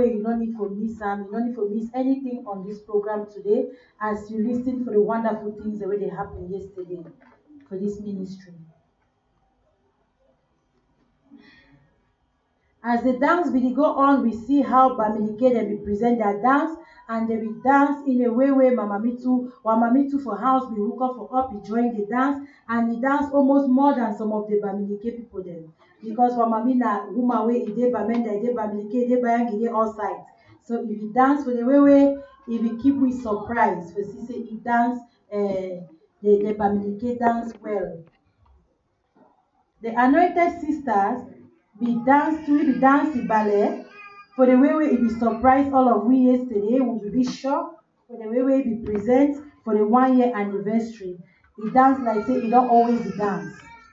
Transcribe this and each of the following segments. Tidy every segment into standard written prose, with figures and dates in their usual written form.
way you don't need to miss you don't need to miss anything on this program today as you listen for the wonderful things that really happened yesterday for this ministry. As the dance will go on, we see how Bamileke they will present their dance, and they will dance in a way where Mama Mitu for house we hook up for up, he join the dance, and he dance almost more than some of the Bamileke people then. Because Mama Mina woman way ide Bamenda, ide Bamileke, ide Bayang, all sides. So if he dance for the way, he will keep we surprised. For see say he dance the Bamileke dance well. The anointed sisters we dance the ballet for the way it be surprise all of we yesterday. We will be shocked for the way it be present for the 1 year anniversary. He dance like say he don't always dance.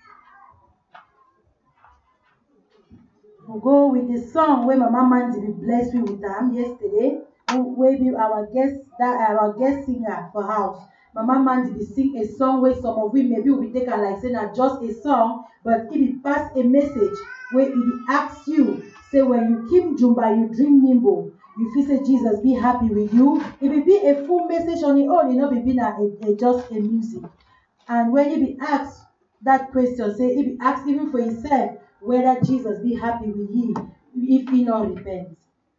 We go with the song where Mama Mandy be blessed with them yesterday. Where be our guest singer for house. Mama Mandy be sing a song where some of we maybe will be taken like saying not just a song, but if it pass a message where it asks you, say when you keep Jumba, you dream nimble, you feel say Jesus be happy with you. It will be a full message on your own, it not be just a music. And when you be asked that question, say if he asks even for himself whether Jesus be happy with him if he not repents.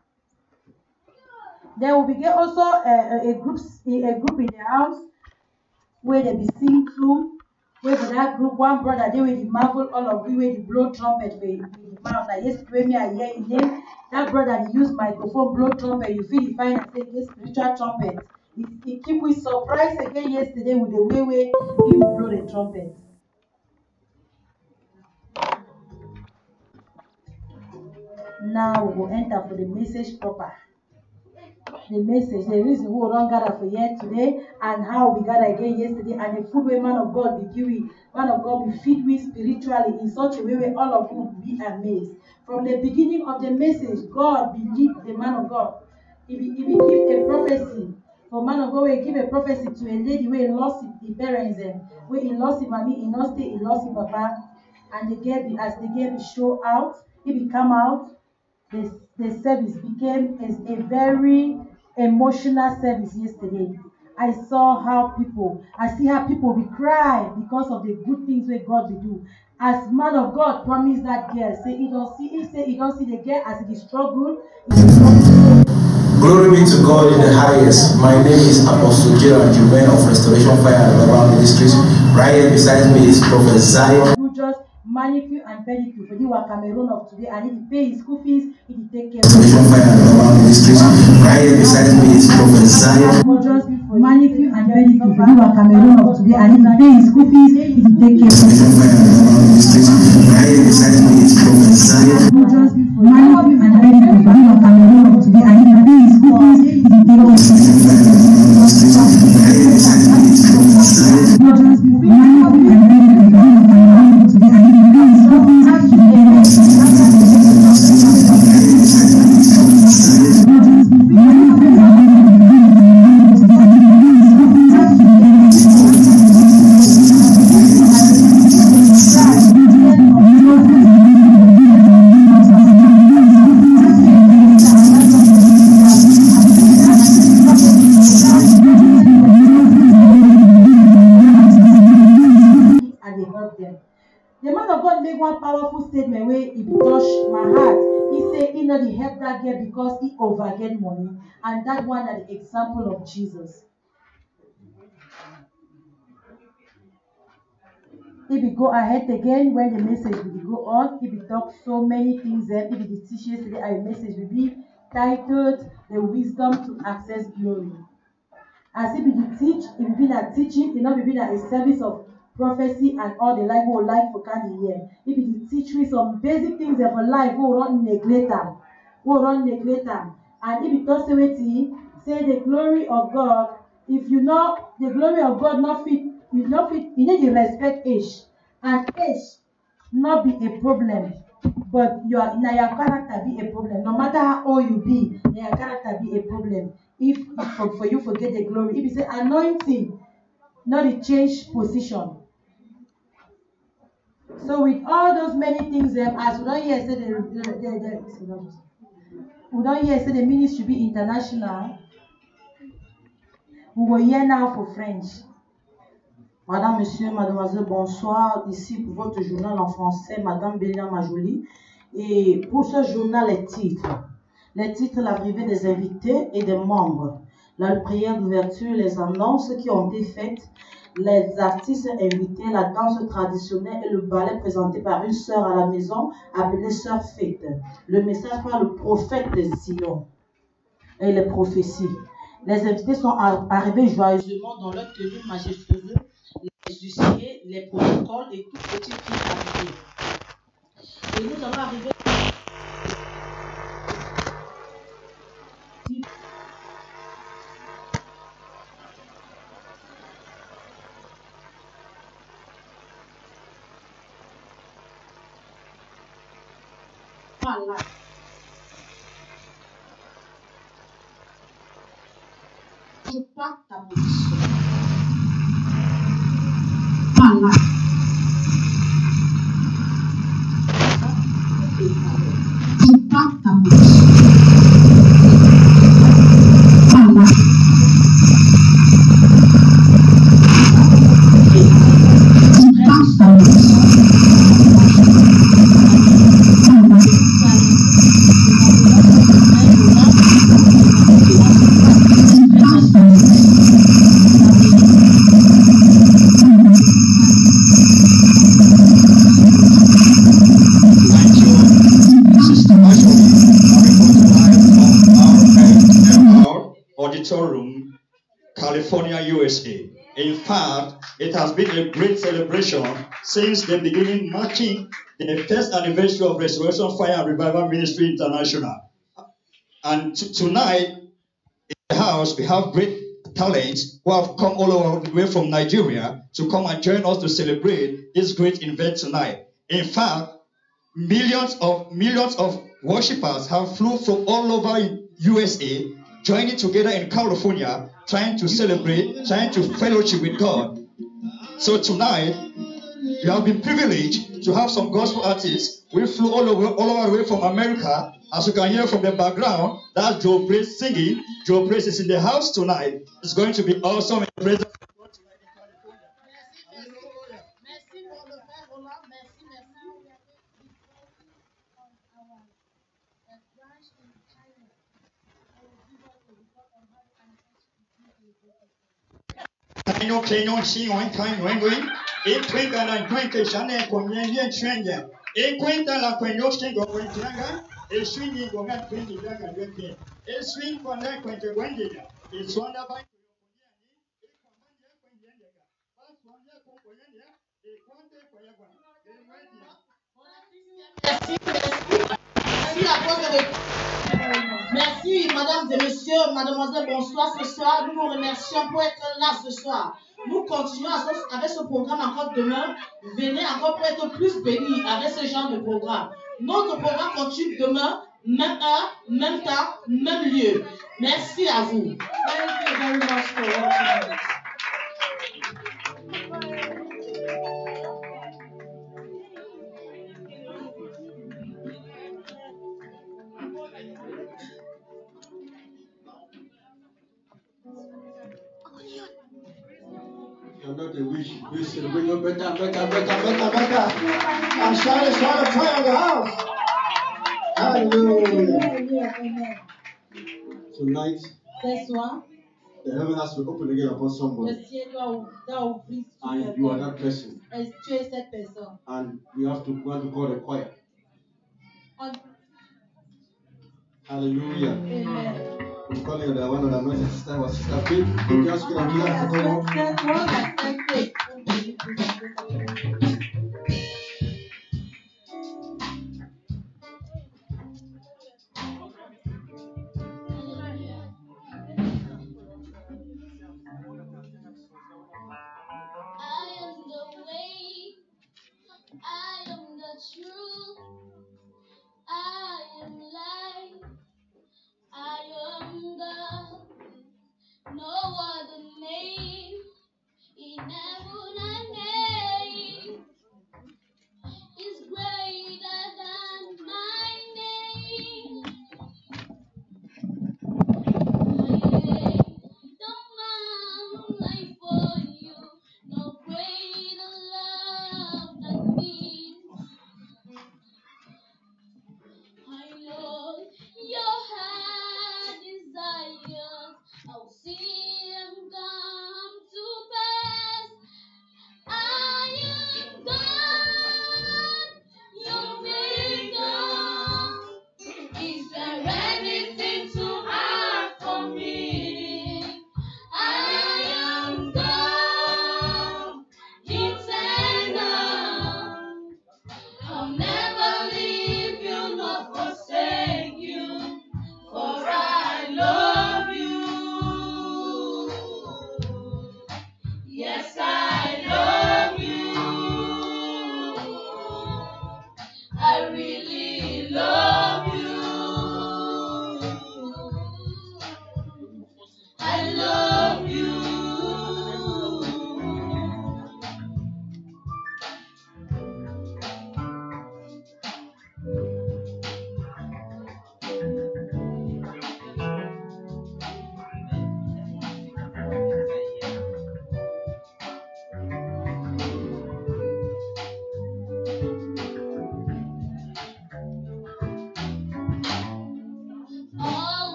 There will be also a group in the house where they be sing too. Where for that group, one brother they will marvel all of you where they blow trumpet with the mouth. Like yesterday me I hear his name. That brother they use microphone blow trumpet. You feel he find and say this spiritual trumpet. He keep we surprised again yesterday with the way he blow the trumpet. Now we will enter for the message proper. The message, the reason we don't gather for here today, and how we gather again yesterday, and the food where man of God be giving, man of God be feed we spiritually in such a way where all of you will be amazed. From the beginning of the message, God believed the man of God. If he give a prophecy, for man of God will give a prophecy to a lady where he lost his parents, where he lost his mommy, he lost it, he lost his papa, and as the game show out, if he come out, the service became a very emotional service yesterday. I see how people will cry because of the good things that God will do. As man of God promised that girl, say he don't see the girl as it is struggle. Glory be to God in the highest. My name is Apostle Gerald Juven of Restoration Fire and Bible Ministries. Right here beside me is Prophet Zion. Manicure and pedicure for the Cameroon of today, and he pay his school fees, he take care of Restoration Fire and Bible Ministries. Right here beside me is Prophet Zion. Manicure and pedicure for the Cameroon of today, and he pay his school fees, he take care of Restoration Fire and Bible Ministries. Right here beside me is Prophet Zion. Manicure and pedicure for the Cameroon of today, and he pay his school fees, he take care of Restoration Fire and Bible Ministries. Right here beside me is Prophet Zion. Manicure and pedicure for the Cameroon of today, and he pay his school fees, he take care of The man of God made one powerful statement where it touched my heart. He said, he not help that girl because he overget money. And that one is the example of Jesus. If we go ahead again, when the message will go on, if we talk so many things there, if we teach yesterday, our message will be titled, The Wisdom to Access Glory. As if we teach, if we been a teaching, it not be a service of prophecy and all the life we would like for candy here. If it teach me some basic things of life, we will not neglect them. And if it does say the glory of God, if you know the glory of God not fit, you need to respect age. And age not be a problem. But your character be a problem. No matter how old you be, your character be a problem. If for you forget the glory. If you say anointing, not the change position. So with all those many things, as we don't hear say We don't hear say the ministry be international. We will hear now for French. Madame, Monsieur, Mademoiselle, bonsoir. Ici pour votre journal en français, Madame Bélia Majoli. Et pour ce journal, les titres, l'arrivée des invités et des membres, la prière d'ouverture, les annonces qui ont été faites, les artistes invités, la danse traditionnelle et le ballet présenté par une sœur à la maison appelée Sœur Fête. Le message par le prophète des Sion et les prophéties. Les invités sont arrivés joyeusement dans leur tenue majestueuse, les huissiers, les protocoles et tout petit qui arrivé. Et nous allons arriver. Voilà. Je pas ta position. Voilà. Je pas ta position. Voilà. Je pas ta position. Auditorium, California, USA. In fact, it has been a great celebration since the beginning, marking the first anniversary of Restoration Fire and Revival Ministry International. And tonight, in the house, we have great talents who have come all over the way from Nigeria to come and join us to celebrate this great event tonight. In fact, millions of worshippers have flew from all over USA, joining together in California, trying to celebrate, trying to fellowship with God. So tonight, you have been privileged to have some gospel artists. We flew all over the way from America. As you can hear from the background, that's Joe Praise singing. Joe Praise is in the house tonight. It's going to be awesome in the presence of God tonight in California. Kenyo Kenyo Chi on time when e twinkle and twinkle shane konyen chwenye e kwenta la kwenyo shingo kwentanga e swingi gonga twingi daga dweke e swing kwana kwente gwendega e swanda by e kwamanya kwenyenga pas wanya konyenga e kwante kwayagwa Merci, mesdames et messieurs, mademoiselle, bonsoir ce soir. Nous vous remercions pour être là ce soir. Nous continuons avec ce programme encore demain. Venez encore pour être plus bénis avec ce genre de programme. Notre programme continue demain, même heure, même temps, même lieu. Merci à vous. Thank you very much for watching us. You're not a wish. We celebrate you better. And shout a fire in the house. Hallelujah. Tonight, the heaven has to open again upon somebody. And you are that person. And we have to call the choir. Hallelujah. Amen. I'm calling the one of the anointed sister was Sister Faith. You just gonna do that to come I am the way, I am the truth, I am life, I am God, no other name, He never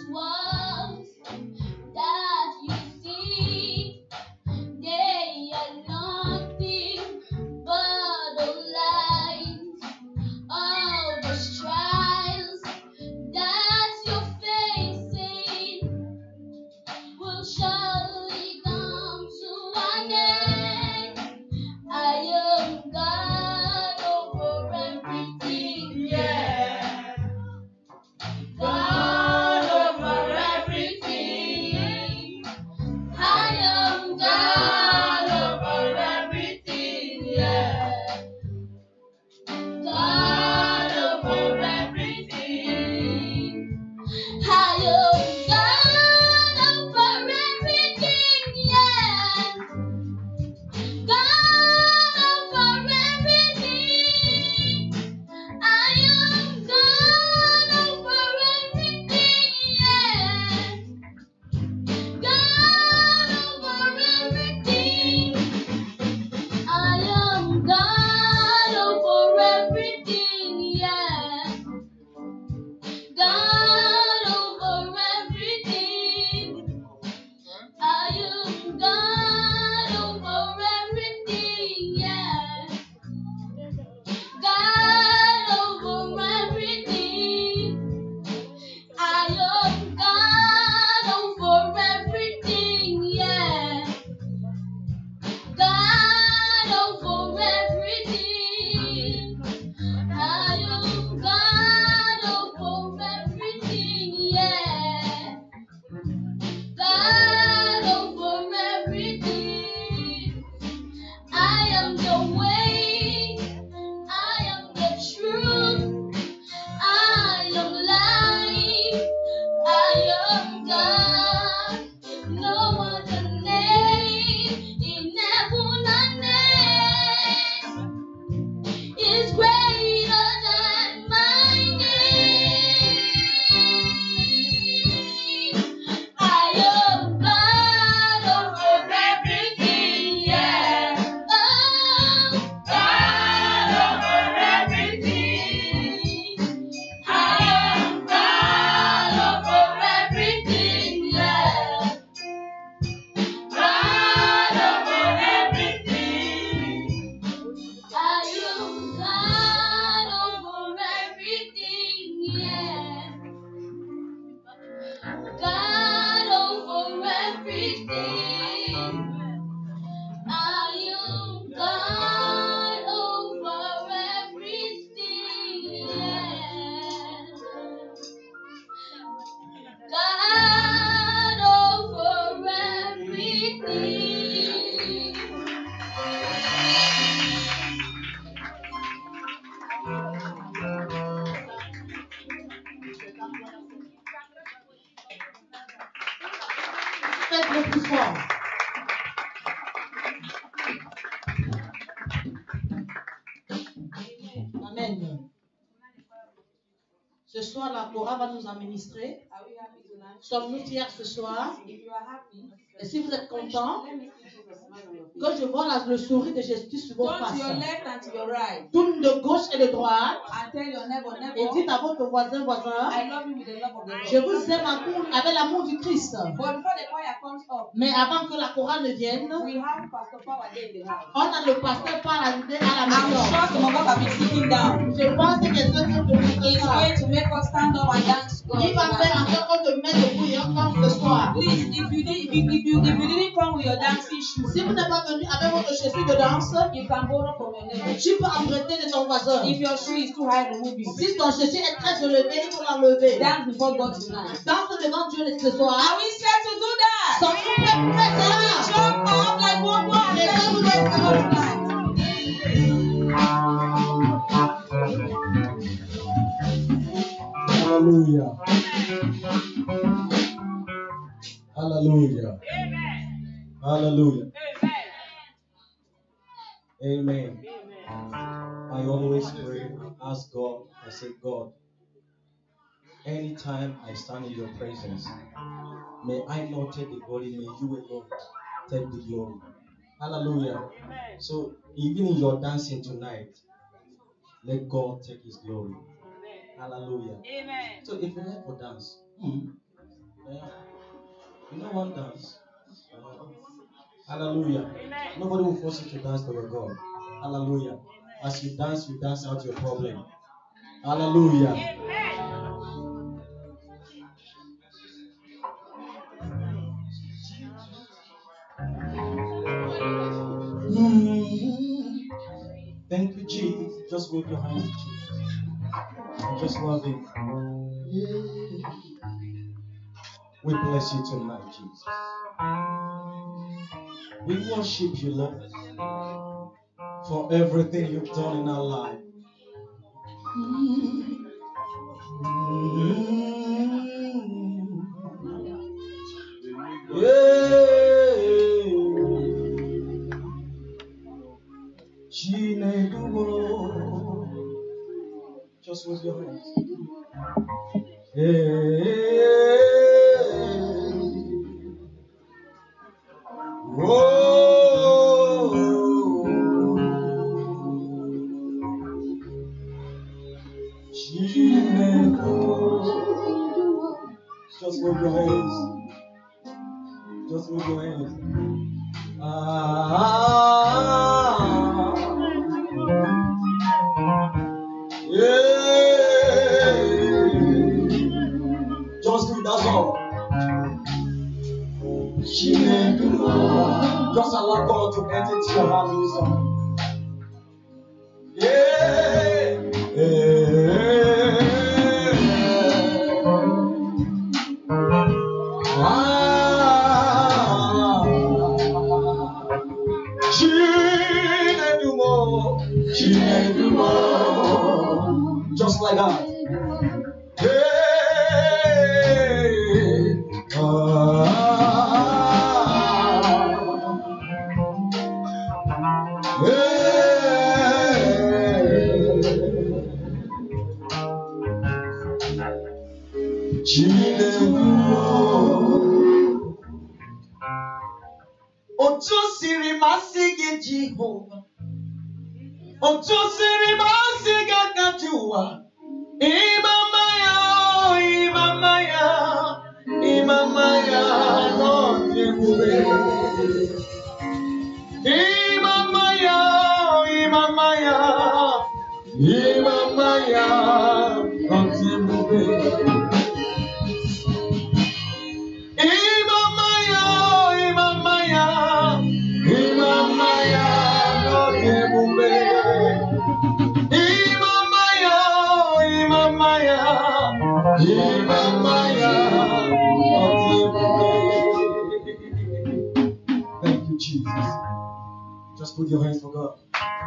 those walls that you see, they are nothing but the lies. All those trials that you're facing will surely come to an end. I am God over everything, yeah. God over everything. I am God over everything, yeah. God over everything. I am God over everything, yeah. God over everything. I am God over everything, yeah. God over everything. I am God over everything, yeah. God over everything. I am God over everything, yeah. God over everything. I am God over everything, yeah. God over everything. I am God over everything, yeah. God over everything. I am the way, I am the truth, I am life, I am God. No other name in heaven and earth is greater than my name. I am God over everything, yeah. Oh, God over everything. I am God over everything, yeah. God over everything. I am God over everything, yeah. God over everything. I am God over everything, yeah. God over everything. Faites-le plus fort. Amen. Ce soir, la Torah va nous administrer. Sommes-nous fiers ce soir? Et si vous êtes contents, quand je vois le sourire de Jésus sur vos faces, tourne de gauche et de droite et dites à votre voisin, je vous aime avec l'amour du Christ. Mais avant que la chorale ne vienne, on a le pasteur par arrivé à la maison. Je pense que quelqu'un vient de il va faire en sorte de mettre debout et on danse ce soir. Please, if you didn't come with your dancing shoes, si vous n'êtes pas venu avec votre chaussure de danse, you can borrow from your neighbor. Tu peux emprunter de ton voisin. If your shoe is too high, remove it. Si ton chaussure est très élevée, il faut l'enlever. Dance before God tonight. Danse devant Dieu ce soir. Are we set to do that? Sommes-nous prêts pour faire ça? Jump up like one more. Les gens vous êtes Hallelujah. Hallelujah. Amen. Hallelujah. Amen. Amen. I always pray, ask God, I say, God, anytime I stand in your presence, may I not take the glory, may you alone take the glory. Hallelujah. Amen. So even in your dancing tonight, let God take his glory. Amen. Hallelujah. Amen. So if you like for dance, someone dance? Hallelujah. Nobody will force you to dance to your God. Hallelujah. As you dance out your problem. Hallelujah. Thank you, Jesus. Just wave your hands to Jesus. I just love Him. We bless you tonight, Jesus. We worship you, Lord, for everything you've done in our life. Just with your hands. Just with your hands. Just with your hands. Just do that song. Just allow God to enter into your heart with this song. Just like that. Otu siri masị gị Jehova, otu siri masị gị akaji ụwa, ịmama ya n'ọdị ebube. Ịmama ya n'ọdị ebube. Thank you, Jesus. Just put your hands for God.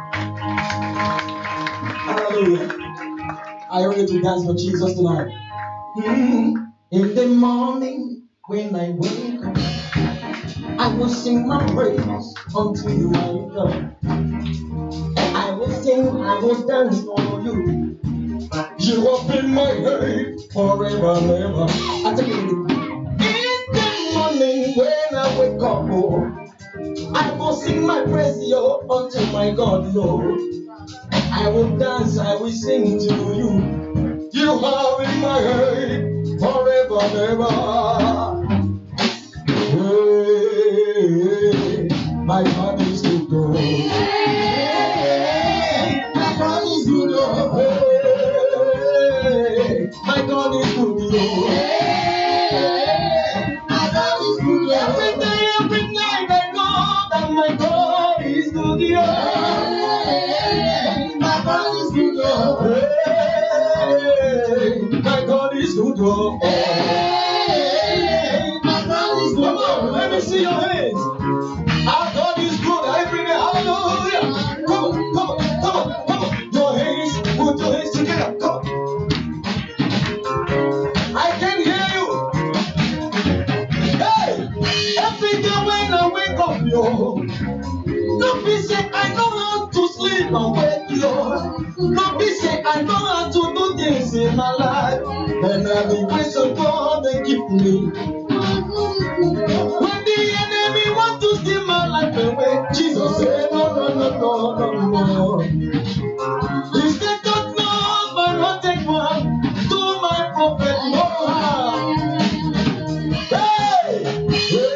Hallelujah. Are you ready to dance for Jesus tonight? In the morning when I wake up, I will sing my praise unto you, my God. I will sing, I will dance for you. You have been my help forever and ever. I tell you, in the morning when I wake up, I will sing my praise, unto my God, I will dance, I will sing to you. You have been my help forever and ever. Hey, my God is good, my God is good, my God is good, my God is good. Every day, every night I know that my God is good, my God is good, my God is good, my God is good. Let me see your hands. Our God is good every day. Hallelujah. Come on. Your hands, put your hands together. Come on. I can hear you. Hey, every day when I wake up, don't be say I know how to sleep and wake you. Don't be say I know how to do things in my life. And the grace of God they give me. When the enemy wants to steal my life away, Jesus said, no. He said, God knows my not take one to my prophet, no. Hey!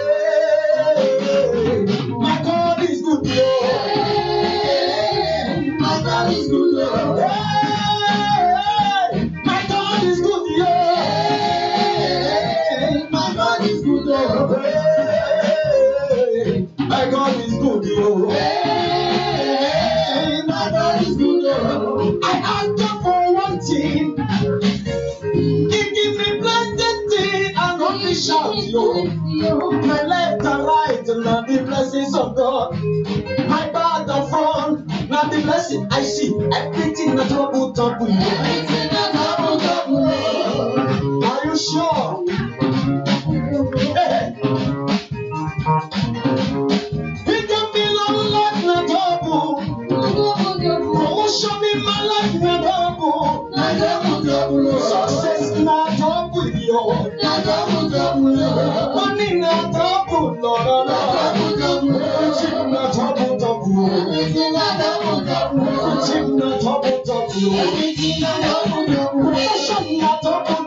Somebody shout, yo. My left and right, not the blessings of God. My back and front, not the blessing. I see everything that trouble. Are you sure? Hey. It can be long life, not double. Promotion in my life, not double. Success, not double. Money, not double. No. Everything, not double. Everything, not double. Promotion, not double.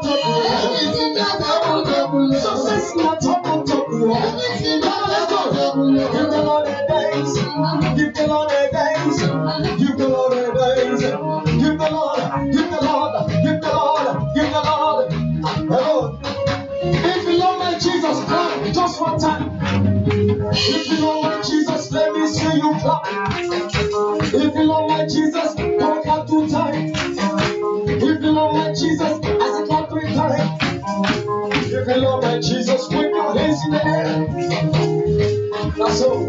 Success, not double. Let's go. Give the Lord a dance. Give the Lord a dance. Give the Lord a dance. Give the Lord. Give the Lord. Give the Lord. Give the Lord. Hello. If you love my Jesus, clap just one time. If you love my Jesus, let me see you clap. If you love my Jesus, don't clap 2 times. If you love my Jesus, I say clap 3 times. If you love my Jesus, put your hands in the air. That's all.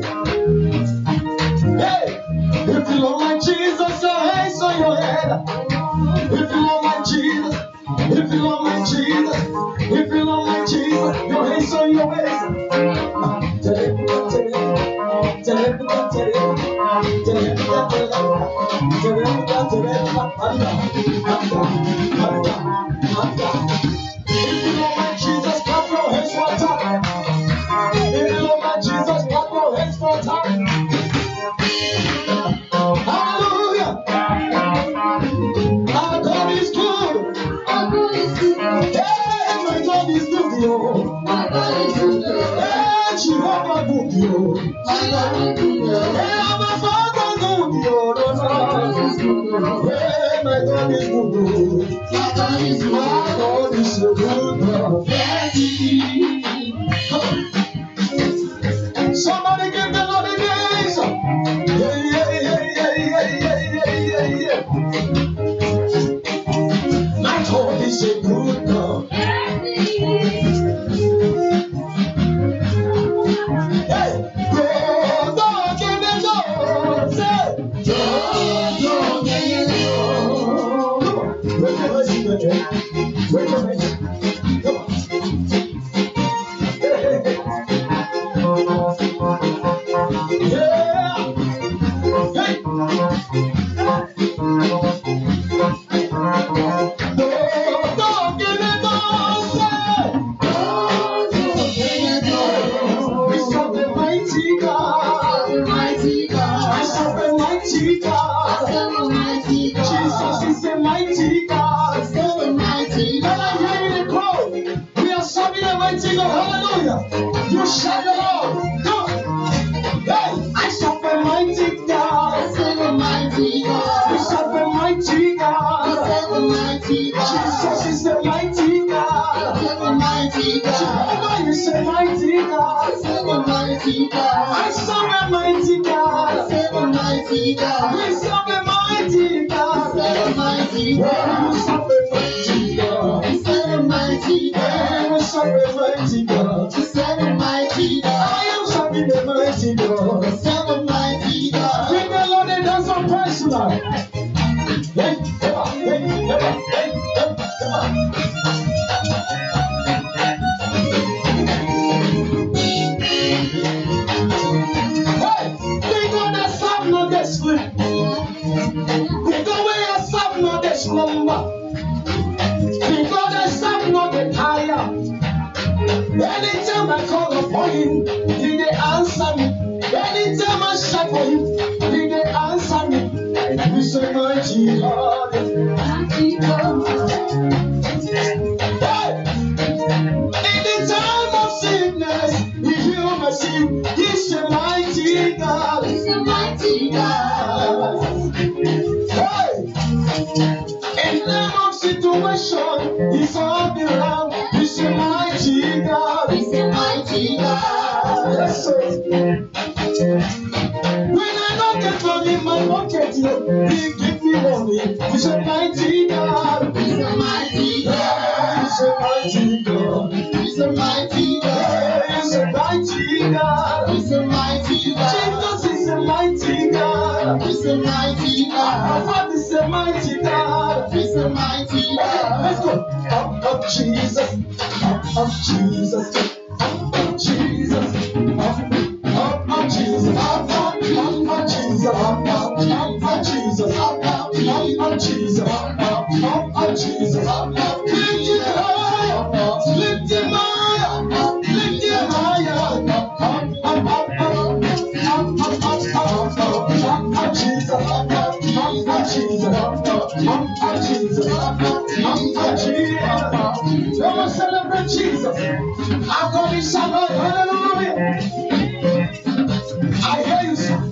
Hey, if you love my Jesus, your hands on your head. If you love my Jesus, if you love my Jesus, if you love my Jesus, your hands on your waist. If you love my Jesus, clap your hands one time. If you love my Jesus, clap your hands one time. Hallelujah. Our God is good. Hey, my God is good, yo. Hey, Jehovah good, yo. Hey, our Father good, yo. Hey, my God is good. My God is so good, God. Somebody give the Lord a praise. Yeah. My God is a good God. Hey, God, give the Lord. Say, God, give the Lord. Wait your hands. Come on. Yeah. Hey. God, give the Lord. Say, we serve a mighty God. I serve a mighty God. Jesus is a mighty God. When I hear you call, we are serving a mighty God. Hallelujah. You shout it out. Come. Hey, I serve a mighty God. We serve a mighty God. Jesus is a mighty God. Jehovah is a mighty God. I serve a mighty God. We serve a mighty God. We serve a mighty God. We serve a mighty God. I am serving a mighty God. Bring the Lord and dance on personal. Hey, come on. Hey, they gonna serve no they sleep. They go where you serve no they slumber. They gonna serve no they tire. Anytime I call upon him, he dey answer me. Anytime I shout for him, he dey answer me. We say mighty God. Hey! In the time of sickness, he heal my sin. He's a mighty God. Hey! In time of situation, he's all around. He's a mighty God. Yes, sir. When I don't get money in my pocket, he give me money. He's a mighty God. He's a mighty God. He's a mighty God. He's a mighty God. He's a mighty God. Jesus is a mighty God. He's a mighty God. Our God is a mighty God. He's a mighty God. Let's go. Up Jesus. Up Jesus. Up Jesus. Up Jesus. Up Jesus. Up Jesus. Up Jesus. Up Jesus. Lift him higher. Lift him higher. Lift him higher. Up Jesus. Up Jesus. Up Jesus. Up Jesus. Come on, celebrate Jesus. I'm going to shout hallelujah. I hear you, sir.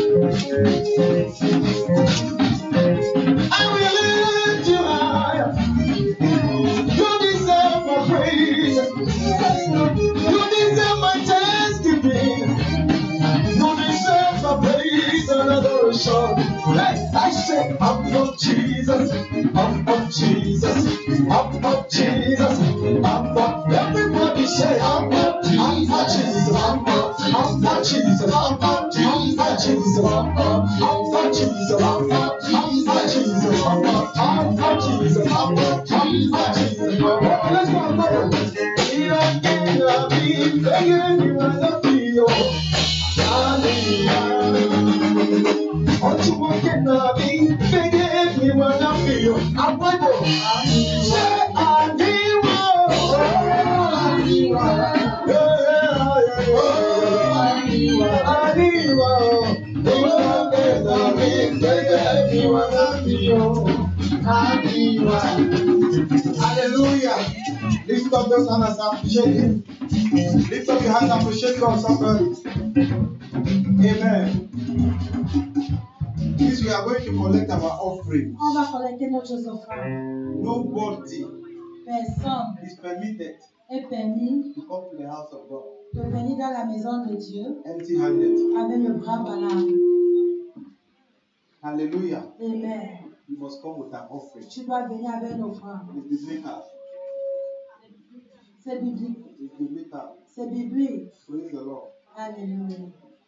I will lift you higher. You deserve my praise. You deserve my thanksgiving. You deserve my praise and adoration. Hey, I say, up Jesus, up Jesus, up Jesus, up. Everybody say, up Jesus, up Jesus, up Jesus, Jesus, Jesus, Jesus. Let's go. Hallelujah. Lift up those hands and appreciate him. Lift up your hands and appreciate God, somebody. Amen. Please, we are going to collect our offering. On va collecter notre offrande. Nobody Personne is permitted est permis to come to the house of God de venir dans la maison de Dieu empty-handed. avec le bras ballant. Hallelujah. Amen. You must come with an offering. Tu dois venir avec une offrande. It's biblical. C'est biblique. It's biblical. C'est biblique. Praise the Lord. Alléluia.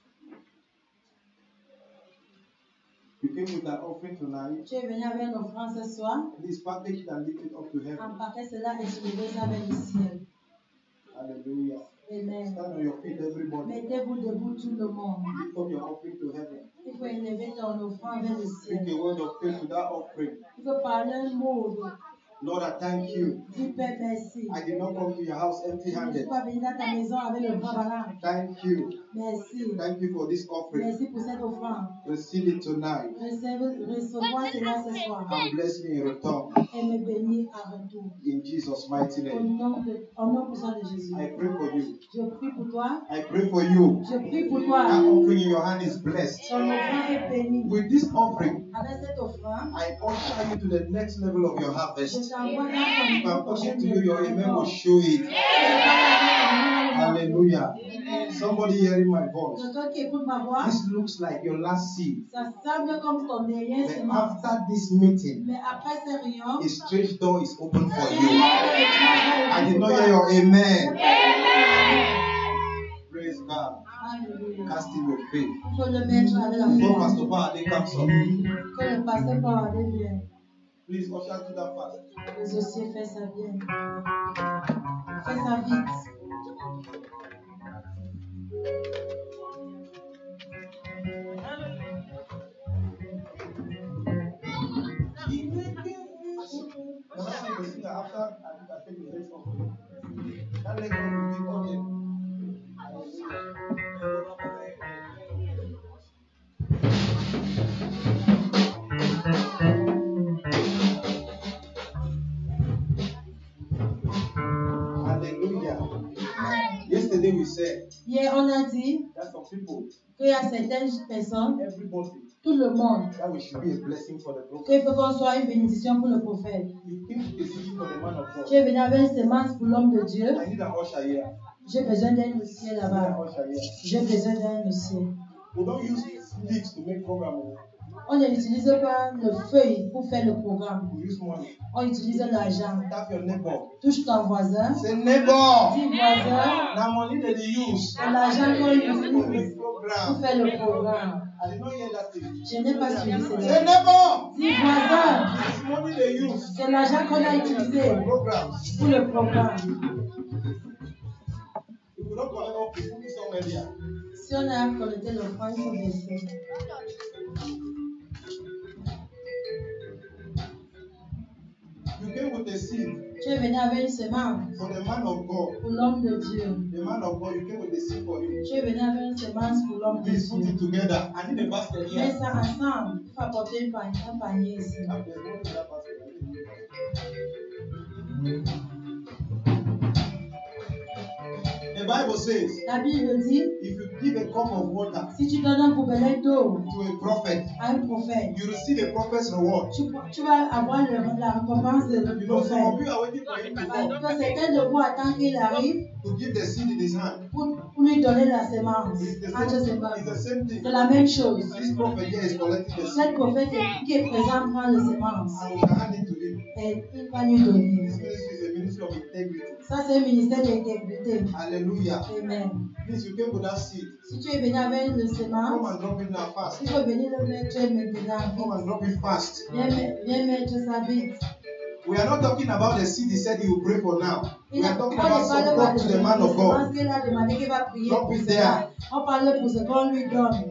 You came with an offering tonight. Tu es venu avec une offrande ce soir. Please package it and lift it up to heaven. Empaquez cela et soulevez ça vers le ciel. Hallelujah. Amen. Stand on your feet, everybody. Mettez-vous debout tout le monde. Lift up your offering to heaven. Il faut élever ton offrande vers le Speak ciel. a word of faith to that offering. Il faut parler un mot. Lord, I thank you. Dis Père, merci. I did not come to your house Je ne suis empty-handed. pas venu dans ta maison avec le bras ballant. Thank you. Merci. Thank you for this offering. Merci pour cette offrande. Receive it tonight Recevoir cela ce soir. and bless me in return. Et me bénir à retour. In Jesus' mighty Au name. nom puissant de Jésus. I pray for you. Je prie pour toi. I pray for you. Je prie pour That toi. offering in your hand is blessed. Ton offrande est bénie. With this offering, Avec cette offrande, I usher you to the next level of your je harvest. t'envoie dans If ton I'm prochain talking to you, your amen will niveau. show it. Hallelujah. Amen. Somebody hearing my voice. Quelqu'un qui écoute ma voix, This looks like your last seed. ça semble comme ton dernier But semence. after this meeting, Mais après ces réunions, a strange door is open for you. I I did not hear your amen. Praise God. Alléluia. Casting your faith. Il faut le mettre avec la Before foi. Pastor Pahade comes up, Que le pasteur parle bien. please usher to that fast. Les dossiers, fais ça bien. Fais ça vite. When I say the singer, after I take the next offering, that leg will be on it. Hallelujah. Yesterday we said Hier, on a dit that some people, qu'il y a certaines personnes, everybody, tout le monde, that we should be a blessing for the prophet. qu'il faut qu'on soit une bénédiction pour le prophète. You came to the city for the man of God. Tu es venu avec une semence pour l'homme de Dieu. I need an usher here. J'ai besoin d'un dossier I need là-bas. an usher here. J'ai besoin d'un dossier. We don't use sticks to make program. On n'utilise pas le feuille pour faire le programme. We use money. On utilise l'argent. Tap your neighbor. Touche ton voisin. Say neighbor. Dis voisin. Now money that they use. C'est l'argent qu'on For utilise the pour program. faire le programme. I did not hear that thing. Je n'ai pas suivi Say cela. neighbor. Dis voisin. This money they use. C'est l'argent qu'on a utilisé For the program. pour le programme. If we don't collect up, we put it somewhere there. Si on a collecté le fonds, il faut baisser. You came with a seed Tu es venu avec une semence for the man of God. pour l'homme de Dieu. The man of God, you came with a seed for him. Tu es venu avec une semence pour l'homme de Please put Dieu. it together. I need a basket Mets here. ça ensemble. Il faut apporter un panier ici. There's money in that basket. The Bible says, La Bible dit, if you give a cup of water si tu donnes un gobelet d'eau to a prophet, à un prophète, you receive a prophet's reward. tu vas avoir la récompense de You know, some of prophète. you are waiting for him to Parce come que certains de vous attendent qu'il arrive to give the seed in his hand. pour lui donner la semence. It's the Entre ses same, mains. it's the same thing. C'est la même chose. This prophet here is collecting the seed. Cet prophète qui est présent prend les semences And we can hand it to him. et il va lui donner. This ministry is a ministry of integrity. Ça, c'est un ministère d'intégrité. Hallelujah. Amen. Please, you came with that seed. Si tu es venu avec le Come semence, and drop it now fast. il faut venir le mettre maintenant. Come and drop it fast. Viens mettre ça vite. We are not talking about the seed he said he will pray for now. Il We a are talking on ne about parle pas support de to the man of God. semence qu'il a demandé qu'il va prier Drop pour it cela. On parle pour ce qu'on lui donne.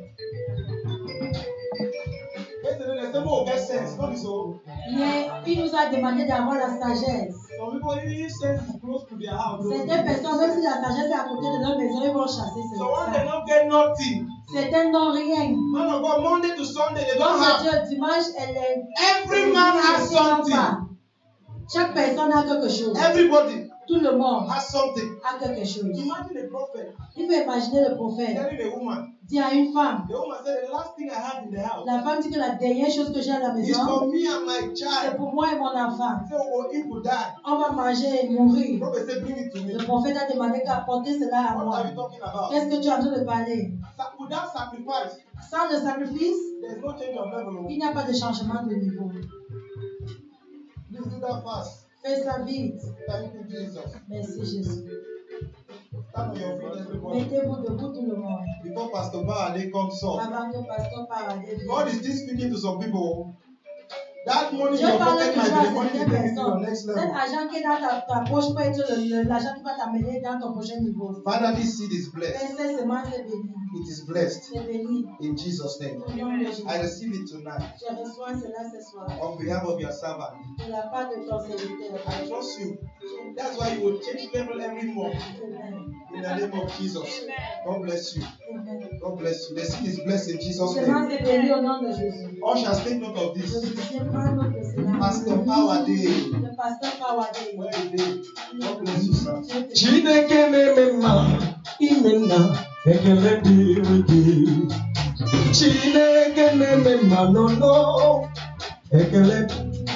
Yesterday, they said, "Oh, get sense." Not so. Mais il nous a demandé d'avoir la sagesse. Some people, even if sense is close to their house. Certaines personnes, même si la sagesse est à côté de leur maison, ils vont chasser So when they ça. don't get nothing, Certains n'ont rien. man of God, Monday to Sunday, they don't Donc, have. Dieu, dimanche, elle est. Every man has something. Chaque personne a quelque chose. Everybody Tout le monde has something. a quelque chose. Imagine a prophet Il faut imaginer le prophète telling a woman. dit à une femme. The woman said, "The last thing I have in the house La femme dit que la dernière chose que j'ai à la is maison, for me and my c'est child." pour moi et mon enfant. So if we die, On va manger et the mourir. prophet said, "Bring it to me." Le prophète a demandé qu'apporter cela à What moi. are you talking about? Qu'est-ce que tu es en train de parler? Without sacrifice, Sans le sacrifice, there's no change of level. il n'y a pas de changement de niveau. Please do that fast. Fais ça vite. Thank you, Jesus. Merci Jésus. Stand on your feet, everybody. Mettez-vous debout tout le monde. Before Pastor Baade comes up, Avant que le pasteur parle. God is still speaking to some people. That money in Dieu your parle pocket toujours might à be the money certaines to take you to your personnes. next Cet level. argent qui est dans ta poche peut être l'argent qui va t'amener dans ton prochain niveau. Father, this seed is blessed. Fais cette semence est bénie. It is blessed C'est béni. in Jesus' name. Au nom de Jésus. I receive it tonight Je reçois cela ce soir. on behalf of your servant. De la part de ton serviteur. I trust you. That's why you will change level every month Amen. in the name of Jesus. God bless you. Amen. God bless you. The seed is blessed in Jesus' name. Semence est bénie au nom de Jésus. Ushers, take note of Je this. suis prendre note de cela. Pastor Power Day. Le pasteur Pawade. Where is it? God bless you, sir. Dieu te Chineke na-eme imena ekele dịrị gị. Chineke na-eme mma n'ụlọ ekele.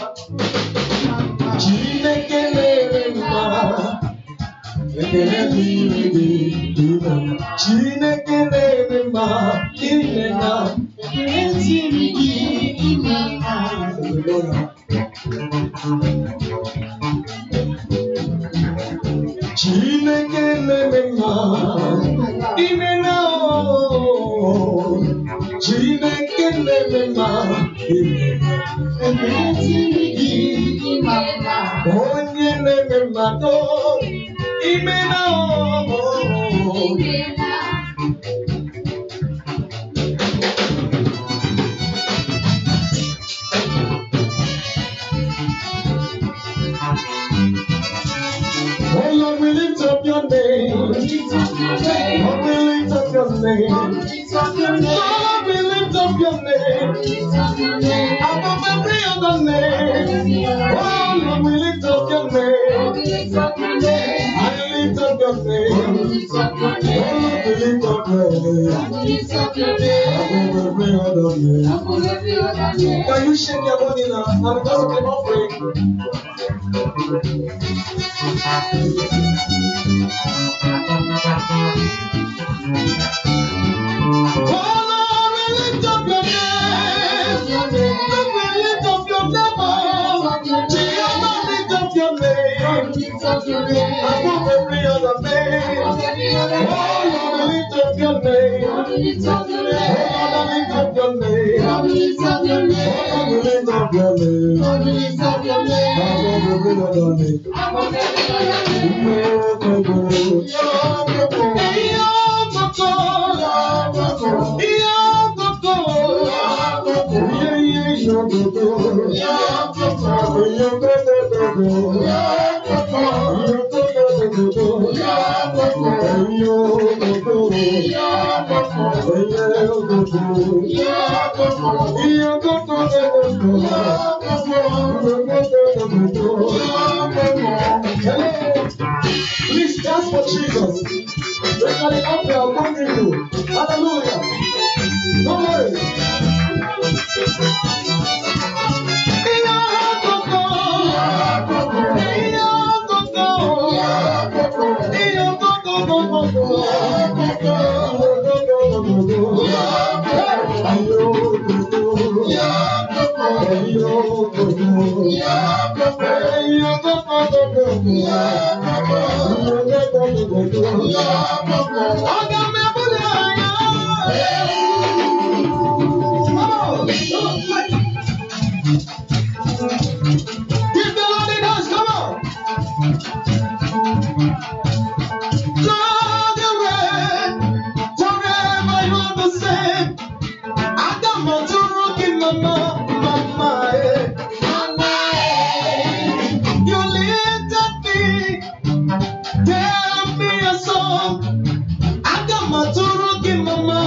Chineke na-eme mma ekele dịrị gị. Chineke na-eme mma imena ekele dịrị gị. Hallelujah. Chineke na-eme mma ime na o. Chineke na-eme mma ime na onye na-eme mmadụ ime na o. Oh Lord, we lift up your name. Lord, we lift up your name. Lord, we lift up your name. Above every other name. Oh Lord, we lift up your name. I lift up your name. Oh, we lift up your name. Above every other name. Can you shake your body now? And just keep offering. Oh Lord, we lift up your name. up your name. Above every other name. Above every other Oh, Lord, we lift up your name. Lord, we lift up your Oh, name. Lord, we lift up your name. Lord, we lift up your name. Oh, Lord, we lift up your name. Lord, we lift up your name. Above every other name. Above every other name. Please dance for Jesus. Look at the up there, I'll come with you. Hallelujah. Don't worry. Give the Lord a dance, come on. Lord, the rain, forever you're the same. I got my rock in mama, you lifted me, gave me a song. I got my rock in mama,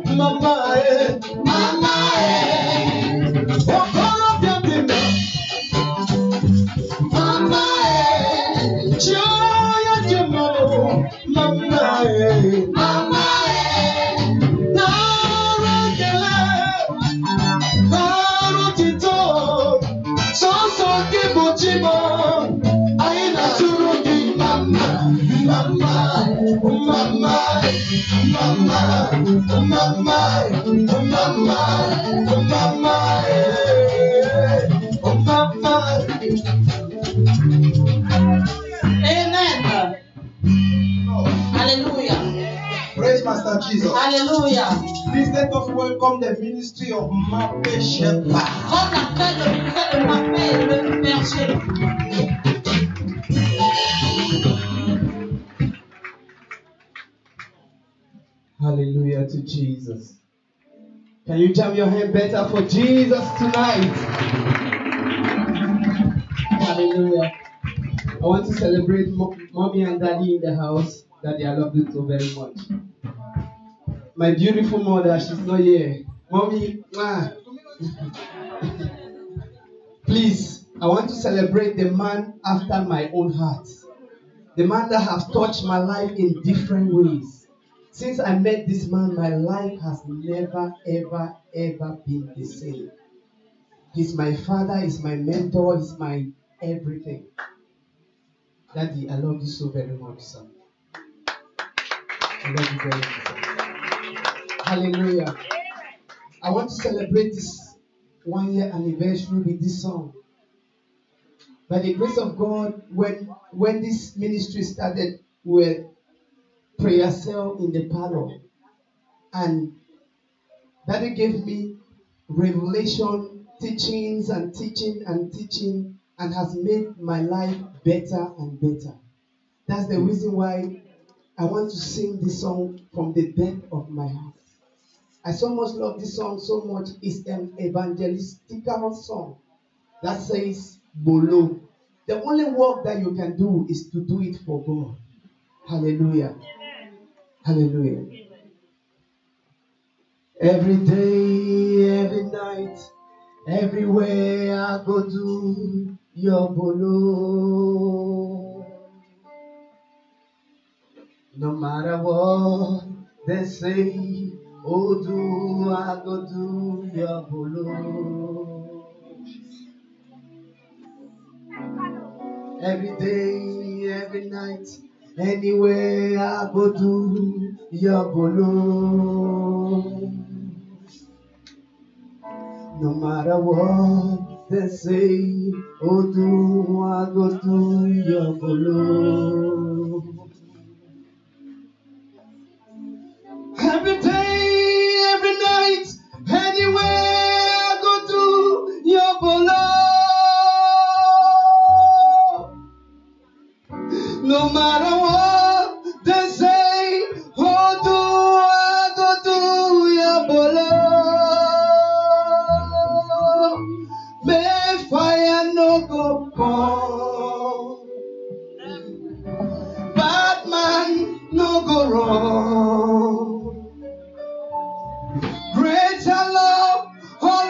oh, call up your dinner. Joy at your mama, Amen. Hallelujah. Praise Master Jesus. Hallelujah. Please let us welcome the ministry of Mape Shepherd. On appelle le m'appelle le berger. Hallelujah to Jesus. Can you jam your hand better for Jesus tonight? Hallelujah. I want to celebrate mommy and daddy in the house. Daddy, I love you so very much. My beautiful mother, she's not here. Mommy, please, I want to celebrate the man after my own heart. The man that has touched my life in different ways. Since I met this man, my life has never, ever, ever been the same. He's my father, he's my mentor, he's my everything. Daddy, I love you so very much, son. I love you very much, son. Hallelujah. I want to celebrate this 1 year anniversary with this song. By the grace of God, when this ministry started, we were prayer cell in the parlor. And Daddy gave me revelation, teachings and teaching and teaching, and has made my life better and better. That's the reason why I want to sing this song from the depth of my heart. I so much love this song so much. It's an evangelistical song that says, Bolo. The only work that you can do is to do it for God. Hallelujah. Hallelujah. Every day, every night, everywhere I go do your bolo. No matter what they say, oh do I go do your bolo. Every day, every night, anywhere I go do your bolo. No matter what they say, oh, do I go to your follow? Every day, every night, anywhere I go to your follow. No matter what they say, oh, do I go to your follow? May fire no go burn, bad man no go wrong. Greater love all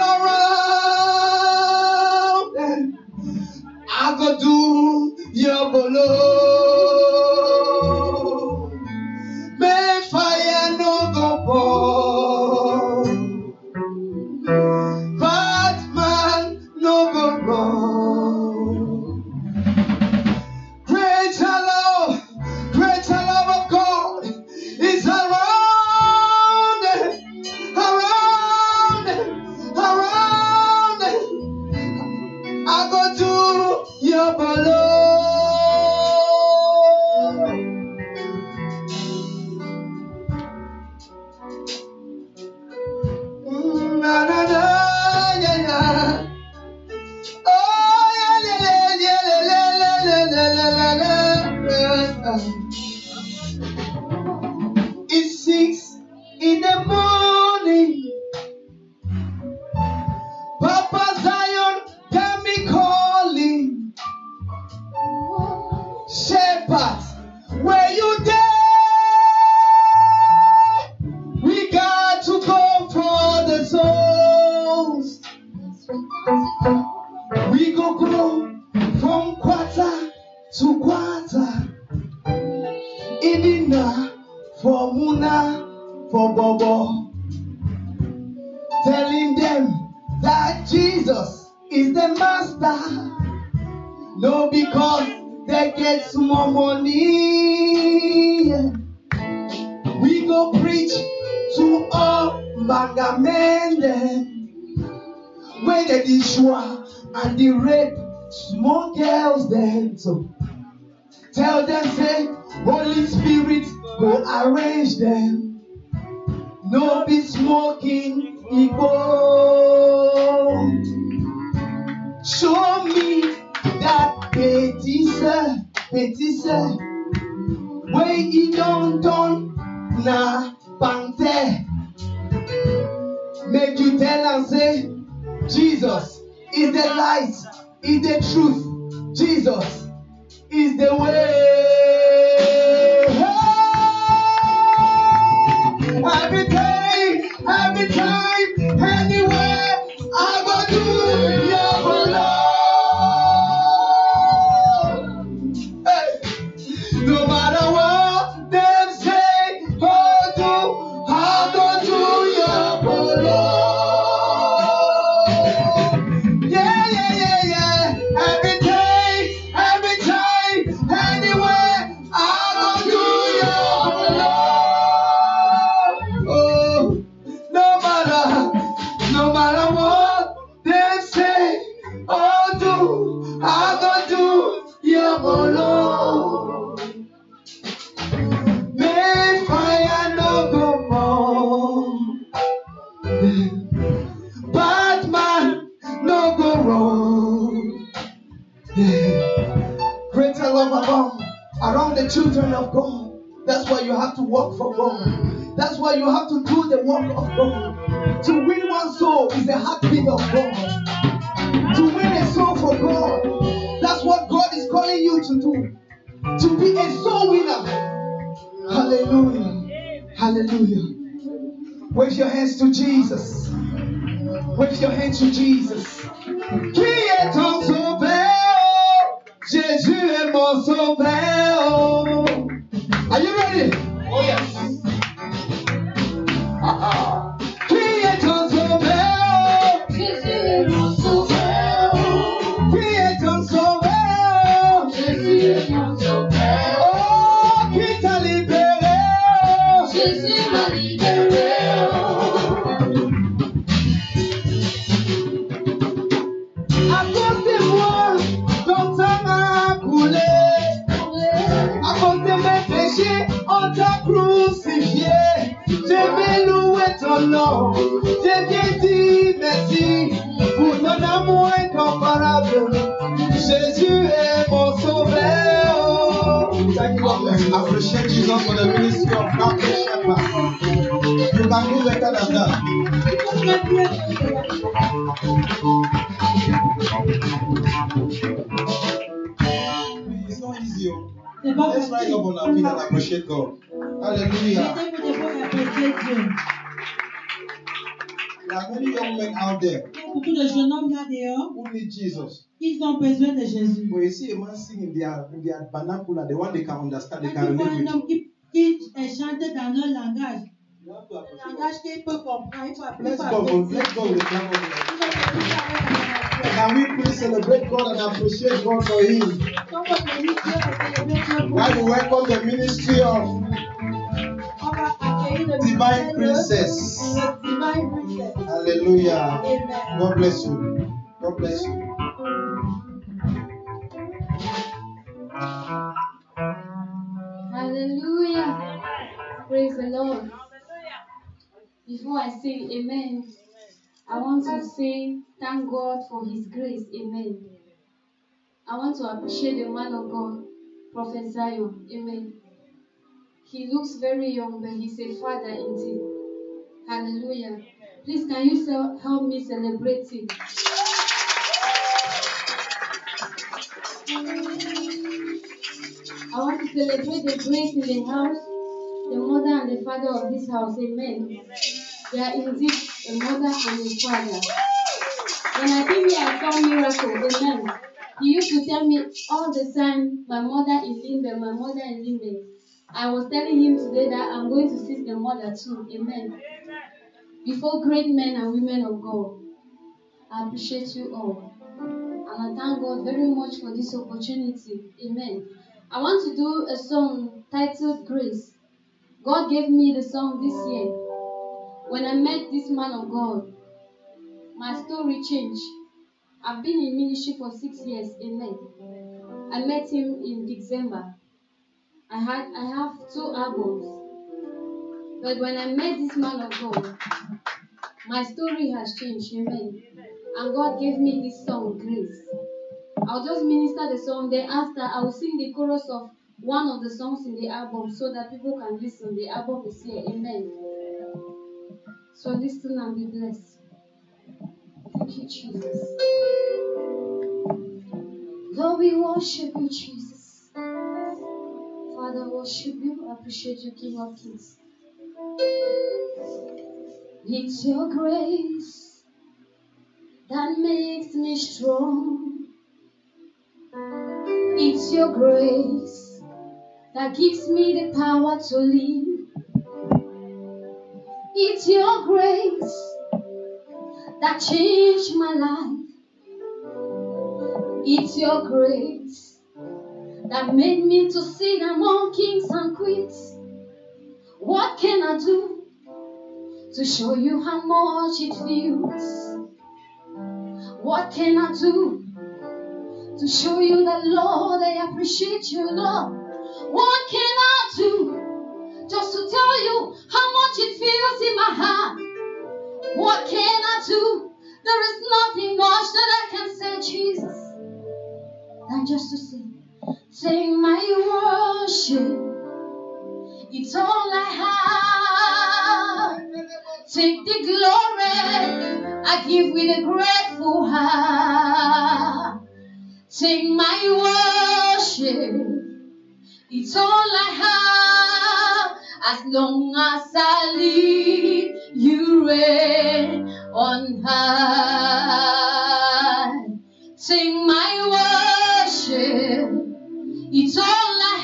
around, and I go do your below. May fire no go burn, bad man no go wrong. Greater love of God is around, around, around. I go to your below. Na na na, yeah, yeah. Oh, yeah, yeah, yeah, yeah, yeah, yeah. It's 6 in the morning. Papa Zion got me calling. Shepherd, where you there? We got to go for the souls. We go from quarter to quarter. Inina for Muna for Bobo. Telling them that Jesus is the master. No, because they get more money. We go preach to all Magamende, where they destroy and they rape small girls then. So tell them, say, Holy Spirit go arrange them. No be smoking Igbo. Show me that petite, where he don't na pante. Make you tell and say, Jesus is the light, is the truth. Jesus is the way. Every day, every time, anywhere, I go to your below. Hey. No matter what they say, oh, I go to your below. Yeah, yeah, yeah, yeah. Every day, every time, anywhere, I go to your below. Oh, no matter what they say, oh, I go to your below. May fire no go burn, bad man no go wrong. Greater love around the children of God. That's why you have to work for God. That's why you have to do the work of God. To win one soul is the heartbeat of God. To win a soul for God, that's what God is calling you to do. To be a soul winner. Hallelujah. Hallelujah. Wave your hands to Jesus. Wave your hands to Jesus. Qui est ton sauveur? Jésus est mon sauveur. Are you ready? Oh yes. Qui est ton sauveur? Jésus est mon sauveur. Qui est ton sauveur? Jésus est mon sauveur. Oh, qui t'a libéré? Jésus m'a libéré. non, j'ai bien dit merci pour ton amour incomparable. Jésus est mon sauveur. Thank you. Let's appreciate Jesus for the ministry of God. You can do better than that. It's not easy. Let's rise up on our feet and appreciate God. Hallelujah. There are many young men out there Beaucoup de jeunes hommes là dehors, who need Jesus. ils ont besoin de Jésus. When you see a man sing in their vernacular, the one they can understand, they can Quand tu vois relate un with. homme qui chante dans leur langage, You have to appreciate langage qu'il peut comprendre, il faut Let's apprécier. go with the clap of Can we please celebrate God and appreciate God for Him? While we welcome the ministry of Divine Princess. Hallelujah. God bless you. God bless you. Hallelujah. Praise the Lord. Before I say amen, I want to say thank God for His grace. Amen. I want to appreciate the man of God, Prophet Zion. Amen. He looks very young, but he's a father indeed. Hallelujah. Please, can you help me celebrate him? I want to celebrate the grace in the house, the mother and the father of this house. Amen. They are indeed a mother and a father. When I came here, I saw miracle. Amen. He used to tell me all the time, my mother in Limbe, my mother in Limbe. I was telling him today that I'm going to see the mother too. Amen. Before great men and women of God, I appreciate you all. And I thank God very much for this opportunity. Amen. I want to do a song titled Grace. God gave me the song this year. When I met this man of God, my story changed. I've been in ministry for 6 years. Amen. I met him in December. I have 2 albums. But when I met this man of God, my story has changed. Amen. And God gave me this song, Grace. I'll just minister the song. Then after, I will sing the chorus of one of the songs in the album so that people can listen. The album is here. Amen. So listen and be blessed. Thank you, Jesus. Lord, we worship you, Jesus. Father, worship you. Appreciate you, King of Kings. It's your grace that makes me strong. It's your grace that gives me the power to live. It's your grace that changed my life. It's your grace that made me to sit among kings and queens. What can I do to show you how much it feels? What can I do to show you that, Lord, I appreciate you, Lord? What can I do just to tell you how much it feels in my heart? What can I do? There is nothing much that I can say, Jesus, than just to say, take my worship. It's all I have. Take the glory I give with a grateful heart. Take my worship. It's all I have. As long as I live, you reign on high. Take my worship. It's all I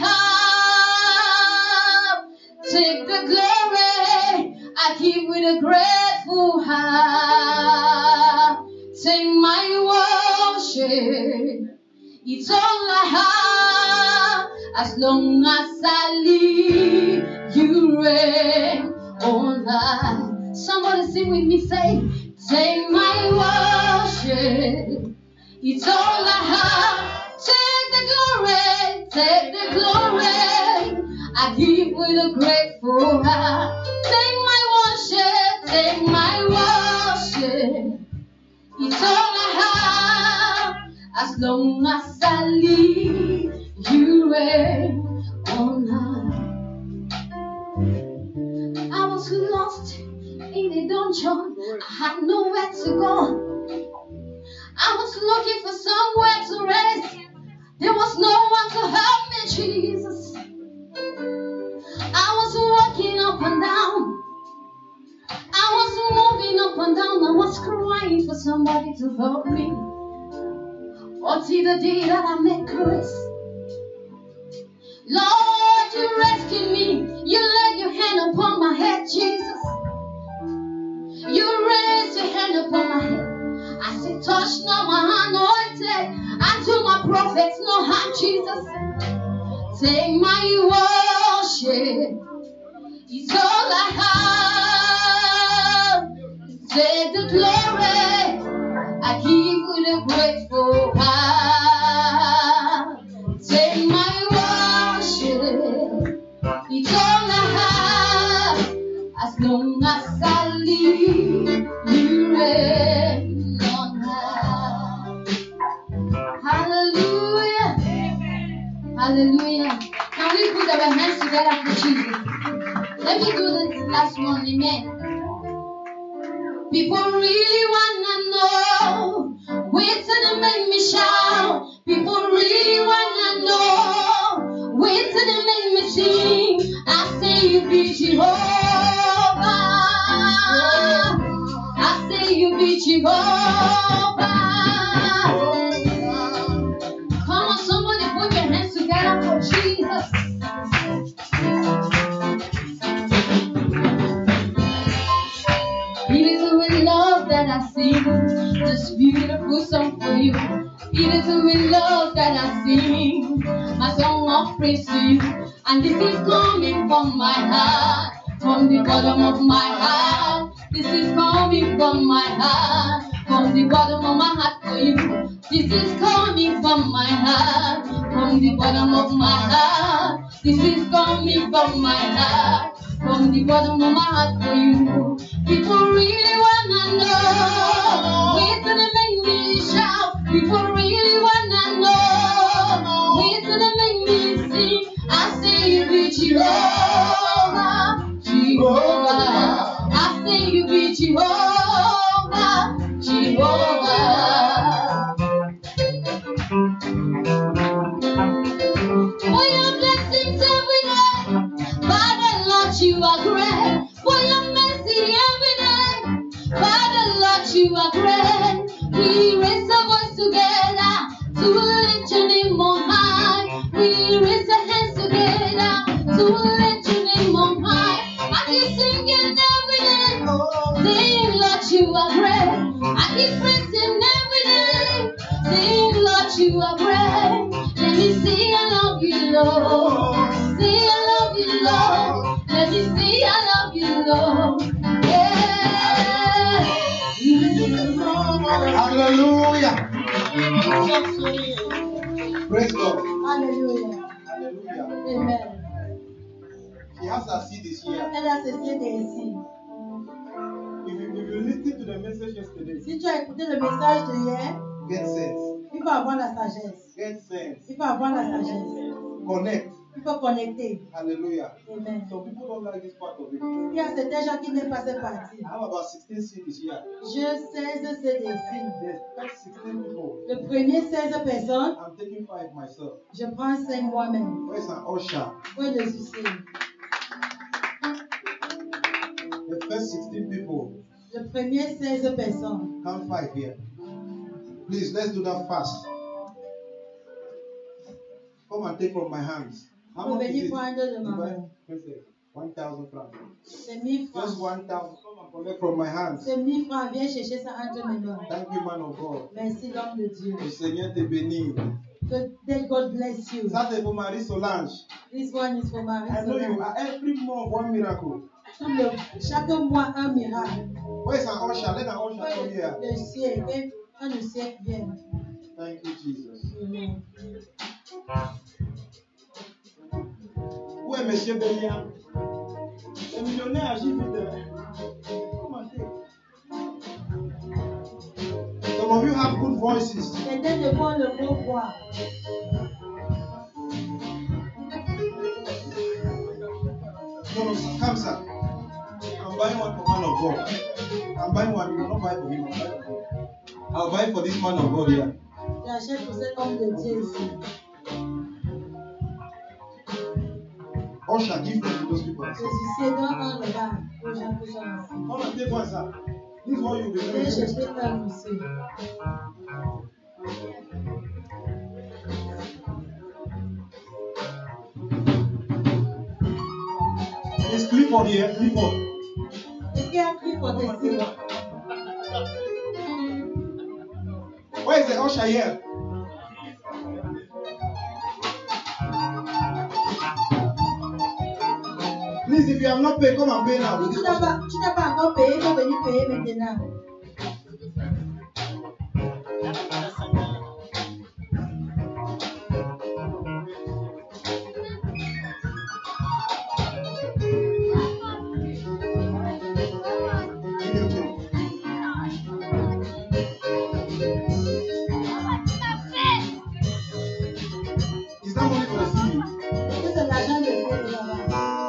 have. Take the glory I give with a grateful heart. Take my worship. It's all I have. As long as I live, you reign on high. Somebody sing with me, say, take my worship. It's all I have. Take the glory, take the glory. I give with a grateful heart. Take my worship, take As long as I live, you reign on high. I was lost in a dungeon, I had nowhere to go. I was looking for somewhere to rest. There was no one to help me, Jesus. I was walking up and down. I was moving up and down. I was crying for somebody to help me. Until the day that I met Christ. Lord, you rescued me. You laid your hand upon my head, Jesus. You raised your hand upon my head. I said, touch not my anointed, and to my prophets no harm, Jesus. Take my worship, it's all I have. Take the glory, I give with a grateful heart. Take my worship, it's all I have. As long as I live, you reign on high. Hallelujah. Hallelujah. Can we put our hands together for Jesus? Let me do this last one. Amen. People really wanna know. Wait till they make me shout. People really wanna know. Wait till they make me sing. I say you be Jehovah. I say you be Jehovah. Come on, somebody put your hands together for Jesus. It is with love that I sing this beautiful song for you. It is with love that I sing my song of praise to you. And this is coming from my heart, from the bottom of my heart. This is coming from my heart, from the bottom of my heart for you. This is coming from my heart, from the bottom of my heart. This is coming from my heart, from the bottom of my heart for you. People really wanna know. Wait till they make me shout. People really wanna know. Wait till they make me sing. I say you be Jehovah, Jehovah. I say you be Jehovah, Jehovah. For your blessings every day, Father Lord, you are great. For your mercy every day, Father Lord, you are great. We raise our voice together to lift your name on high. We raise our hands together to lift your name on high. I keep singing every day, saying Lord, you are great. I keep praising every day, saying Lord, you are great. Let me see I love you, Lord. See I love you, Lord. Let me see I love you, Lord. Yeah. Hallelujah. Praise God. Hallelujah. Hallelujah. Amen. He has a seed this year. Elle a cessé d'aimer. If you listen to the message yesterday, Si tu as écouté le message de hier, get sense. il faut avoir la sagesse. Get sense. Il faut avoir la sagesse. Connect. Il faut connecter. Hallelujah. Amen. Some people don't like this part of it. Il y a certains gens qui n'aiment pas cette partie. I have about 16 seed this year. Je 16 CDC. The first 16 people, Le premier 16 personnes, I'm taking 5 myself. je prends 5 moi-même. Where's an usher? Où est le souci? The first 16 people, Le premier 16 personnes. count 5 here. Please, let's do that fast. Come and take from my hands. How Vous much venez is it? prendre de ma main. 1,000 francs. C'est 1000 francs. Just 1,000. Come and collect from my hands. C'est 1000 francs. Viens chercher ça entre mes mains. Thank you, man of God. Merci, l'homme de Dieu. Le Seigneur te bénit. That God bless you. Ça, c'est pour Marie Solange. This one is for Marie I know you Solange. are every month one miracle. Chaque mois, un miracle. Where's an usher? Let an usher come here. Le siècle, quand le siècle vient. Thank you, Jesus. Amen. Où est Monsieur Bélian? Le millionnaire agit vite. Come and take. Some of you have good voices. Et dès devant le beau voix. No, sir. Come, sir. I'm buying one for man of God. I'm buying one. You will not buy for him. I'll buy for this man of God here. J'achète pour cet homme de Dieu ici. Usher, give them to those people. Je suis sédant en regard aux gens qui sont ici. Come and take one, sir. This is what you'll be Viens doing. chercher un monsieur. It's Clifford here. Clifford. Est-ce qu'il y a un cri pour ici? Where is the usher here? Please, if you have not paid, come and pay now. Tu n'as pas encore payé, il faut venir payer maintenant. Is that money for the CD? Est-ce que c'est l'argent de Dieu là-bas?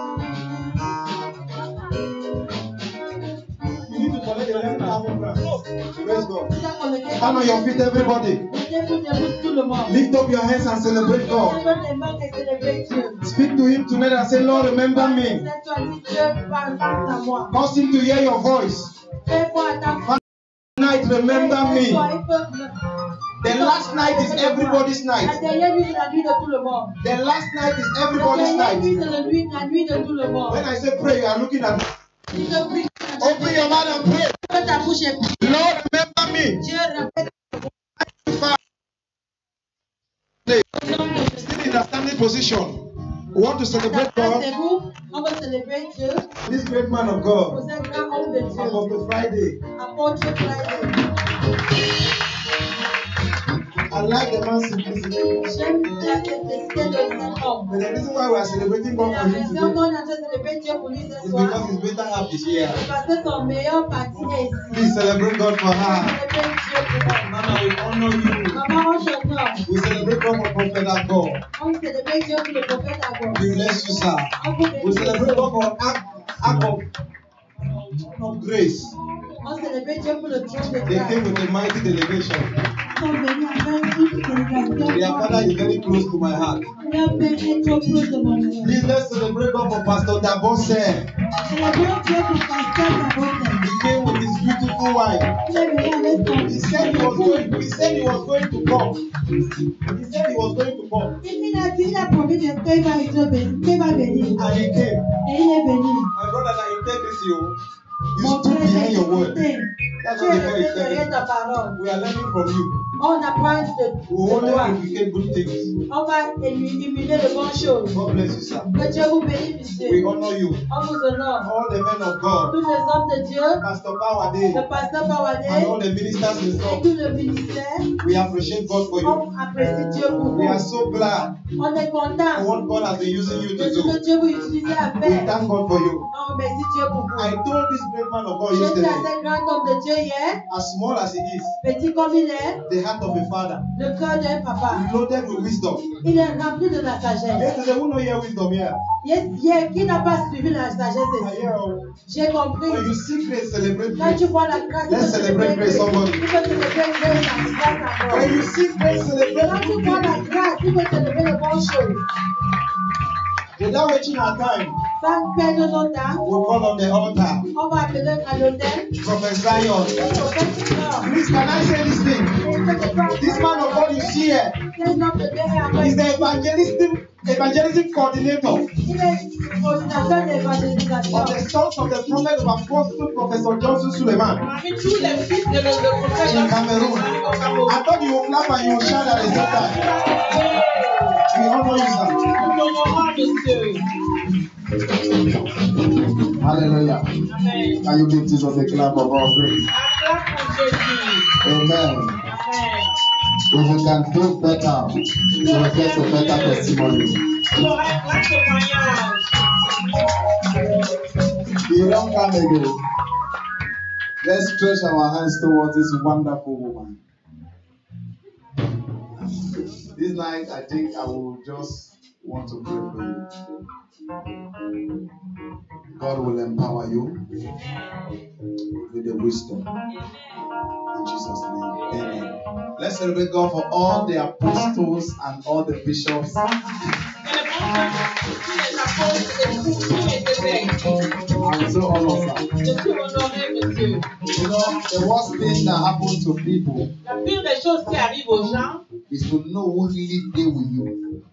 You need to collect the 11,000 francs. Praise God. Tu dois collecter. Stand on your feet, everybody. Mettez-vous debout tout le monde. Lift up your hands and celebrate God. Lève les mains et célébrer Dieu. Speak to Him tonight and say, Lord, remember me. Laisse-toi dire Dieu, parle à moi. Cause Him to hear your voice. Fais-moi attendre. Tonight, remember me. The last night is everybody's La night. dernière nuit, c'est la nuit de tout le monde. The last night is La everybody's dernière nuit, night. c'est la nuit de tout le monde. When I say pray, you are looking at me. Si je prie, Open your mouth and pray. ouvre ta bouche et prie. Lord, remember me. Dieu répète. Still in a standing position. We want to celebrate God. C'est vous. On va célébrer Dieu This great man of pour God. ce grand homme de Dieu. Apostle Friday. Apôtre Friday. I like the man's simplicity. J'aime la simplicité de cet homme. But the reason why we are celebrating God La for him raison today qu'on est en train de célébrer Dieu pour lui ce is soir, because his better half is here. c'est parce que son meilleur parti est ici. Please celebrate God for her. Célébrer Dieu pour elle. Mama, we honor you. Maman, on t'honore. We celebrate God for Prophet Agor. On célèbre Dieu pour le prophète Agor. We bless you, sir. On vous We celebrate bénit. God for act of grace. On célèbre Dieu pour le trône de They grâce. came with a mighty delegation. Ils sont venus avec toute délégation. Their father is very close to my heart. Leur père est trop proche de mon cœur. Please let's celebrate God for Pastor Dabose. Célébrons Dieu pour Pasteur Dabose. He came with his beautiful wife. Il est venu avec son He said he was going to come. He said he was going to come. Il a promis qu'il va venir. And he came. Et il est venu. My brother, that integrity, you Mon stood frère behind your word. est That's Tu what es they call resté derrière integrity. ta parole. We are learning from you. On apprend de We only toi. replicate good things. On va imiter de bonnes choses. God bless you, sir. Que Dieu vous bénisse, We monsieur. honor you. On vous honore. All the men of God, Tous les hommes de Dieu, Pastor Bawade, le pasteur and Bawade, all the ministers in et God, tout le ministère, we appreciate God for you. on apprécie Dieu pour We are vous. so glad On est for content what God has been using you de to ce que do. Dieu vous utilise à We faire. thank God for you. On remercie Dieu pour vous. I told this great man of God Je dis à yesterday, ce grand homme de Dieu hier, as small as he is, petit comme il est, the heart of a father, le cœur d'un papa, loaded with wisdom. il est rempli de la sagesse. Yesterday, who know here wisdom here? Hier, qui n'a pas suivi la sagesse I ici? hear. J'ai compris. When you see grace, celebrate Quand tu grace. vois la grâce, tu Let's peux celebrate célébrer grace, somebody. Tu peux célébrer grâce à grâce à When God. you see grace, Quand celebrate tu vois la grace. grâce, tu peux célébrer de bonnes choses. Without wasting our time, Sans perdre notre temps, we'll call on the altar. on va appeler à l'hôtel. Prophet Zion. Le prophète Zion. Please, can I say this thing? This man of God you see here C'est un homme de Dieu et is après, the evangelism coordinator il est coordinateur d'évangélisation. of the sons of the prophet of Apostle Professor Johnson Suleiman Parmi tous les fils de le prophète in Cameroon. I thought you would clap and you would shout at the same time. We honor you, sir. Nous honorons monsieur. Hallelujah. Amen. Can you give Jesus a clap of all praise? Acclame pour Jésus. Amen. Amen. If you can do better, you will get a better testimony. Tu auras un grand témoignage. You don't come again. Let's stretch our hands towards this wonderful woman. This night, I think I will just want to pray for you. God will empower you with the wisdom. In Jesus' name. Amen. Let's celebrate God for all the apostles and all the bishops. And so all of that. You know, the worst thing that happens to people is to know who really stay with you.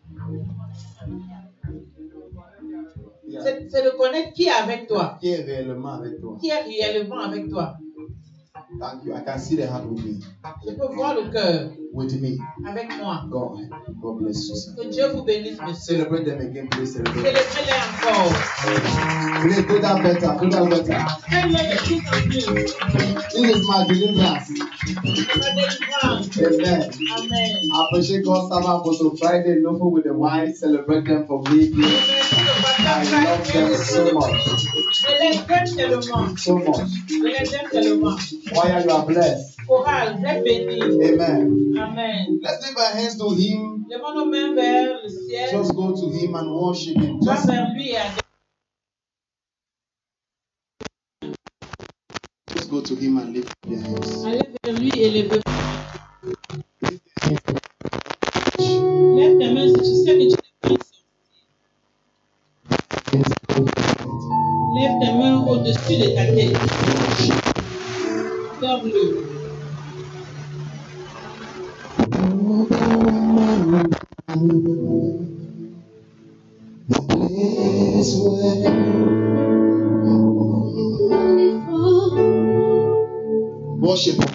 Yeah. C'est de connaître qui est avec toi. Qui est réellement avec toi. Qui est réellement avec toi. Thank you. I can see the heart with me. Je peux voir le cœur. With me. Avec moi. God bless you. Que Dieu vous bénisse, monsieur. Celebrate them again, please. Celebrate. Célébrez-les encore. Please do that better. Do that better. This is my deliverance. Amen. Amen. I appreciate God's servant Apostle Friday, Lofo with the wife. Celebrate them for me. I love them so much. Je les aime tellement. So much. Je les aime tellement. Why you are blessed? Courage, vous êtes bénis. Amen. Amen. Let's lift our hands to Him. Levons nos mains vers le ciel. Just go to Him and worship Him. Va vers lui et Just go to Him and lift your hands. allez vers lui et lève. Lève tes mains si tu sais que tu n'es pas sorti. Lève tes mains au-dessus de ta tête. Lève-le. Worship Him.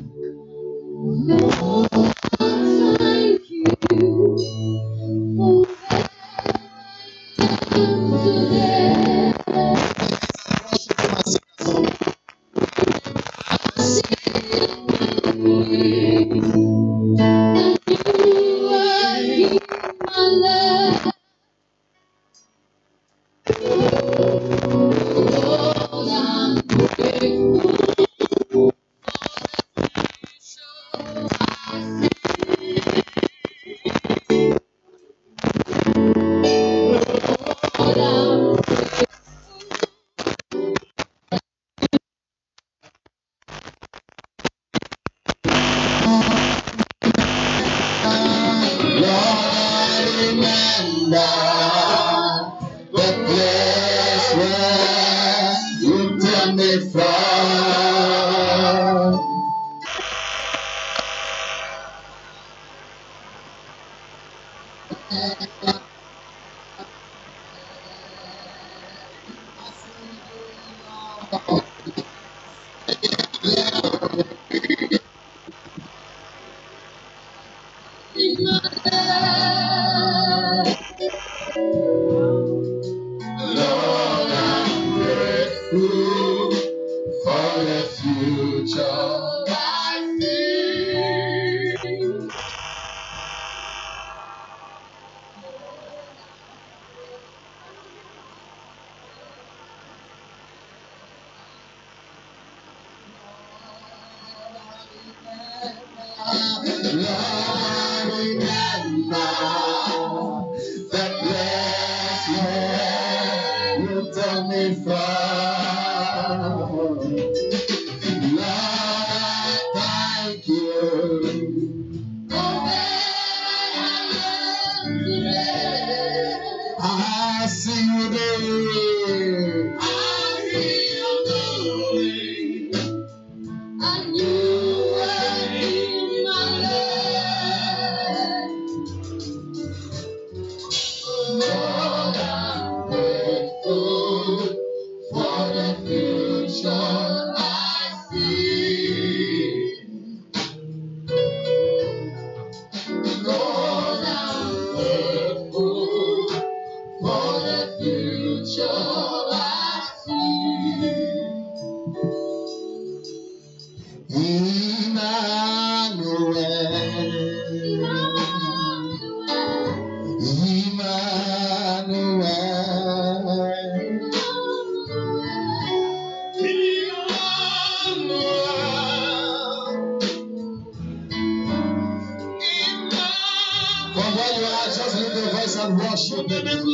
and worship Him. Your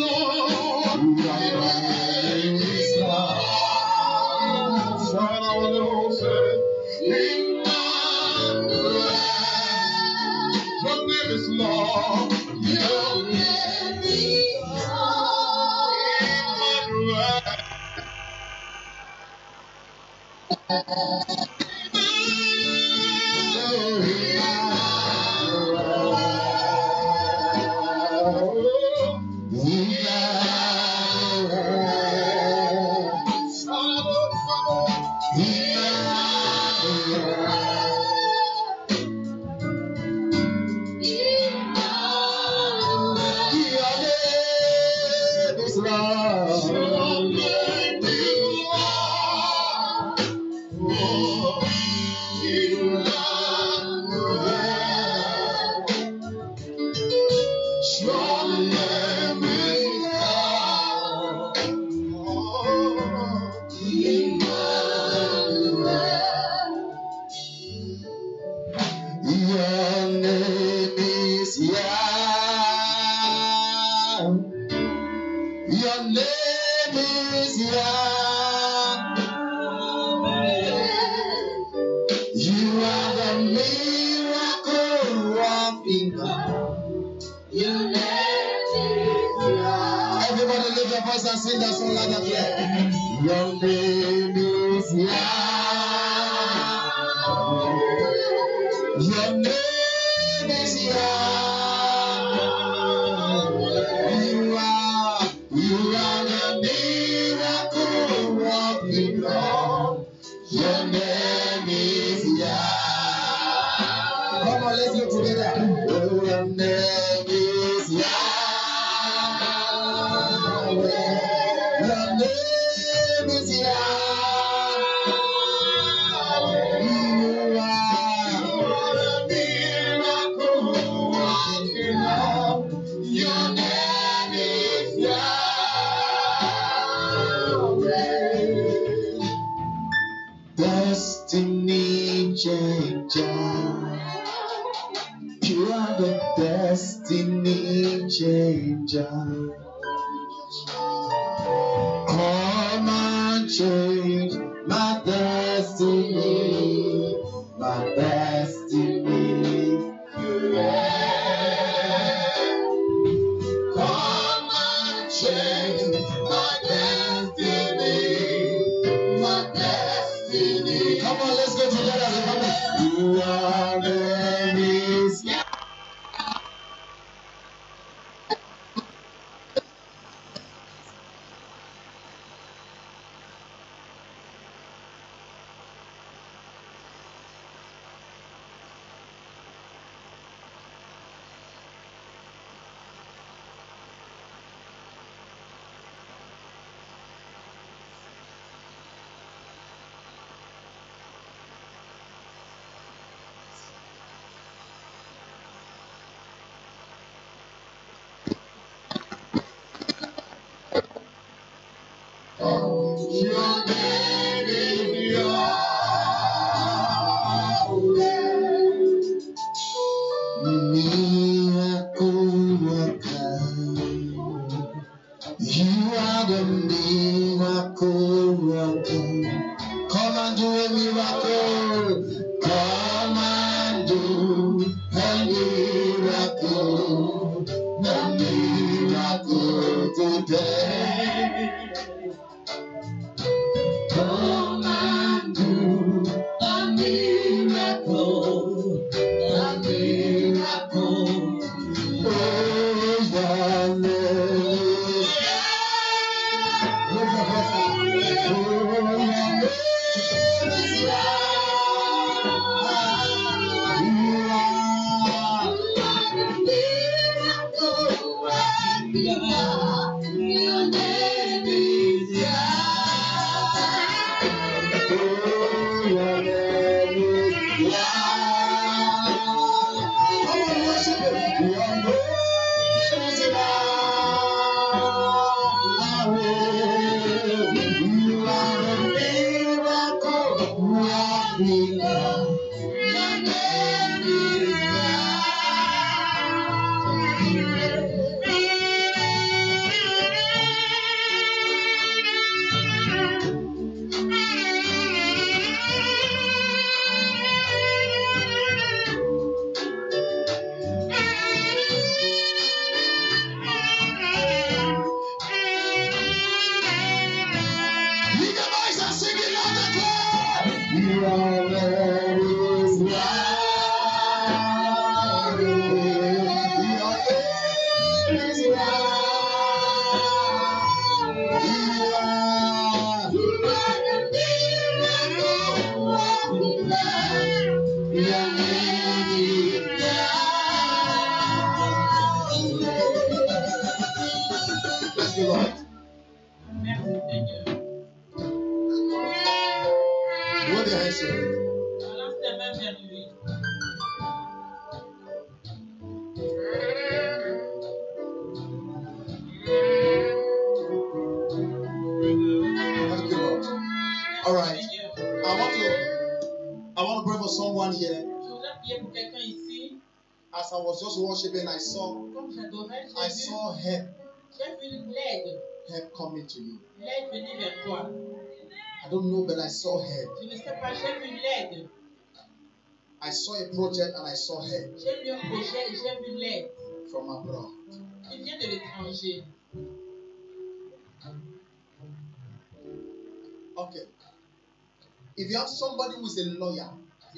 name is Lord. Shout out the whole say, Emmanuel. Your name is Lord. Your name is Lord. Emmanuel. Everybody lift your voice and sing that song like that. Your name is Yahweh. Your name is Yahweh. You are the miracle working God. Your name is Yahweh. Come on, let's go together. Your name is Yahweh. Your name is Yahweh. You are the miracle working God. Your name is Yahweh. Destiny changer. You are the destiny changer. Come and change my destiny, my destiny. Yeah. Come and change my destiny, my destiny. Come on, let's go together. You are the Messiah. Your name is Yahweh. Miracle worker. You are the miracle worker. Come and do a miracle. Come and do a miracle. The miracle today. Come and do a miracle, a miracle. Oh, your name is Your name is Lift the voice and sing it loud and clear. You always lie. Thank you, Lord. What the hell, sir? Thank you, Lord. All right. I want to pray for someone here. As I was just worshiping, I saw help coming to you. I don't know, but I saw help. I saw a project and I saw help from abroad. Okay. If you have somebody who is a lawyer,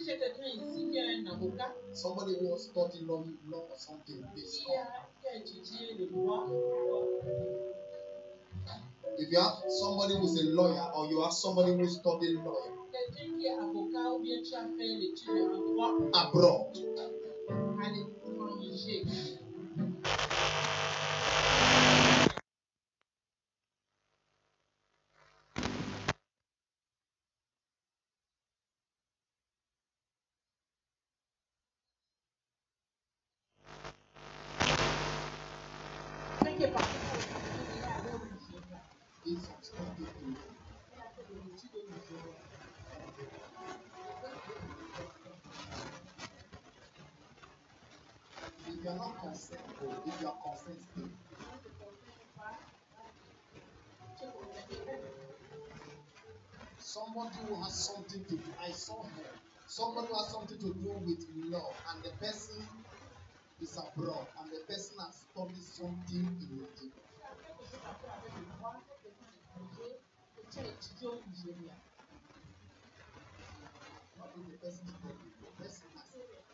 somebody who has studied law or something, please come. If you have somebody who is a lawyer or you have somebody who is studying lawyer abroad, if you are not concerned, or if you are concerned still, somebody who has something to do, I saw her, somebody who has something to do with law, and the person is abroad, and the person has studied something in Nigeria. Not with the person studying, the person has.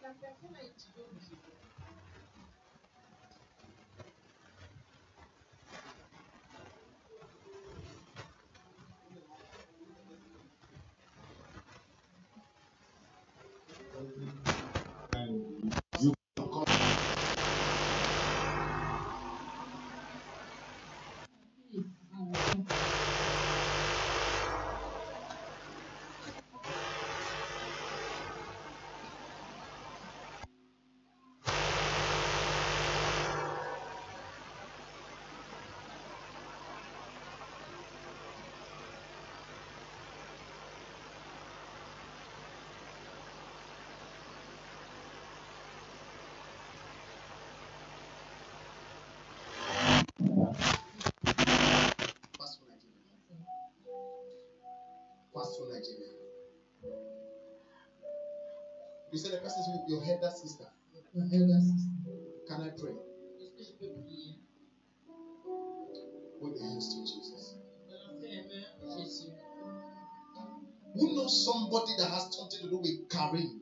Pastor Nigeria. You said the person is your elder sister. Your elder sister. Can I pray? With the hands to Jesus. Who knows somebody that has something to do with Karim?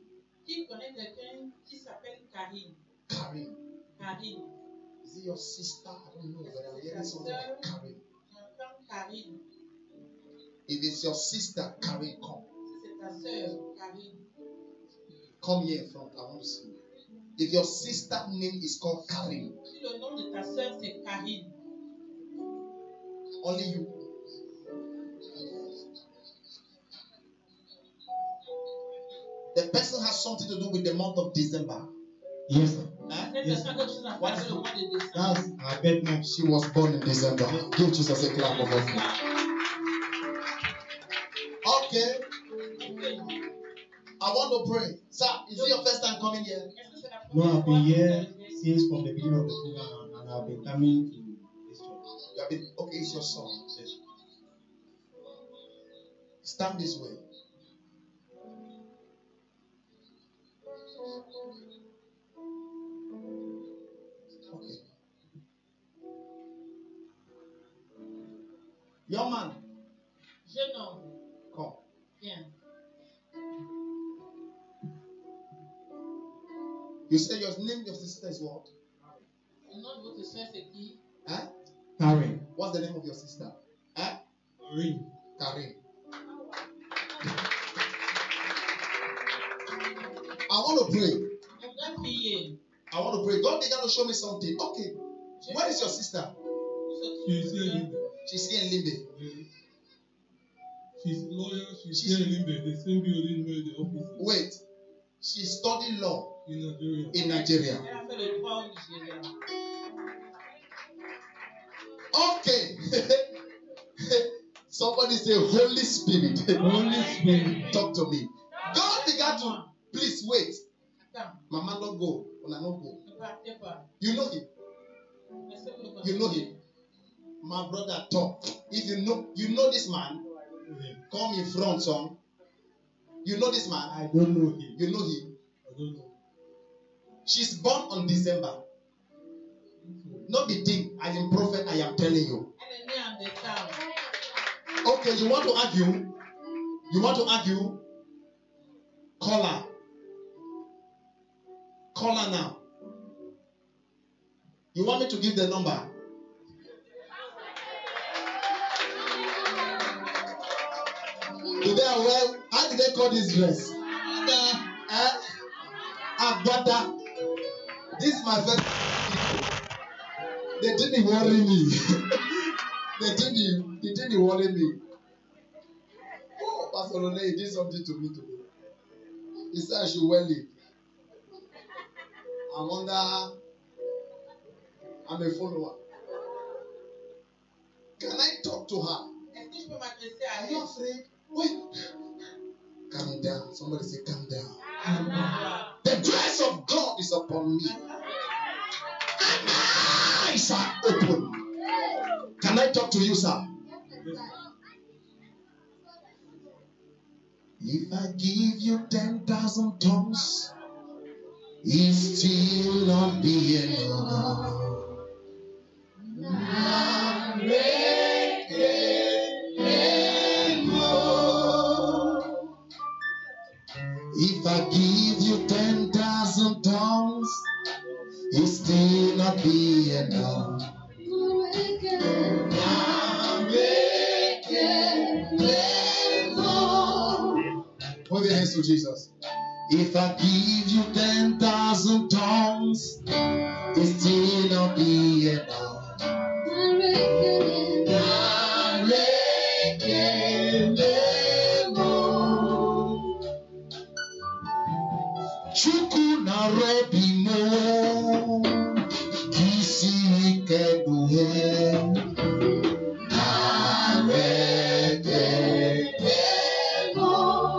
Karim. Is it your sister? I don't know, but I'm hearing something like Karim. If it's your sister, Karim, come. Come here in front. I want to see you. If your sister's name is called Karim, only you. The person has something to do with the month of December. Yes, sir. Yes. What is it? That's her birthday. She was born in December. Give Jesus a clap of offering. Okay. I want to pray. Sir, is it your first time coming here? No, I've been here since from the beginning of the program, and I've been coming to this church. You have been, okay, it's your son. Yes. Stand this way. Okay. Young man. You say your name, your sister is what? I'm not going to stress a key. Huh? Karen. What's the name of your sister? Huh? Karim. Karim. I want to pray. I'm not PA. I want to pray. God began to show me something. Okay. Where is your sister? She's here in Limbe. She's here in Limbe. She's lawyer. She's here in Limbe. The same building where the office is. Wait. She studied law In Nigeria. in Nigeria. Okay. Somebody say Holy Spirit. Holy Spirit. Talk to me. God began to. Please wait. Mama, don't go. Una no go. You know him. You know him. My brother, talk. If you know this man, come in front, son. You know this man. I don't know him. You know him. I don't know. She's born on December. Not be thing. I am prophet. I am telling you. Okay, you want to argue? You want to argue? Call her. Call her now. You want me to give the number? Today, well, how did they call this dress? Agbada. This is my first. They didn't worry me. They didn't worry me. Oh, Pastor Rone, he did something to me today. He said I should wear it. I'm a follower. Can I talk to her? Are you afraid? Wait. Calm down. Somebody say calm down. The grace of God is upon me. And my eyes are open. Can I talk to you, sir? If I give you 10,000 tongues, it's still not be enough. If I give you 10,000 tongues, it still not be enough. Hold your hands to Jesus. If I give you 10,000 tongues, it still not be enough. Chuku na robi mo kisi keduhe na rege mo.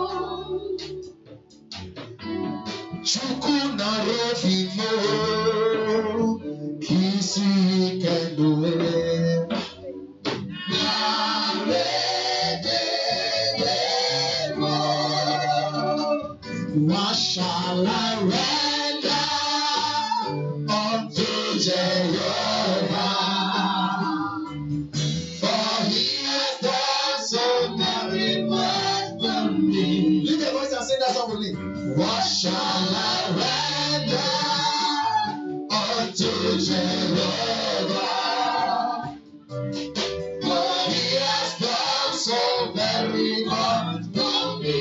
Chuku na robi mo kisi keduhe na rege mo. What shall I render unto Jehovah? For he has done so very much for me. Lift your voice and sing that song with me. What shall I render unto Jehovah? For he has done so very much for me.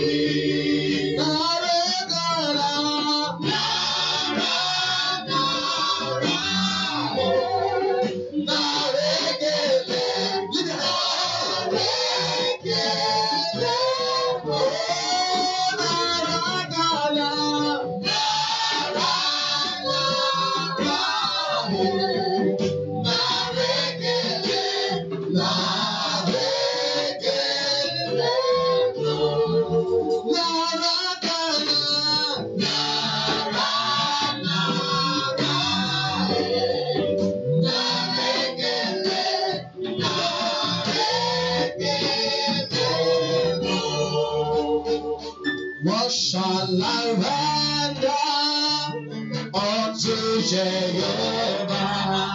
What shall I render unto Jehovah?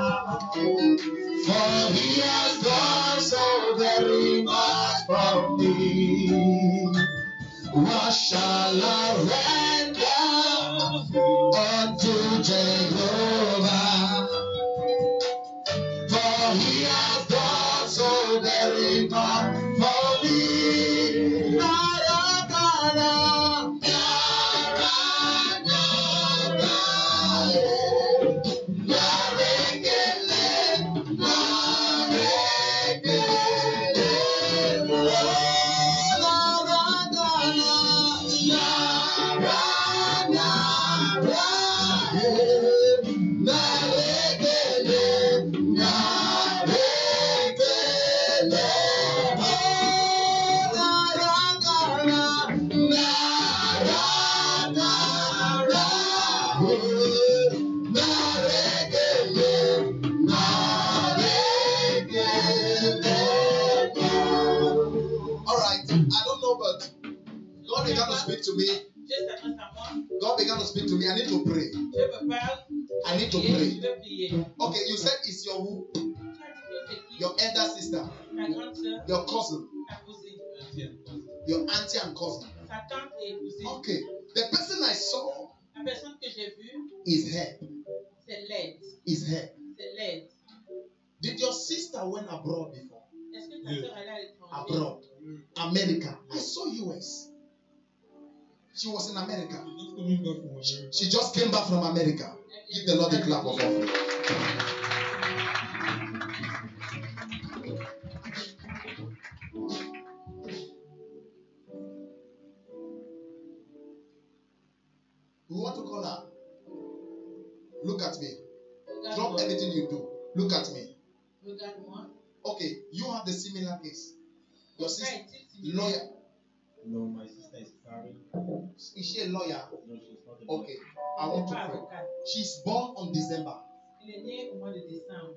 For he has done so very much for me. What shall I render unto I don't know, but God began to speak to me. Dieu s'adresse à moi. God began to speak to me. I need to pray. Dieu me parle. I need to Et je pray. vais prier. Okay, you said it's your who? Tu as dit que c'est qui? Your elder sister, Ta grande sœur, your cousin, ta cousine, your auntie and cousin. sa tante et cousine. Okay, the person I saw La personne que j'ai vue, is her. c'est l'aide. Is her. C'est l'aide. Did your sister went abroad before? Est-ce que ta sœur est allée à l'étranger? Abroad, America. I saw US. She was in America. She just came back from America. Give the Lord a clap of offering. We want to call her. Look at me. Drop everything you do. Look at me. Regarde-moi. Okay, you have the similar case. Your Frère sister, est-il similaire? lawyer. No, my sister is married. Is she a lawyer? No, she's not a Okay, I Elle want n'est to pas pray. avocate. She's born on December. Il est né au mois de décembre.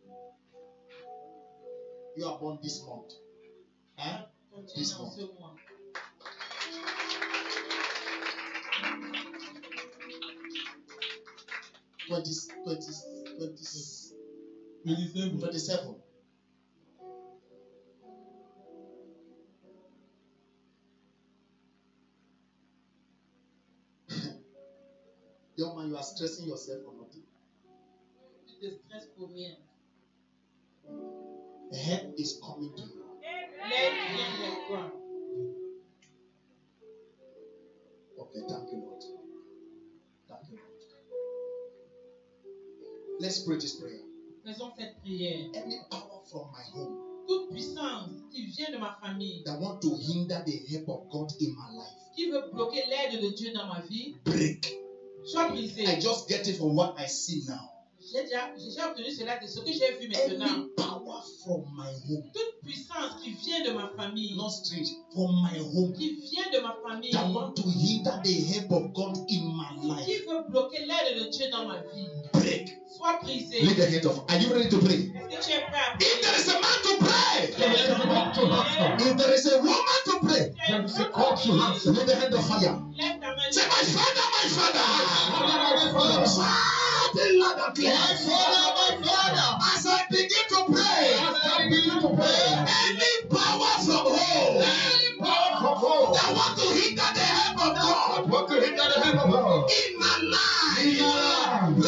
You are born this month. Huh? Donc tu es This né en month. ce mois. Twenty-seven. Young man, you are stressing yourself for nothing. Tu te stresses pour rien. Help is coming to you. L'aide vient vers toi. Okay, thank you, Lord. Thank you, Lord. Let's pray this prayer. Faisons cette prière. Any power from my home Toute puissance qui vient de ma famille, that want to hinder the help of God in my life, qui veut bloquer l'aide de Dieu dans ma vie, break. soit brisée. I just get it from what I see now. J'ai déjà obtenu cela de ce que j'ai vu maintenant. Any power from my home, Toute puissance qui vient de ma famille, not strange, from my home, qui vient de ma famille, that want to hinder the help of God in my qui life, veut bloquer l'aide de Dieu dans ma vie, break. soit brisée. Lift the hand of. Are you ready to pray? Est-ce que tu es prêt à If there prier? is a man to pray, Lève if there is a woman to pray, lift the hand of fire. ta main. Say, my father, my father. Something like that. My father. As I begin to pray, any power from home that want to hinder the help of God in my life,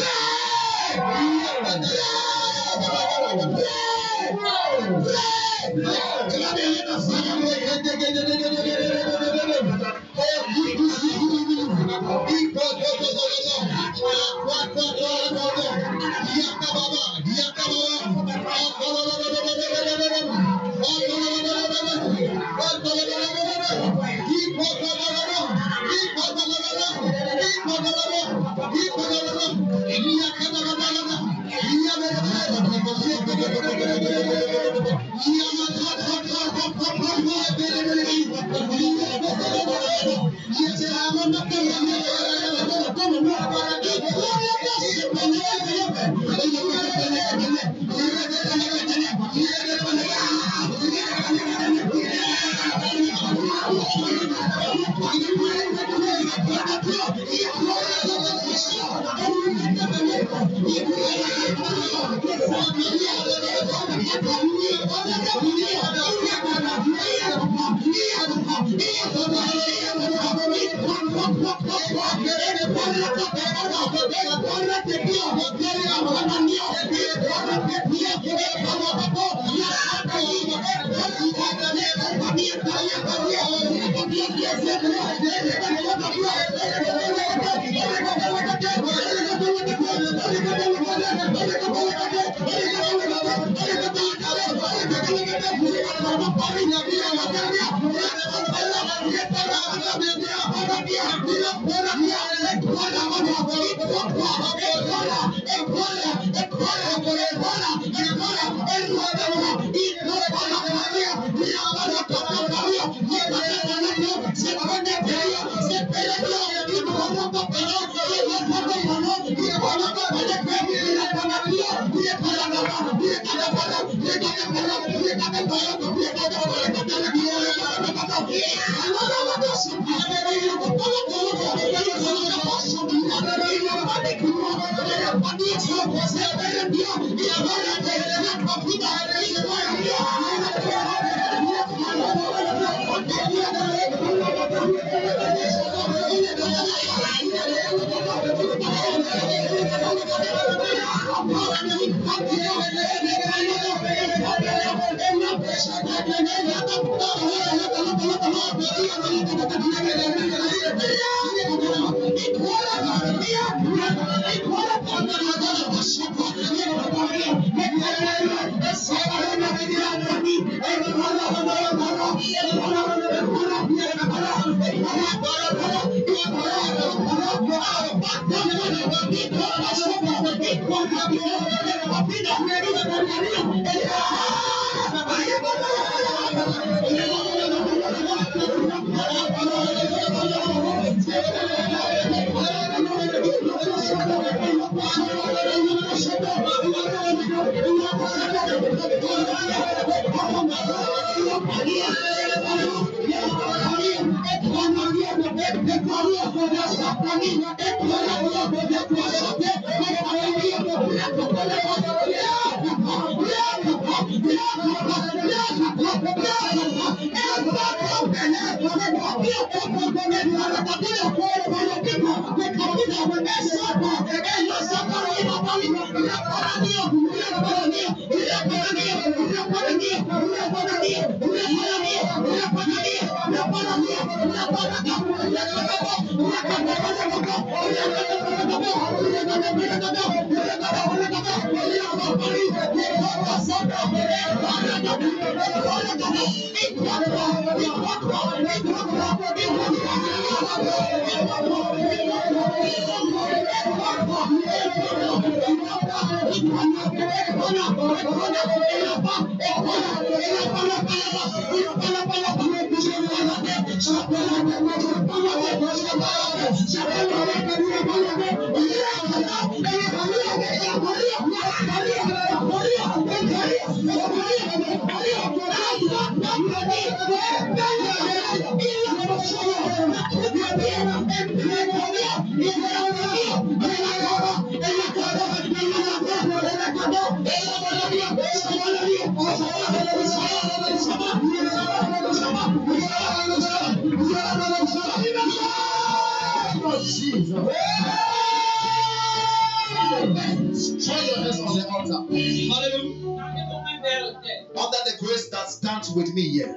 Under the grace that stands with me here,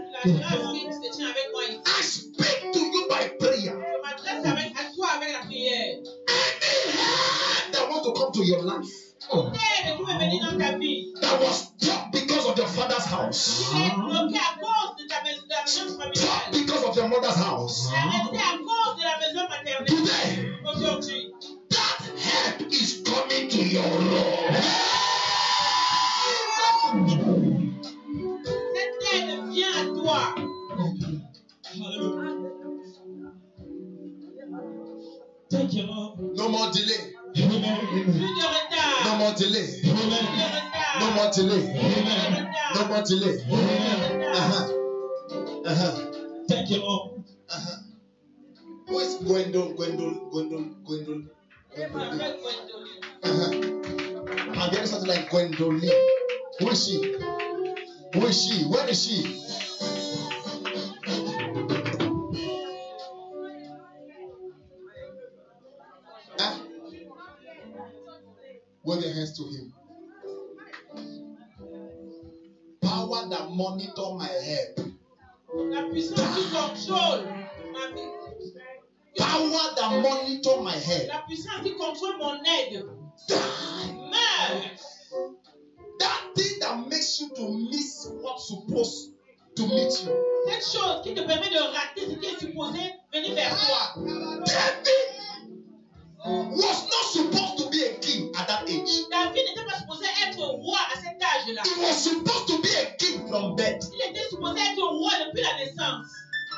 I speak to you by prayer. Any hand that want to come to your life, that was dropped because of your father's house, dropped because of your mother's house, today, that help is coming to your room. Thank you, Lord. No more delay. Amen. No more delay. No more delay. No more delay. Thank you, Lord. Who is Gwendol? I'm getting something like Gwendolyn. Who is she? Who is she? Where is she? Wave your hands to him. Power that monitor my help. La puissance qui contrôle ma vie. Power that monitor my help. La puissance qui contrôle mon aide. Meurs. That thing that makes you to miss what's supposed to meet you. Cette chose qui te permet de rater ce qui est supposé venir vers toi. David was not supposed to be a king at that age. David n'était pas supposé être roi à cet âge-là. He was supposed to be a king from birth. Il était supposé être roi depuis la naissance.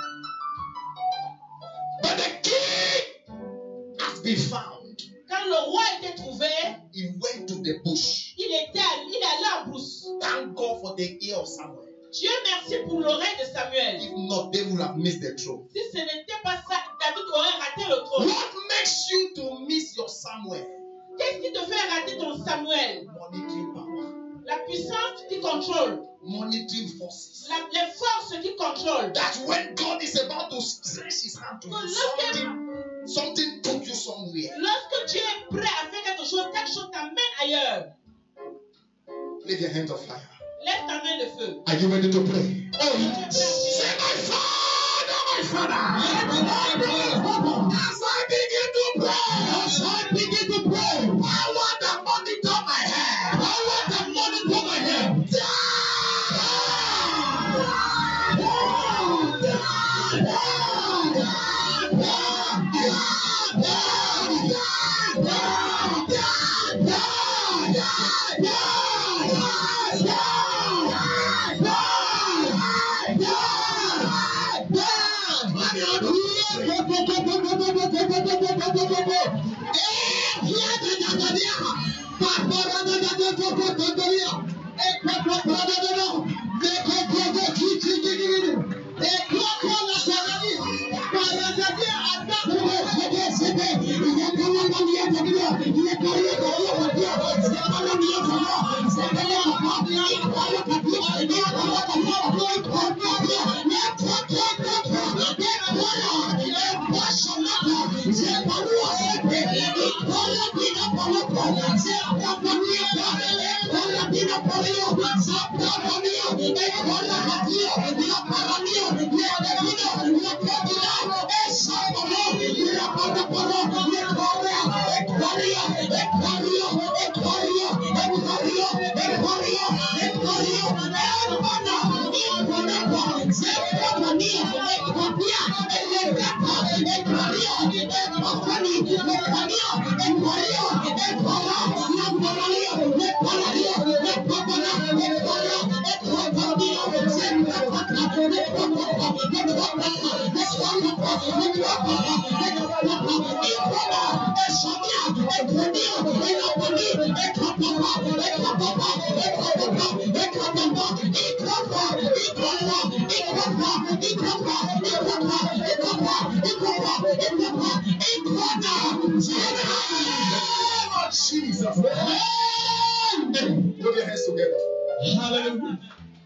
But the king has been found. Quand le roi était trouvé, He went to the bush. il est allé en brousse. Thank God for the ear of Samuel. Dieu merci pour l'oreille de Samuel. If not, they would have missed the throne. Si ce n'était pas ça, David aurait raté le trône. What makes you to miss your Samuel? Qu'est-ce qui te fait rater ton Samuel? Monitoring power, La puissance qui contrôle. monitoring forces. Les forces qui contrôlent. That when God is about to stretch his hand to you, something took you somewhere. Lorsque tu es prêt à faire quelque chose t'amène ailleurs. Leave your hands of fire. Lève ta main de feu. Are you ready to pray? Oh, say, my Father, as I begin to pray, I want the money to my head. I want the money to my head. Jesus. Put your hands together. Hallelujah.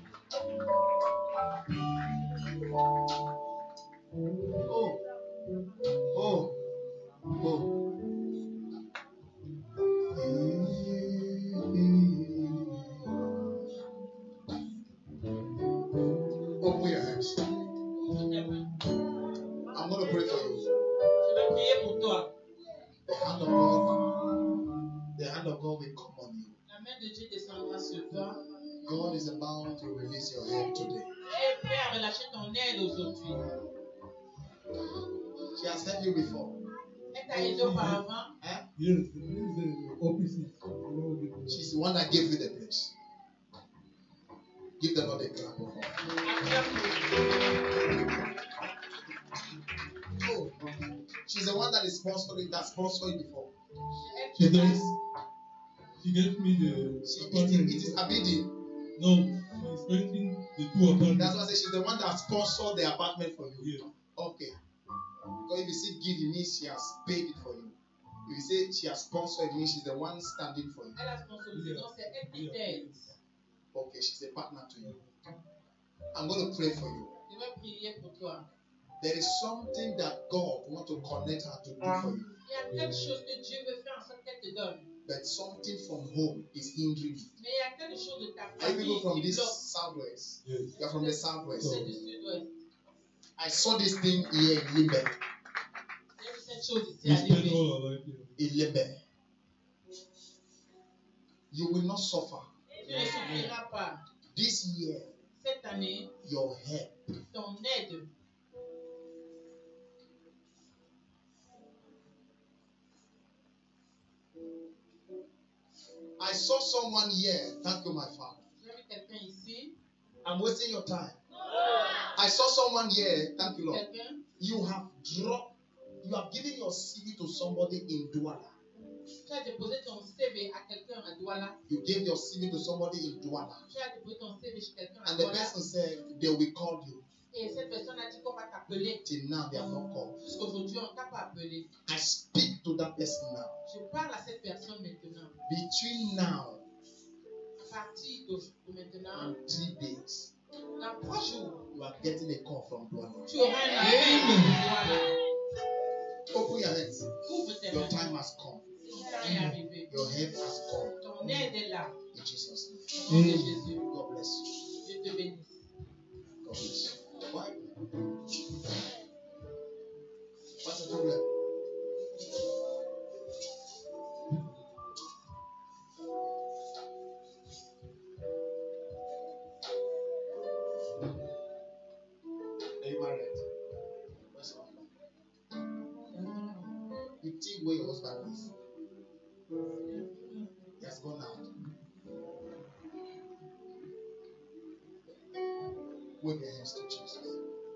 Open your hands. I'm going to pray for you. The hand of God will come on you. God is about to release your help today. She has helped you before. Yes, She's the one that gave you the place. Give the Lord a clap of Oh, she's the one that is sponsoring, that sponsored you before. She gave me the apartment. It is Abidi. No, she's renting the 2 apartments. That's why I say she's the one that sponsored the apartment for you. Yeah. Okay. Because if you say give, it means she has paid it for you. If you say she has sponsored, it means she's the one standing for you. Okay, she's a partner to you. I'm going to pray for you. There is something that God wants to connect her to do for you. But something from home is hindering you. Are you people from this southwest? Yes. You are from the southwest. So, I saw this thing here in Limbe. we spend all our life here. In Limbe. You will not suffer. This year, Cette année, your help ton aide. I saw someone here. Thank you, my Father. J'ai vu quelqu'un ici. I'm wasting your time. I saw someone here. Thank you, Lord. Quelqu'un. You have given your CV to somebody in Douala. Tu as déposé ton CV à quelqu'un à Douala. You gave your CV to somebody in Douala. Tu as déposé ton CV chez quelqu'un à And the Douala. person said they will call you. Et cette personne a dit qu'on va t'appeler. Till now, they have not called. Jusqu'aujourd'hui, on ne t'a pas appelé. I speak to that person now. Je parle à cette personne maintenant. Between now À partir de maintenant, and 3 days, dans 3 jours, you are getting a call from Douala. tu auras un appel. Open your hands. Ouvre tes Your mains. time has come. Ton temps est arrivé. Your help has come. Ton aide est là. In Jesus' name. Au nom de Jésus, God bless you. Dieu te bénisse. God bless you. Why? What's the problem? Are you married? Where's your husband? You think where your husband is? He has gone out. Wave your hands to Jesus.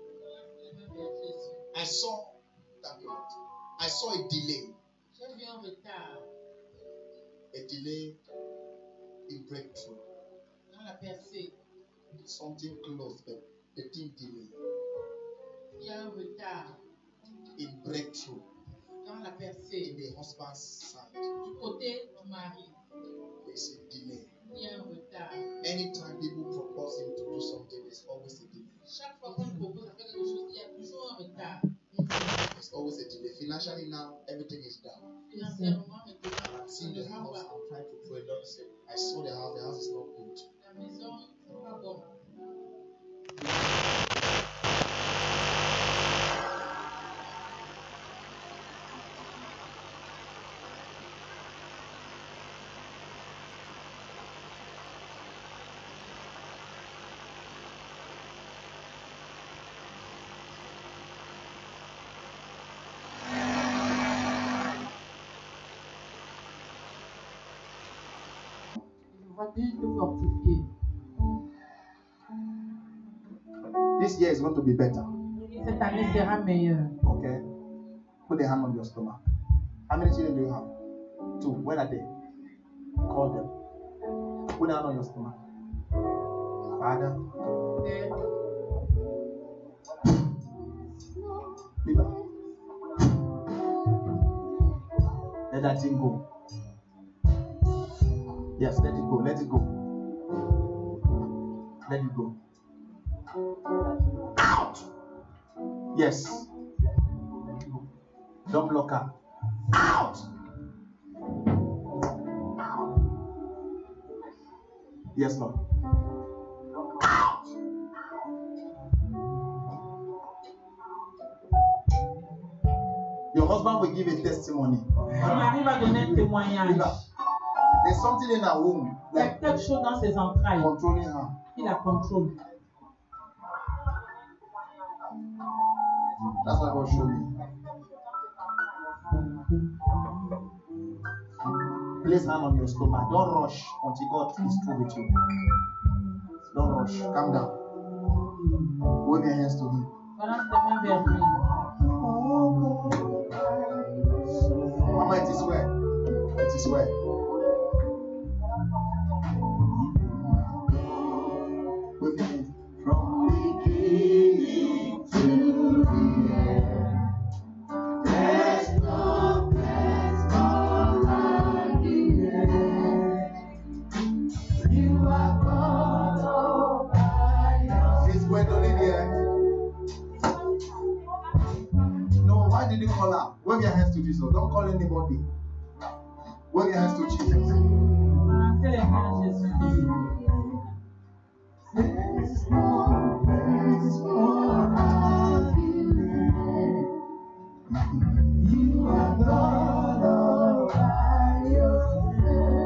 I saw that God. I saw a delay. J'ai vu un retard A delay in breakthrough. dans la percée. Something close, but the thing delay. Il y a un retard In breakthrough. dans la percée. In the husband's side, Du côté du mari, there's a delay. il y a un retard. Anytime people propose him to do something, there's always a delay. Chaque fois qu'on propose à faire quelque chose, il y a toujours un retard. There's always a delay. Financially now, everything is down. Financièrement, maintenant, I've seen on ne the vend house. pas. I'm trying to pray. Lord say, I saw the house is not good. La maison, c'est pas bon. Une voiture fortifiée. This year is going to be better. Cette année sera meilleure. Okay? Put the hand on your stomach. How many children do you have? 2. Where are they? Call them. Put the hand on your stomach. Father. Leave her. Let that thing go. Yes, let it go. Let it go. Let it go. Out! Yes. Don't block her. Out! Yes, Lord. Out! Your husband will give a testimony. Son mari va donner un témoignage. Leave her. There's something in her womb, Il y a like quelque chose dans ses entrailles controlling her. qui la contrôle. That's what God showed me. Place hand on your stomach. Don't rush until God is through with you. Don't rush. Calm down. Wave your hands to Him. Balance tes mains vers lui. Mama, it is well. It is well. Wave your hands. From beginning to the end, there's no place for argument. You are God all by yourself. It's Gwendolyn here. No, why did you call her? Wave your hands to Jesus. Don't call anybody. Wave your hands to Jesus. Balancez les mains à Jésus. There's no place for argument. You are God all by yourself.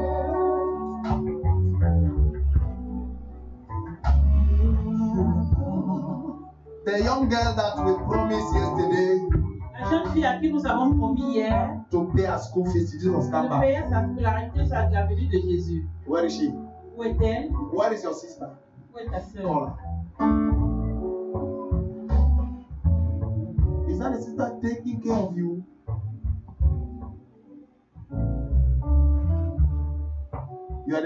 The young girl that we promised yesterday La jeune fille à qui nous avons promis hier to pay her school fees, Jesus de come back. payer sa scolarité sur la venue de Jésus. Where is she? Où est-elle? Where is your sister? Où est ta sœur? Call her. Is that the sister taking care of you?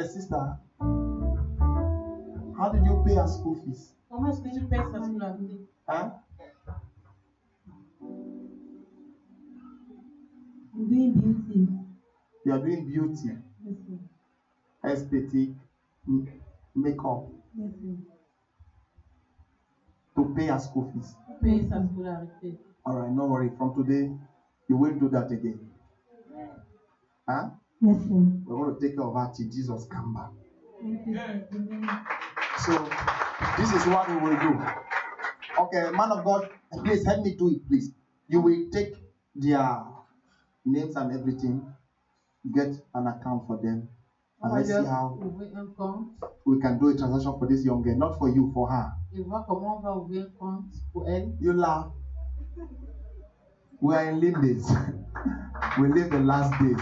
sister, how did you pay her school fees? Comment est-ce que tu payes sa scolarité? Huh? I'm doing beauty. You are doing beauty, Yes, sir. aesthetic, makeup Yes, sir. to pay her school fees. Payer sa scolarité. Alright, no worry. From today, you won't do that again. Huh? Yes, sir. We're going to take care of her till Jesus come back. Thank you, sir. Amen. So, this is what we will do. Okay, man of God, please help me do it, please. You will take their names and everything, get an account for them, and let's see how Ouvrir un compte we can do a transaction for this young girl, not for you, for her. et voir comment on va ouvrir un compte pour elle. You laugh. We are in limits. We live the last days.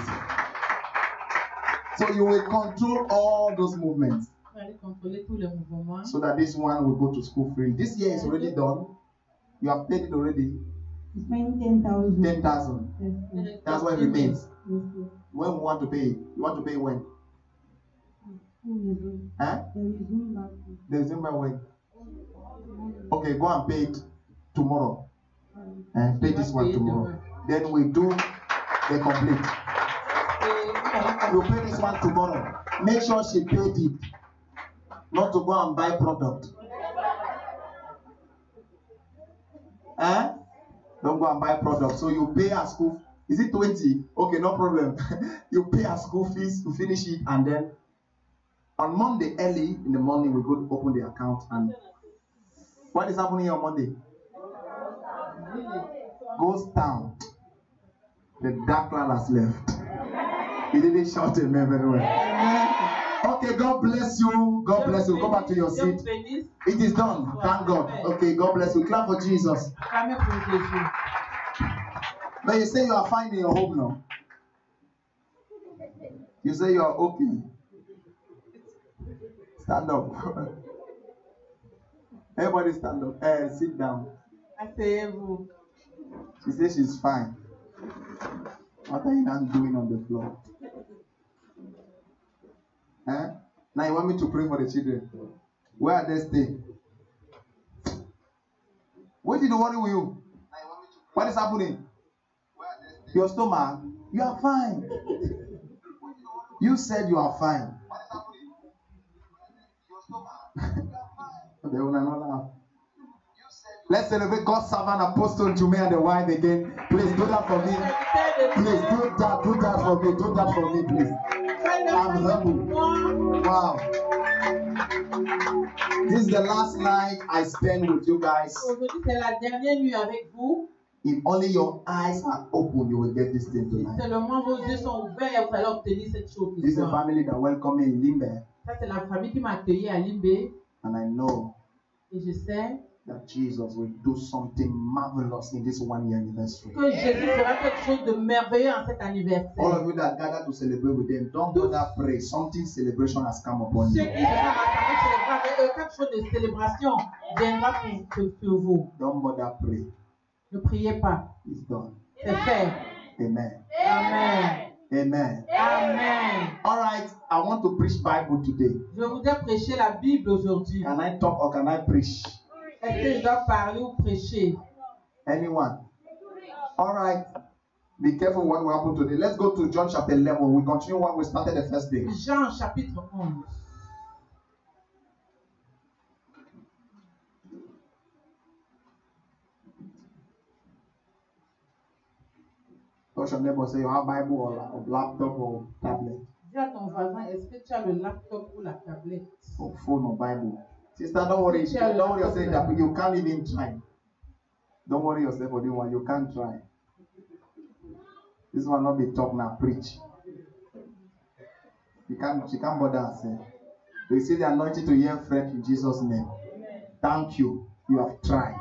So you will control all those movements Pour aller contrôler tous les mouvements. so that this one will go to school free. This year is already done. You have paid it already. It's paying 10,000. 10,000. Yes, sir. That's what it remains. Yes, sir. When we want to pay it, you want to pay when? Who is it? Huh? There is no back. The December when? Okay, go and pay it tomorrow. And pay this one tomorrow. Then we do the complete. You pay this one tomorrow. Make sure she paid it. Not to go and buy product. Eh? Don't go and buy product. So you pay her school. Is it 20? Okay, no problem. You pay her school fees to finish it, and then on Monday early in the morning we go to open the account. And what is happening on Monday? Goes down. The dark cloud has left. He didn't shout amen very well. Okay, God bless you. God bless you. Go back to your seat. It is done. Thank God. Okay, God bless you. Clap for Jesus. Acclamez pour Jésus. But you say you are fine in your home now. You say you are okay. Stand up. Everybody stand up. Sit down. Asseyez-vous. She says she's fine. What are you not doing on the floor? Now you want me to pray for the children? Where are they staying? What did you worry with you? What is happening? Your stomach? You are fine. You said you are fine. They will not laugh. Let's celebrate God's servant Apostle Jume and the wife again. Please do that for me. Please do that for me. Do that for me, please. I'm humble. Wow. This is the last night I spend with you guys. Aujourd'hui, c'est la dernière nuit avec vous. If only your eyes are open, you will get this thing tonight. Seulement vos yeux sont ouverts, vous allez obtenir cette chose. This is a family that welcomed me in Limbe, Ça, c'est la famille qui m'a accueilli à Limbé. and I know Et je sais that Jesus will do something marvelous in this 1 year anniversary. que Jésus fera quelque chose de merveilleux en cet All anniversaire. of you that gather to celebrate with them, don't bother pray. Something celebration has come upon Ceux you. qui se sont rassemblés célébrer avec eux, quelque chose de célébration viendra sur vous. Don't bother pray. Ne priez pas. It's done. C'est fait. Amen. Amen. Amen. Amen. All right, I want to preach Bible today. Je voudrais prêcher la Bible aujourd'hui. Can I talk or can I preach? Est-ce que je dois parler ou prêcher? Anyone? All right. Be careful what will happen today. Let's go to John chapter 11. We continue what we started the first day. Jean chapitre 11. Touch your neighbor, say you have Bible or laptop or tablet Dis à ton voisin, est-ce que tu as le laptop ou la tablette? or phone or Bible. Sister, don't worry. Don't worry yourself that you can't even try. Don't worry yourself for this one. You can't try. This one not be talk now, preach. She can't bother herself. We see the anointing to hear fresh in Jesus' name. Thank you. You have tried.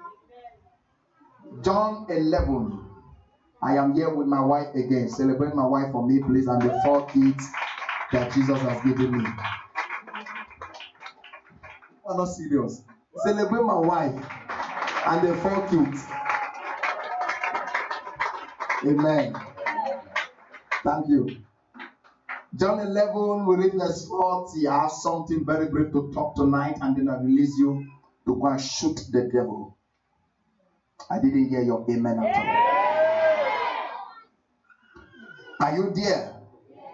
John 11. I am here with my wife again. Celebrate my wife for me, please, and the 4 kids that Jesus has given me. I'm not serious. Celebrate my wife and the 4 kids. Amen. Thank you. John 11, we read verse 40. I have something very brief to talk tonight, and then I release you to go and shoot the devil. I didn't hear your amen at all. Are you there?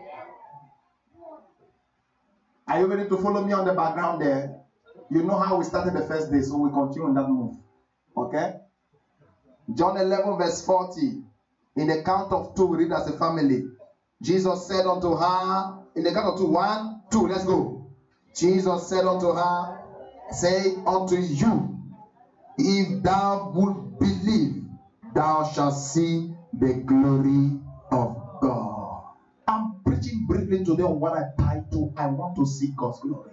Are you ready to follow me on the background there? You know how we started the first day, so we continue on that move. Okay? John 11, verse 40. In the count of 2, we read as a family. Jesus said unto her, in the count of 2, 1, 2, let's go. Jesus said unto her, say unto you, if thou wilt believe, thou shalt see the glory of God. I'm preaching briefly today on what I title, I want to see God's glory.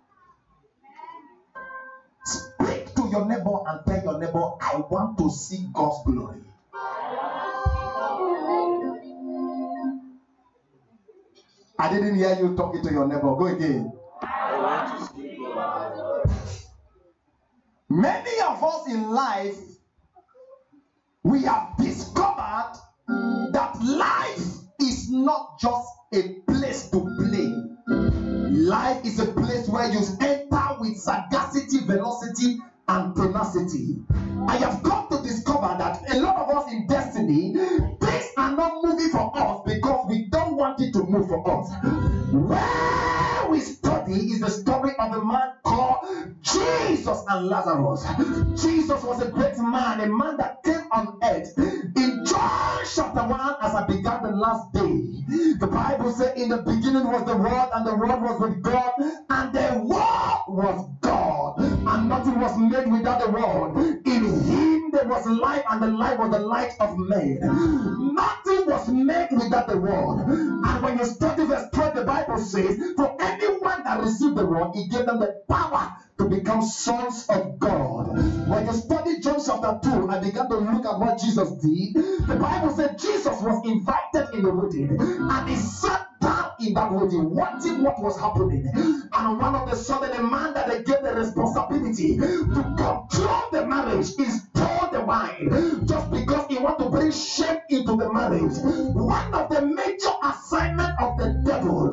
Speak to your neighbor and tell your neighbor, I want to see God's glory. I didn't hear you talking to your neighbor. Go again. I want to see God. Many of us in life, we have discovered that life is not just a place to play. Life is a place where you enter with sagacity, velocity, and tenacity. I have come to discover that a lot of us in destiny, things are not moving for us because we don't want it to move for us. Where we study is the story of a man called Jesus and Lazarus. Jesus was a great man, a man that came on earth. In John chapter 1, as I began the last day, the Bible said, in the beginning was the Word, and the Word was with God, and the Word was God, and nothing was made without the Word. In Him there was life, and the life was the light of men. Nothing was made without the Word. And when you study verse 12, the Bible says, for anyone that received the Word, He gave them the power to become sons of God. When you study John chapter 2, I began to look at what Jesus did. The Bible said Jesus was invited in the wedding, and He sat down in that wedding, watching what was happening. And one of the sudden, the man that they gave the responsibility to control the marriage is poured the wine, just because he want to bring shame into the marriage. One of the major assignments of the devil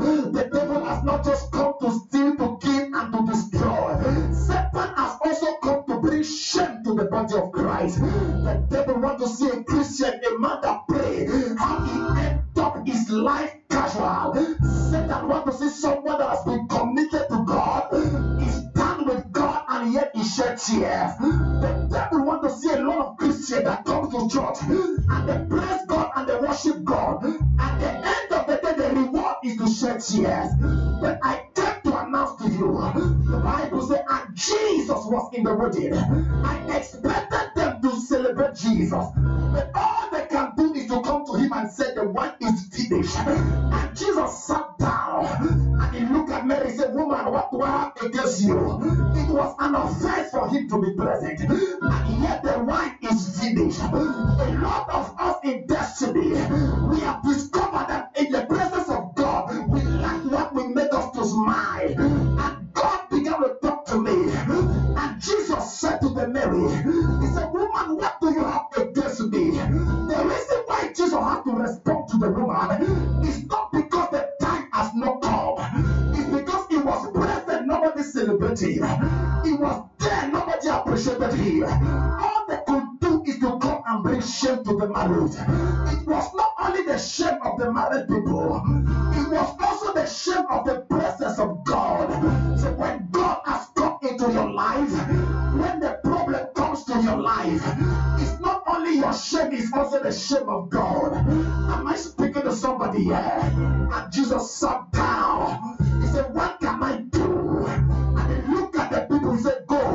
has not just come to steal, to kill, and to destroy. Satan has also come to bring shame to the body of Christ. The devil wants to see a Christian, a man that pray, how he ended up his life casual. Satan wants to see someone that has been committed to God, is done with God, and yet he shed tears. The devil wants to see a lot of Christians that come to church and they praise God and they worship God. At the end of the day, the reward is to shed tears. But I came to announce to you, the Bible says, and Jesus was in the wedding. I expected them to celebrate Jesus, but all they can do is to come to Him and say the wine is finished. And Jesus sat down and He looked at Mary and said, woman, what do I have against you? It was an offense for Him to be present, and yet the wine is finished. A lot of us in destiny, we have discovered that in the presence of God, we lack what will make us to smile. And God began to talk to me, and Jesus said to the Mary, He said, woman, what do you have against me? The reason why Jesus had to respond to the woman is not because the time has not come. It's because He was present, nobody celebrated Him. He was there, nobody appreciated Him. All they could do is to come and bring shame to the marriage. It was not only the shame of the married people, it was also the shame of the presence of God. So when God has come into your life, when the problem comes to your life, it's not only your shame, it's also the shame of God. Am I speaking to somebody here? And Jesus sat down. He said, what can I do? And he looked at the people and said, go,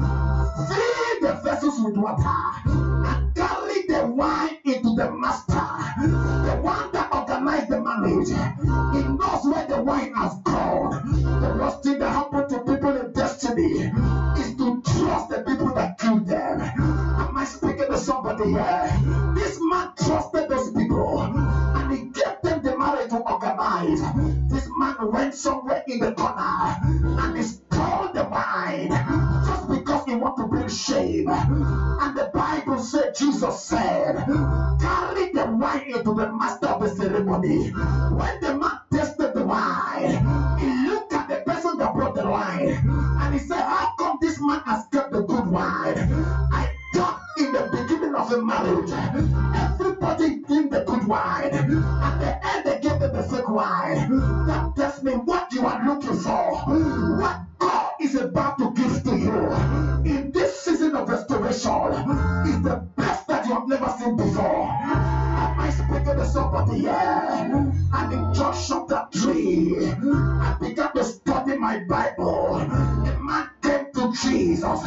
fill the vessels with water and carry the wine into the master, the one that organized the marriage. He knows where the wine has gone. The worst thing that happened to people in destiny is to trust the people that killed them. Am I speaking to somebody here? This man trusted those people and he gave them the marriage to organize. This man went somewhere in the corner and he stole the wine just because he wanted to bring shame. And the Bible said, Jesus said, carry the wine into the master of the ceremony. When the man tasted the the marriage. Everybody gave the good wine. At the end, they gave them the fake wine. That tells me what you are looking for. What God is about to give to you in this season of restoration is the best that you have never seen before. Am I speaking to somebody here? And in John chapter 3, I began to study my Bible. A man came to Jesus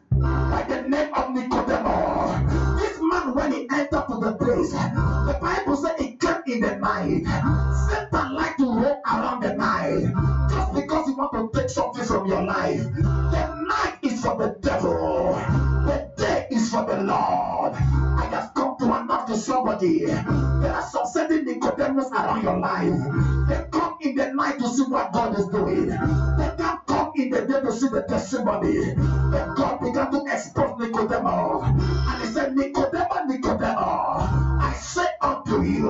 by the name of Nicodemus. This man, when he entered to the place, the Bible said he came in the night. Satan liked to roam around the night just because he want to take something from your life. The night is for the devil. The day is for the Lord. I have come to announce to somebody, there are some certain Nicodemus around your life. They come in the night to see what God is doing. They can't come in the day to see the testimony. But God began to expose Nicodemus. And he said, Nicodemus, Nicodemus, I say unto you,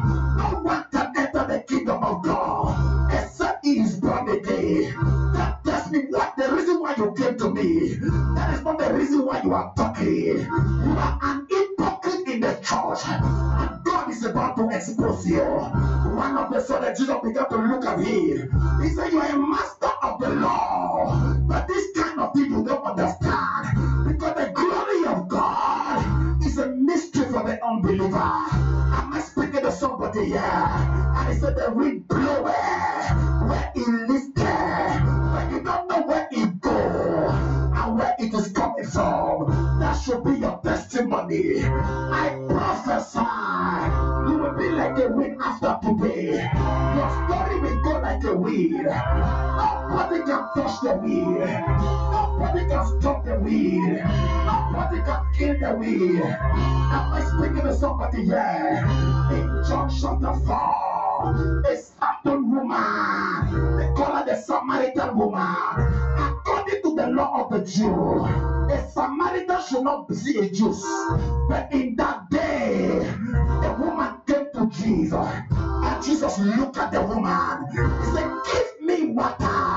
no one can enter the kingdom of God except he is born again. That tells me what the reason why you came to me. That is not the reason why you are talking. You are an hypocrite in the church. And God is about to expose you. One of the sons of Jesus began to look at him. He said, you are a master of the law. But this kind of thing you don't understand. Because the glory of God is a mystery for the unbeliever. Am I speaking to somebody here? And he said, the wind blow where he listed. But you don't know where it goes and where it is coming from. That should be your testimony. I prophesy, you will be like a wind after today. Your story will go like a wind. Nobody can touch the wind. Nobody can stop the wind. Nobody can kill the wind. Am I speaking to somebody here? In John chapter 4, a certain woman, they call her the Samaritan woman. According to the law of the Jew, a Samaritan should not be a Jew. But in that day, the woman came to Jesus, and Jesus looked at the woman. He said, give me water.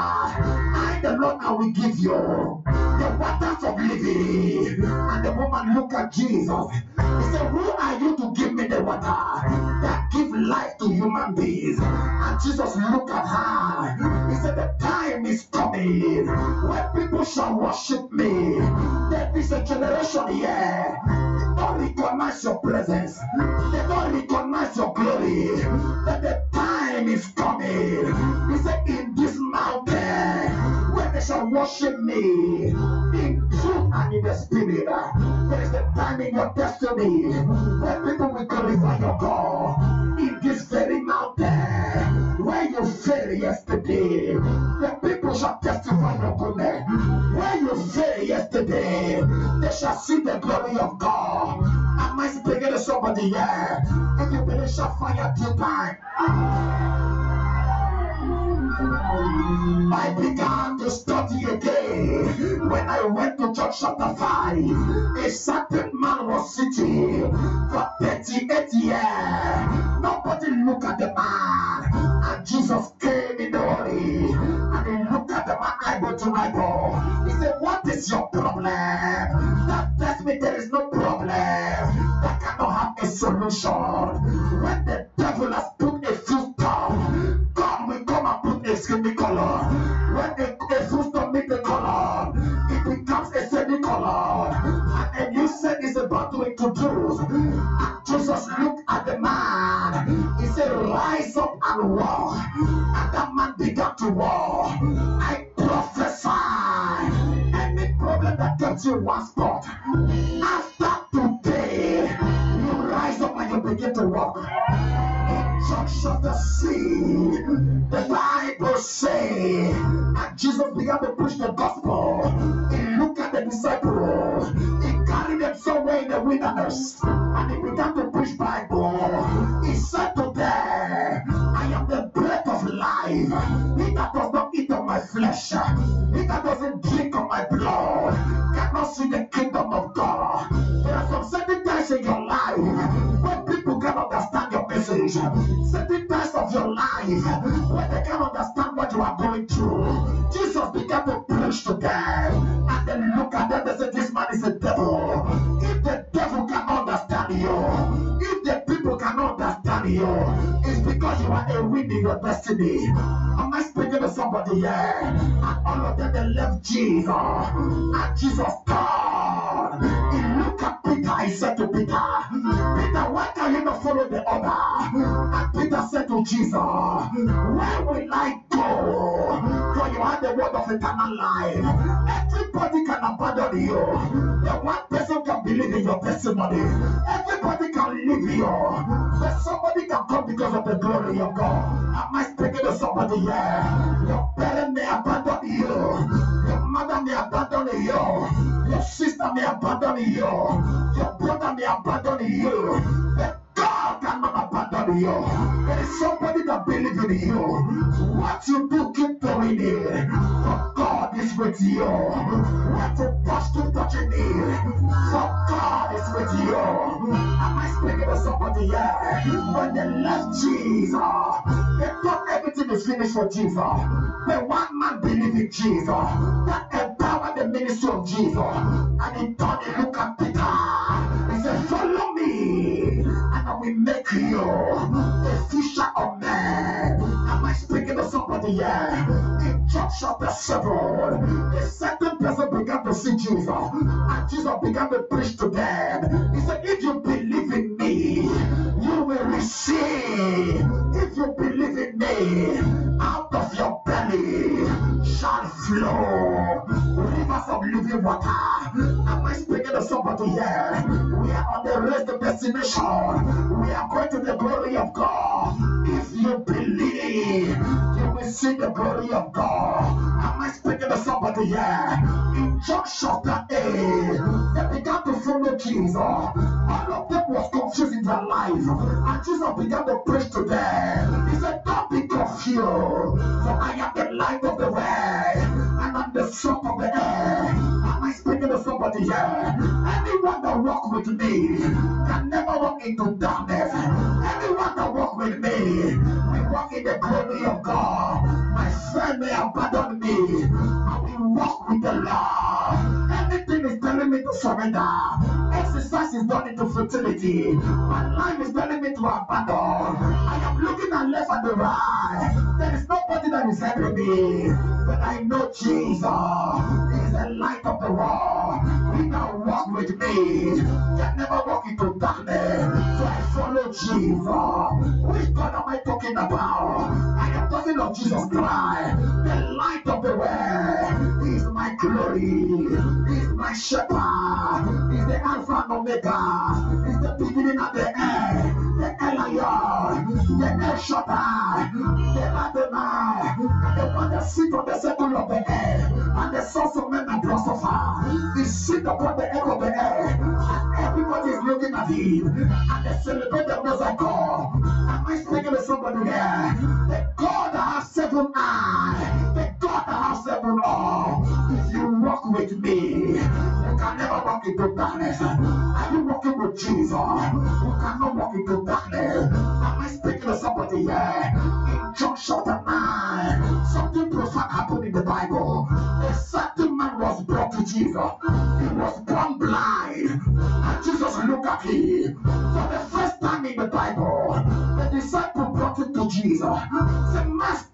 I, the Lord, I will give you the waters of living. And the woman looked at Jesus. He said, who are you to give me the water that give life to human beings? And Jesus looked at her. He said, the time is coming when people shall worship me. There is a generation here. They don't recognize your presence. They don't recognize your glory. But the time is coming. He said, in this mountain, where they shall worship me in truth and in the spirit. There is a time in your destiny where people will glorify your God. In this very mountain where you failed yesterday, the people shall testify your goodness. Where you failed yesterday, they shall see the glory of God. Am I speaking to somebody here? If you believe, shall fire two times. I began to study again. When I went to John chapter 5, a certain man was sitting for 38 years. Nobody looked at the man. And Jesus came in the hurry. And he looked at the man eyeball to eyeball. He said, what is your problem? That tells me there is no problem that cannot have a solution. When the devil has put a full stop, God will come and put a semicolon. When a full stop meets the colon, it becomes a semicolon. And a new set is about to introduce. And Jesus looked at the man. He said, rise up and walk. And that man began to walk. I prophesy, any problem that gets you one spot, after today, you rise up and you begin to walk. John chapter 6, the Bible says, and Jesus began to preach the gospel. He looked at the disciples. He carried them somewhere in the wilderness, and he began to preach Bible. He said to them, I am the bread of life. He that does not eat of my flesh, he that doesn't drink of my blood, cannot see the kingdom of God. There are some certain times in your life when people cannot understand your message. Certain times of your life when they can't understand what you are going through. Jesus began to preach to them, and then look at them and say, this man is a devil. If the devil can understand you are a wind in your destiny. Am I speaking to somebody here? And all of them they left Jesus. And Jesus turned. He looked at Peter. He said to Peter, Peter, why can you not follow the other? And Peter said to Jesus, where will I go? For you have the word of eternal life. Everybody can abandon you. The one person can believe in your testimony. Everybody can leave you. But somebody can come because of the glory of God. Am I speaking to somebody here? Your parent may abandon you. Your mother may abandon you. Your sister may abandon you. Your brother may abandon you. But God cannot abandon you. There is somebody that believes in you. What you do, keep doing it. For God is with you. What you touch, keep touching it. For God is with you. Am I speaking to somebody here? When they left Jesus, they thought everything is finished for Jesus. But one man believed in Jesus that empowered the ministry of Jesus. And he turned and looked at Peter. He said, follow me, and I will make you a fisher of men. Am I speaking to somebody here? In John chapter 7, a certain person began to see Jesus, and Jesus began to preach to them. He said, if you believe in me, you will receive. If you believe in me, out of your belly shall flow rivers of living water. Am I speaking to somebody here? We are on the race to destination. We are going to the glory of God. If you believe, you will see the glory of God. Am I speaking to somebody here? In John chapter 8, they began to follow Jesus. All of them was confused in their life. And Jesus began to preach to them. He said, don't be confused, for I am the light of the world, and I'm the salt of the earth. Am I speaking to somebody here? Anyone that walk with me can never walk into darkness. Anyone that walk with me, we walk in the glory of God. My friend may abandon me, I will walk with the Lord. Anything is telling me to surrender. Exercise is done into fertility. My life is telling me to abandon. I am looking at left and the right. There is nobody that is helping me. But I know Jesus is the light of the world. He that walk with me can never walk into darkness. So I follow Jesus. Which God am I talking about? I am talking of Jesus Christ, the light of the world. He is my glory. He is my shepherd. He is the Alpha and Omega. He is the beginning and the end. The Elion, the El Shaddai, the Adonai, the one that sits on the circle of the earth, and the sons of men and philosopher. He sits upon the edge of the earth, and everybody is looking at him, and they celebrate the Most High God. Am I speaking to somebody here? The God that has 7 eyes, the God that has 7 arms. If you walk with me, you can never walk into darkness. Are you walking with Jesus? You cannot walk into darkness. Am I speaking to somebody here? In John chapter 9, something profound happened in the Bible. A certain man was brought to Jesus. He was born blind, and Jesus looked at him. For the first time in the Bible, the disciple brought him to Jesus. Said,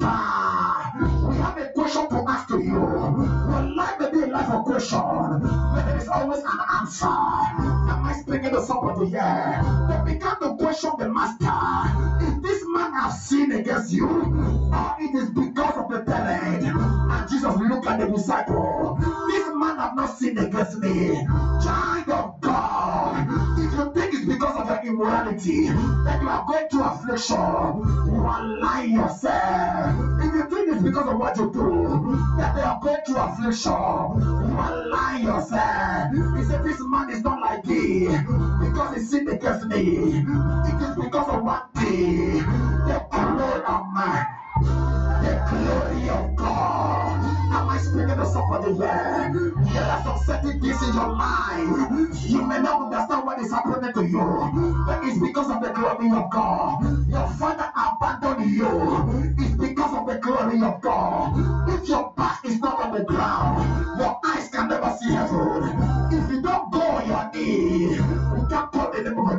Master, we have a question to ask to you. Your life may be a life of question, but there is always an answer. Am I speaking to somebody here? They began to question the Master. If this man has sinned against you, or it is because of the parent. And Jesus looked at the disciple. This man have not sinned against me. Child of God, if you think it's because of your immorality that you are going through affliction, you are lying yourself. If you think it's because of what you do that they are going through affliction, you are lying yourself. He said, this man is not like me because he sinned against me. It is because of one thing, the glory of man, the glory of God. Am I speaking to somebody here? There are some certain things in your life. You may not understand what is happening to you, but it's because of the glory of God. Your father abandoned you. It's because of the glory of God. If your back is not on the ground, your eyes can never see heaven. If you don't go on your knee, you can't call the name of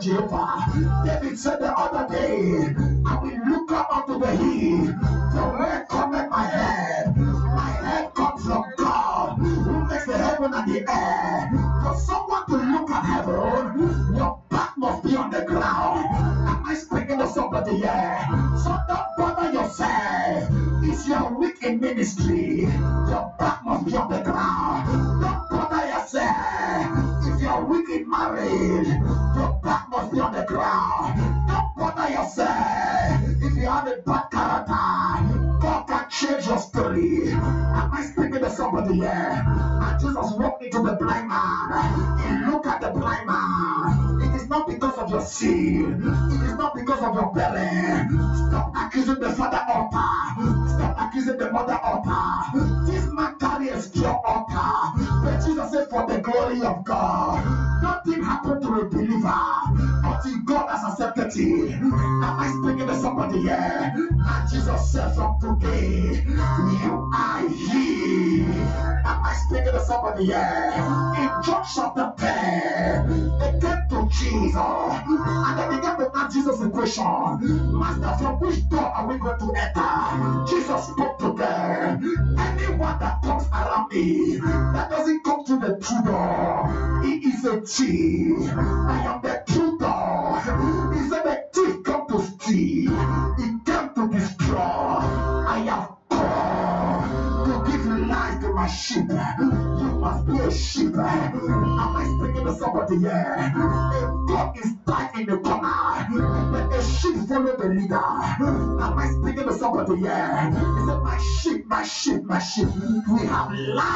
Jehovah. David said the other day, I will look up unto the hill, from where cometh my head. My head comes from God, who makes the heaven and the air. For someone to look at heaven, your back must be on the ground. Am I speaking to somebody here? So don't bother yourself. If you are weak in ministry, your back must be on the ground. Don't bother yourself. If you are weak in marriage, your back must be on the ground. Don't bother yourself. If you have a bad character, God can change your story. Am I speaking to somebody here? And Jesus walked into the blind man. He looked at the blind man. It is not because of your sin. It is not because of your belly. Stop accusing the father altar. Stop accusing the mother altar. This man carries pure altar. But Jesus said, for the glory of God. Nothing happened to a believer until God has accepted it. Am I speaking to somebody here? And Jesus said, from today, you are healed. Am I speaking to somebody here? In John chapter 10, they came to Jesus and they began to ask Jesus a question. Master, from which door are we going to enter? Jesus spoke to them. Anyone that comes around me that doesn't come to the true door, he is a thief. I am the true door. He said the thief come to steal. He came to destroy. I have come to give life to my sheep. You must be a sheep. Am I speaking to somebody here? A dog is tied in the corner, but a sheep follow the leader. Am I speaking to somebody here? He said, my sheep, my sheep, my sheep. We have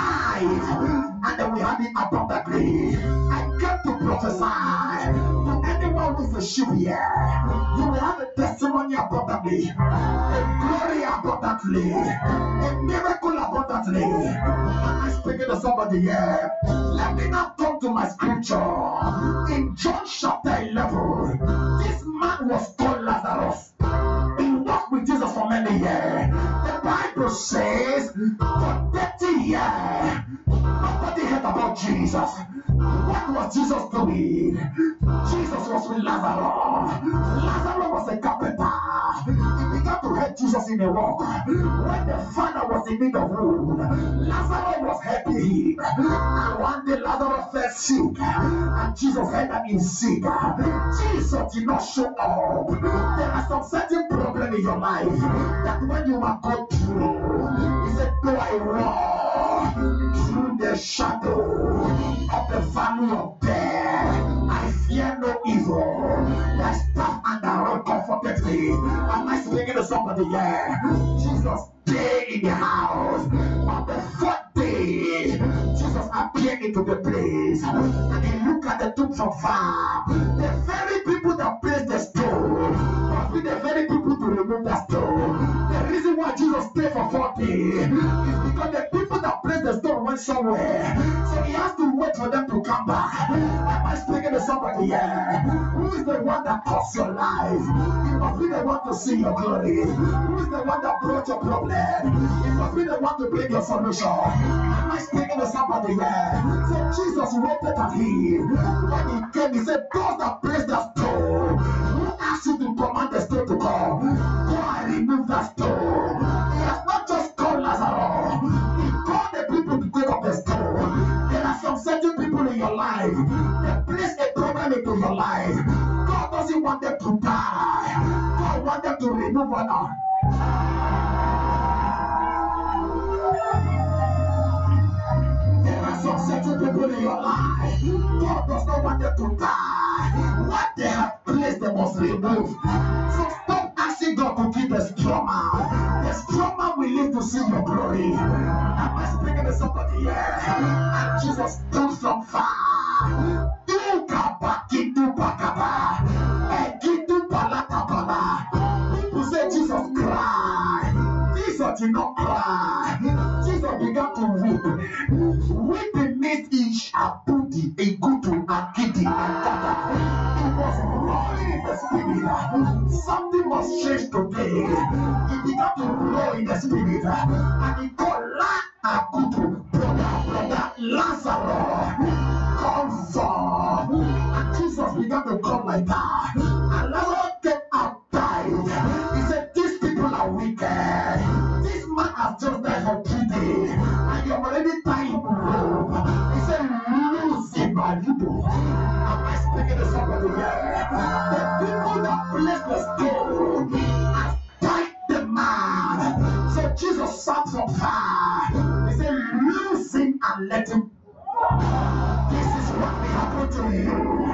life, and then we have it abundantly. I came to prophesy to anyone who is a sheep here. You will have a testimony abundantly, a glory abundantly, a miracle abundantly. Am I speaking to somebody here? Let me now come to my scripture. In John chapter 11, this man was called Lazarus. He walked with Jesus for many years. The Bible says for 30 years, nobody heard about Jesus. What was Jesus doing? Jesus was with Lazarus. Lazarus was a carpenter. He began to hurt Jesus in the rock. When the father was in need of food, Lazarus was helping him. And one day Lazarus fell sick, and Jesus heard that he's sick. Jesus did not show up. There are some certain problems in your life that when you are going through, he said, though I walk through the shadow of the valley of death, I fear no evil. Thy staff and thy rod comforted me. Am I speaking to somebody here? Jesus stayed in the house. On the fourth day, Jesus appeared into the place, and he looked at the tomb from far. The very people that placed the stone must be the very people to remove that stone. The reason why Jesus stayed for 40 is because the people that placed the stone went somewhere, so he has to wait for them to come back. Am I speaking to somebody here? Who is the one that caused your life? It must be the one to see your glory. Who is the one that brought your problem? It must be the one to bring your solution. Am I speaking to somebody here? So Jesus waited at him. When he came, he said, those that placed the stone, who asked you to command the stone to come? Go and remove that stone. He has not just called Lazarus. He called the people to take up the stone. There are some certain people in your life that place a problem into your life. God doesn't want them to die. God wants them to remove honor. There are some certain people in your life. God does not want them to die. What they have placed, they must remove. So stop asking God to keep a strong man. The strong man will live to see your glory. Am I speaking to somebody here? And Jesus stood from far. People say Jesus cried. Jesus did not cry. Jesus began to weep. Weeping means each a booty, a good and kitty and dada. He was rolling in the spirit. Something must change today. He began to roll in the spirit. And he called Akutu, brother Lazarus, come forth. And Jesus began to come like like that. And Lazarus came out died. He said, these people are wicked. This man has just died for 3 days. And you're already tying him rope. He said, lose him, Malibu. Am I speaking to somebody here? The people that placed the stone has tied the man. So Jesus sat from far. He said, lose him and let him. This is what will happen to you.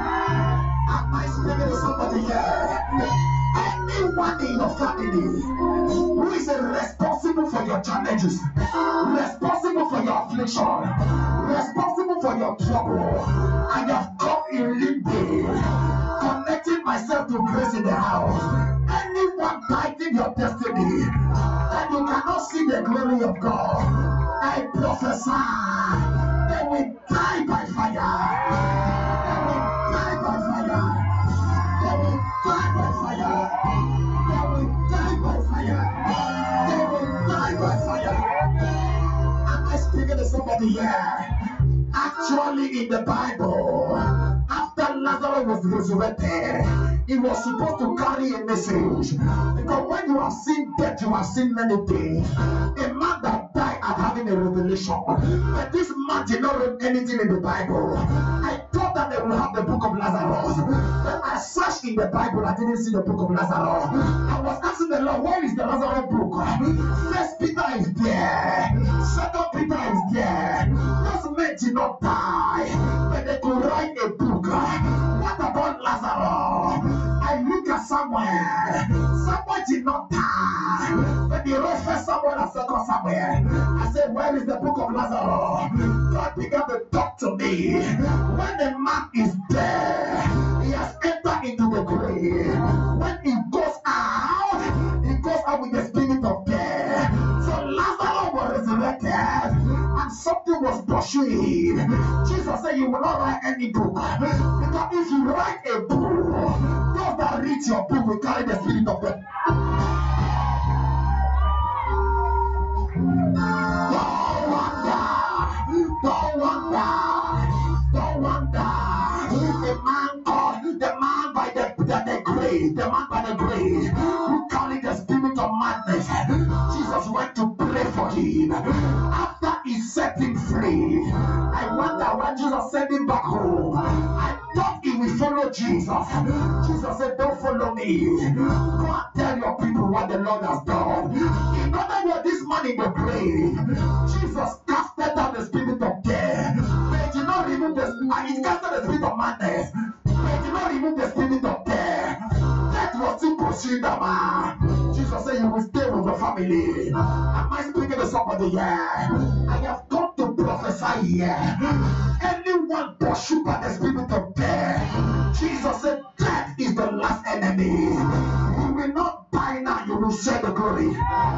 Am I speaking to somebody here? Anyone in your family who is responsible for your challenges, responsible for your affliction, responsible for your trouble, I have come in limbo, connecting myself to grace in the house. Anyone fighting your destiny, and you cannot see the glory of God, I prophesy. They will die by fire. They will die by fire. They will die by fire. They will die by fire. They will die by fire. Am I speaking to somebody here? Actually, in the Bible, after Lazarus was resurrected, he was supposed to carry a message. Because when you have seen death, you have seen many things. A man that died at having a revelation. But this man did not read anything in the Bible. I thought that they will have the book of Lazarus. But I searched in the Bible, I didn't see the book of Lazarus. I was asking the Lord, where is the Lazarus book? First Peter is there. Second Peter is there. Those men did not die, but they could write a book. What about Lazarus? I look at somewhere. Someone did not die, but the wrote first Samuel and second Samuel. I said, where is the book of Lazarus? God began to talk to me. When a man is dead, he has entered into the grave. When he goes out with the spirit of death. So Lazarus was resurrected, and something was pursuing. Jesus said, you will not write any book, because if you write a book, those that read your book will carry the spirit of death. Don't wonder. The man by the grave, who carried the spirit of madness. Jesus went to pray for him. After he set him free, I wonder when Jesus sent him back home. I thought he would follow Jesus. Jesus said, don't follow me. Go and tell your people what the Lord has done. In other words, this man in the grave, Jesus casted out the spirit of death. But he did not remove the spirit. He casted the spirit of madness. But he did not remove the spirit of death. That was still pursuing the man. Jesus said, you will stay with your family. Am I speaking to somebody here? I have come to prophesy here. Anyone pursued by the spirit of death, Jesus said, death is the last enemy. You will not die now, you will share the glory.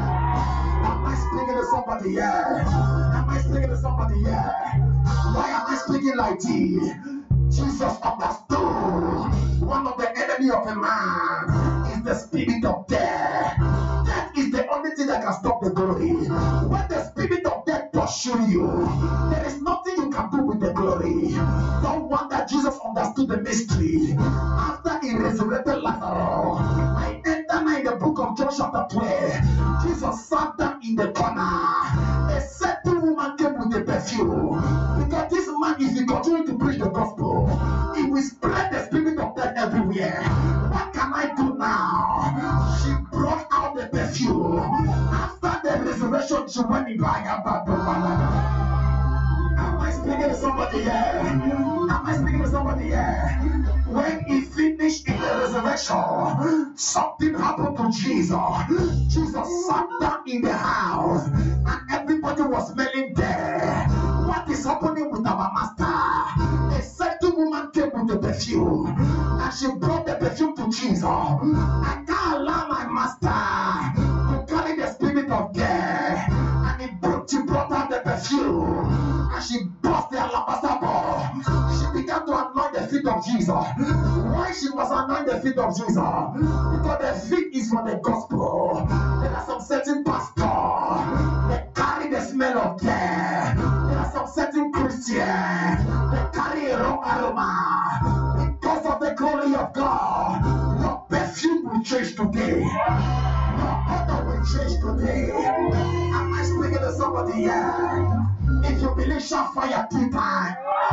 Am I speaking to somebody here? Am I speaking to somebody here? Why am I speaking like this? Jesus understood one of the enemy of a man is the spirit of death. That is the only thing that can stop the glory. When the spirit of death pursue you, there is nothing you can do with the glory. Don't wonder Jesus understood the mystery. After he resurrected Lazarus, I enter now in the book of John chapter 12. Jesus sat down in the corner. A certain woman came with a perfume. Because this man, if he continues to preach the gospel, he will spread the spirit of death everywhere. What can I do now? She brought out the perfume. After the resurrection, she went into Ayababa. Am I speaking to somebody here? Am I speaking to somebody here? When he finished in the resurrection, something happened to Jesus. Jesus sat down in the house, and everybody was smelling there. What is happening with our master? A certain woman came with the perfume, and she brought the perfume to Jesus. I can't allow my master to carry the spirit of death. And she brought out the perfume, and she burst the alabaster bowl. She began to anoint the feet of Jesus. Why she must anoint the feet of Jesus? Because the feet is for the gospel. There are some certain pastors, they carry the smell of death. There are some certain Christians, they carry a wrong aroma. Because of the glory of Your perfume will change today. Your odor will change today. Am I speaking to somebody here? If you believe, shout fire 3 times.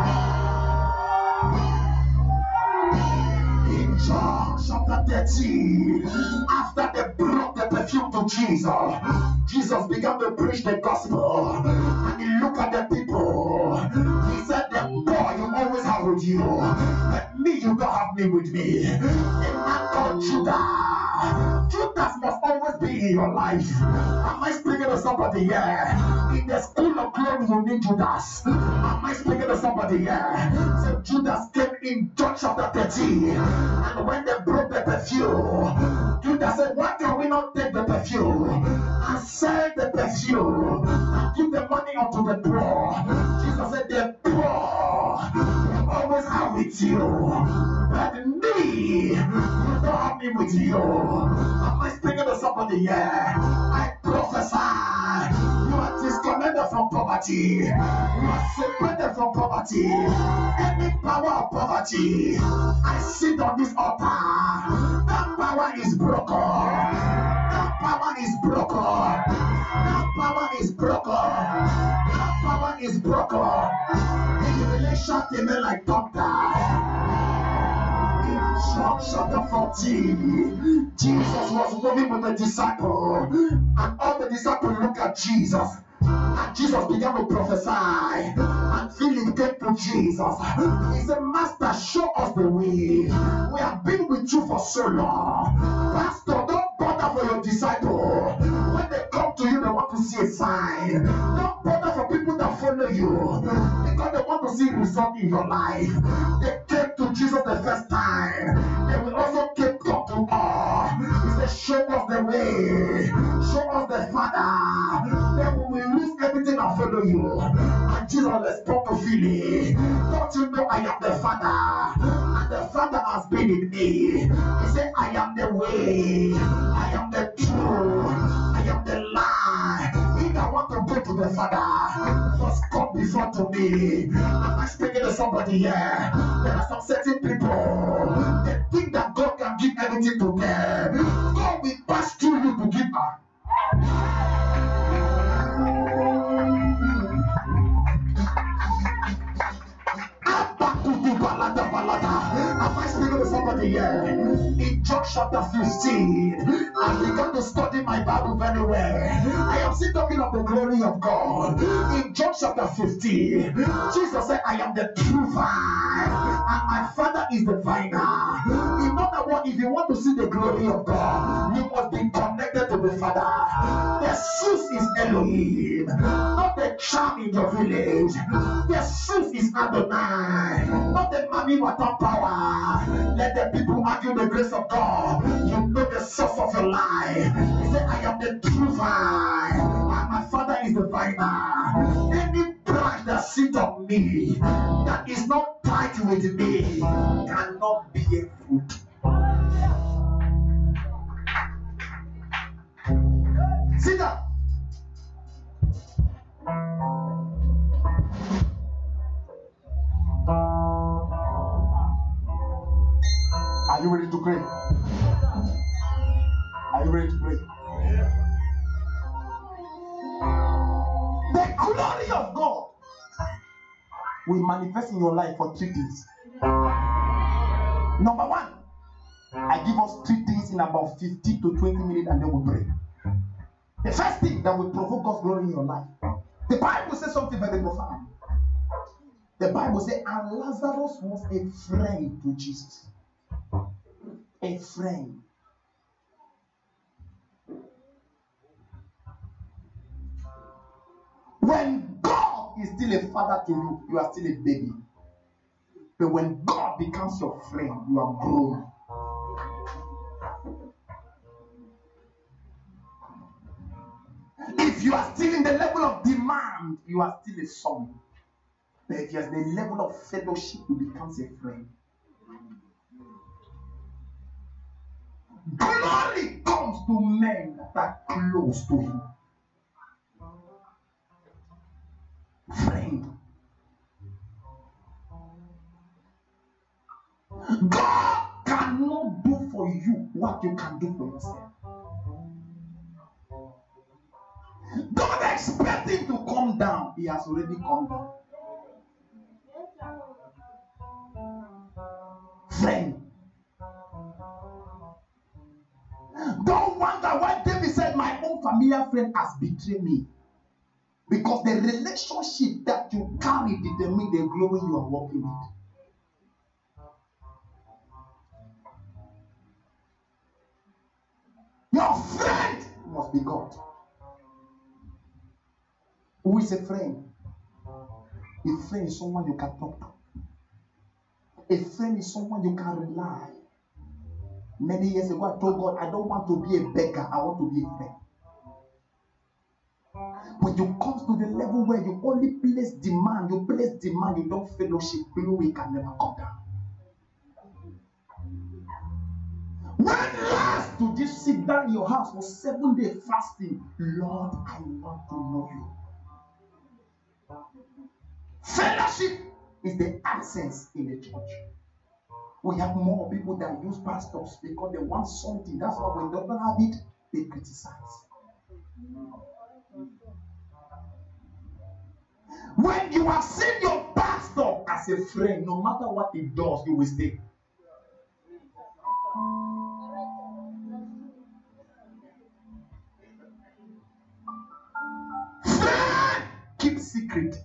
In John chapter 13, after they brought the perfume to Jesus, Jesus began to preach the gospel. And he looked at the people. He said, the boy you always have with you, but me you don't have me with me. A man called Judah. Judas must always be in your life. Am I speaking to somebody here? In the school of glory you need Judas. Am I speaking to somebody here? So Judas came in John chapter 13. And when they broke the perfume, Judas said, why can we not take the perfume and sell the perfume and give the money unto the poor? Jesus said, the poor you always have with you, but me, you don't have me with you. Am I speaking to somebody here? I prophesy, you are disconnected from poverty. You are separated from poverty. Any power of poverty, I sit on this altar. That power is broken. That power is broken. That power is broken. That power is broken. And you really shout amen like thunder. In John chapter 14, Jesus was moving with the disciples, and all the disciples looked at Jesus. And Jesus began to prophesy. And Philip came to Jesus. He said, Master, show us the way. We have been with you for so long. Pastor, don't bother for your disciples. When they come to you, they want to see a sign. Don't bother for people that follow you, because they want to see result in your life. They came to Jesus the first time. They will also come to us. He said, show us the way. Show us the Father. Then we will lose everything and follow you. And Jesus responded to Philip, don't you know I am the Father? And the Father has been in me. He said, I am the way, I am the truth, I am the life. If I want to go to the Father, first come before to me. Am I speaking to somebody here? There are some certain people, they think that God can give everything to them. God will pass through you to give her. Am I speaking to somebody here? In John chapter 15, I began to study my Bible very well. I am still talking of the glory of God. In John chapter 15, Jesus said, I am the true vine, and my Father is the viner. In other words, if you want to see the glory of God, you must be connected to the Father. The source is Elohim, not the charm in your village. The source is Adonai, not the money water power. Let the people argue the grace of God. You know the source of your life. He said, I am the true vine, and my Father is the viner. Any branch that sits on me, that is not tied with me, cannot bear fruit. Sit down. Are you ready to pray? Are you ready to pray? The glory of God will manifest in your life for 3 days. Number 1, I give us 3 things in about 15 to 20 minutes, and then we pray. The first thing that will provoke God's glory in your life. The Bible says something very profound. The Bible says, and Lazarus was a friend to Jesus. A friend. When God is still a father to you, you are still a baby. But when God becomes your friend, you are grown. If you are still in the level of demand, you are still a son. But if you are in the level of fellowship, you become a friend. Glory comes to men that are close to him. Friend. God can cannot do for you what you can do for yourself. Don't expect him to come down. He has already come down. Friend, don't wonder why David said, my own familiar friend has betrayed me. Because the relationship that you carry determines the glory you are walking with. Your friend must be God. Who is a friend? A friend is someone you can talk to. A friend is someone you can rely. Many years ago, I told God, I don't want to be a beggar, I want to be a friend. When you come to the level where you only place demand, you don't fellowship, glory can never come down. When last did you sit down in your house for 7 days fasting? Lord, I want to know you. Fellowship is the absence in the church. We have more people that use pastors because they want something. That's why when they don't have it, they criticize. When you have seen your pastor as a friend, no matter what he does, you will stay. Friend, keep secret.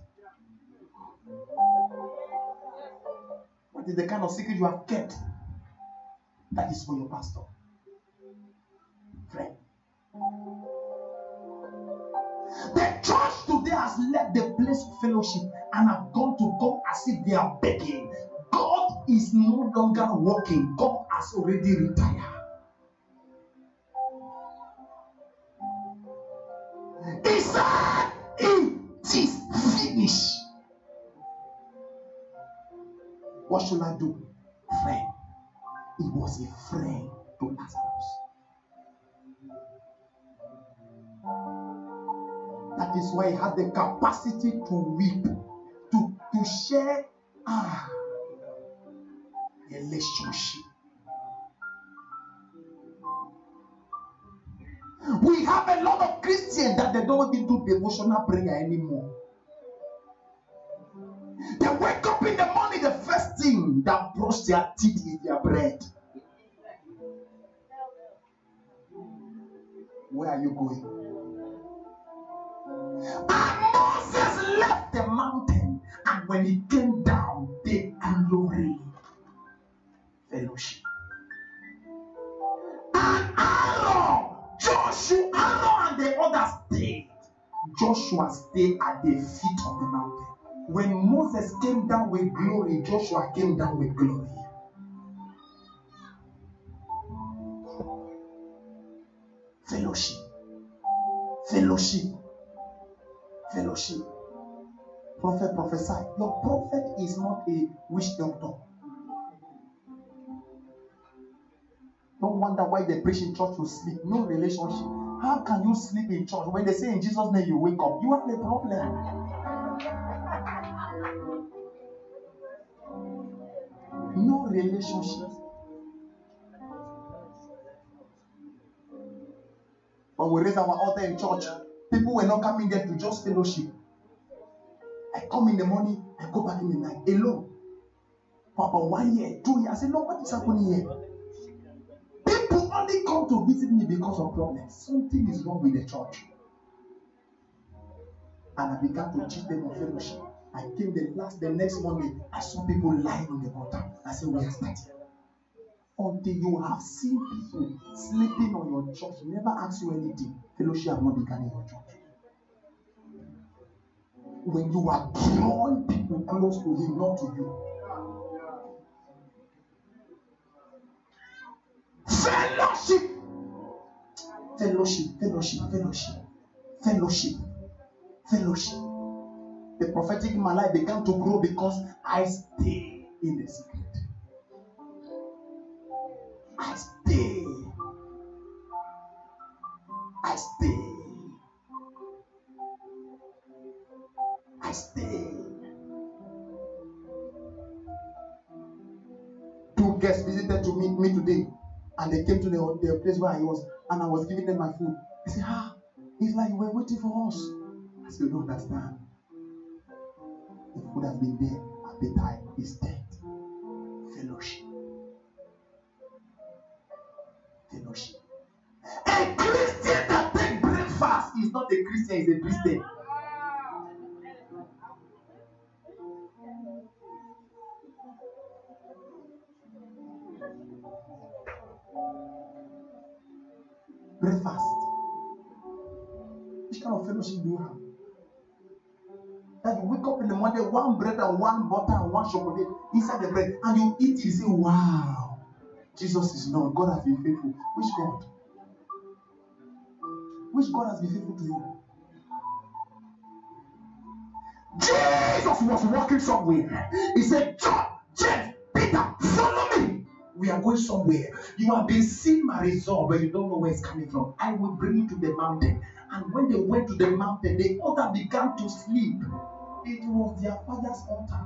What is the kind of secret you have kept? That is for your pastor. Friend. The church today has left the place of fellowship and have gone to God as if they are begging. God is no longer working. God has already retired. He said, it is finished. What should I do? Friend. He was a friend to Lazarus. That is why he had the capacity to weep, to share relationship. We have a lot of Christians that they don't even do devotional prayer anymore. They wake up in the morning, the first thing that brush their teeth is their bread. Where are you going? And Moses left the mountain, and when he came down, the glory fellowship. And Joshua and the others stayed. Joshua stayed at the feet of the mountain. When Moses came down with glory, Joshua came down with glory. Fellowship. Fellowship. Fellowship. Prophet prophesy. Your prophet is not a witch doctor. Don't wonder why they preach in church to sleep. No relationship. How can you sleep in church when they say in Jesus' name you wake up? You have a problem. No relationship. When we raise our altar in church, people were not coming there to just fellowship. I come in the morning, I go back in the night alone. For about 1 year, 2 years, I say, Lord, what is happening here? People only come to visit me because of problems. Something is wrong with the church. And I began to teach them on fellowship. I came the next Monday, I saw people lying on the altar. I said, we are starting. Until you have seen people sleeping on your church, never ask you anything. Fellowship have not begun in your church. When you are drawing people close to him, not to you. Fellowship. Fellowship, fellowship, fellowship, fellowship, fellowship. The prophetic in my life began to grow because I stay in the secret. I stay. I stay. I stay. To guests visited to meet me today, and they came to the place where I was, and I was giving them my food. They said, it's like you were waiting for us. I said, you don't understand. The food has been there. Appetite is dead. Fellowship. Fellowship. A Christian that takes breakfast is not a Christian, is a Christian. Breakfast. Which kind of fellowship do you have? That you wake up in the morning, one bread and one butter and one chocolate inside the bread, and you eat it, you say, wow, Jesus is Lord. God has been faithful. Which God? Which God has been faithful to you? Jesus was walking somewhere. He said, John, James, Peter, follow me. We are going somewhere. You have been seeing my result, but you don't know where it's coming from. I will bring you to the mountain. And when they went to the mountain, the altar began to sleep. It was their father's altar.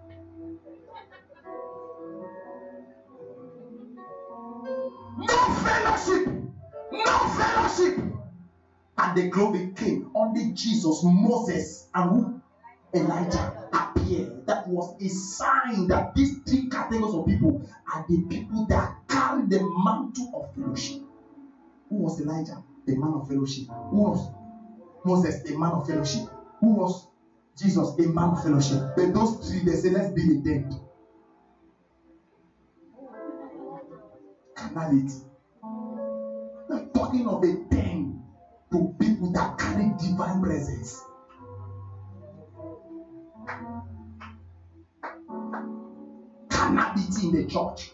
No fellowship. No fellowship. And the glory came. Only Jesus, Moses, and who? Elijah appeared. That was a sign that these three categories of people are the people that carry the mantle of fellowship. Who was Elijah? The man of fellowship. Who was Moses? The man of fellowship. Who was Jesus? The man of fellowship. But those three, they say, let's be a tent. Carnality. We're talking of a tent to people that carry divine presence. Carnality in the church.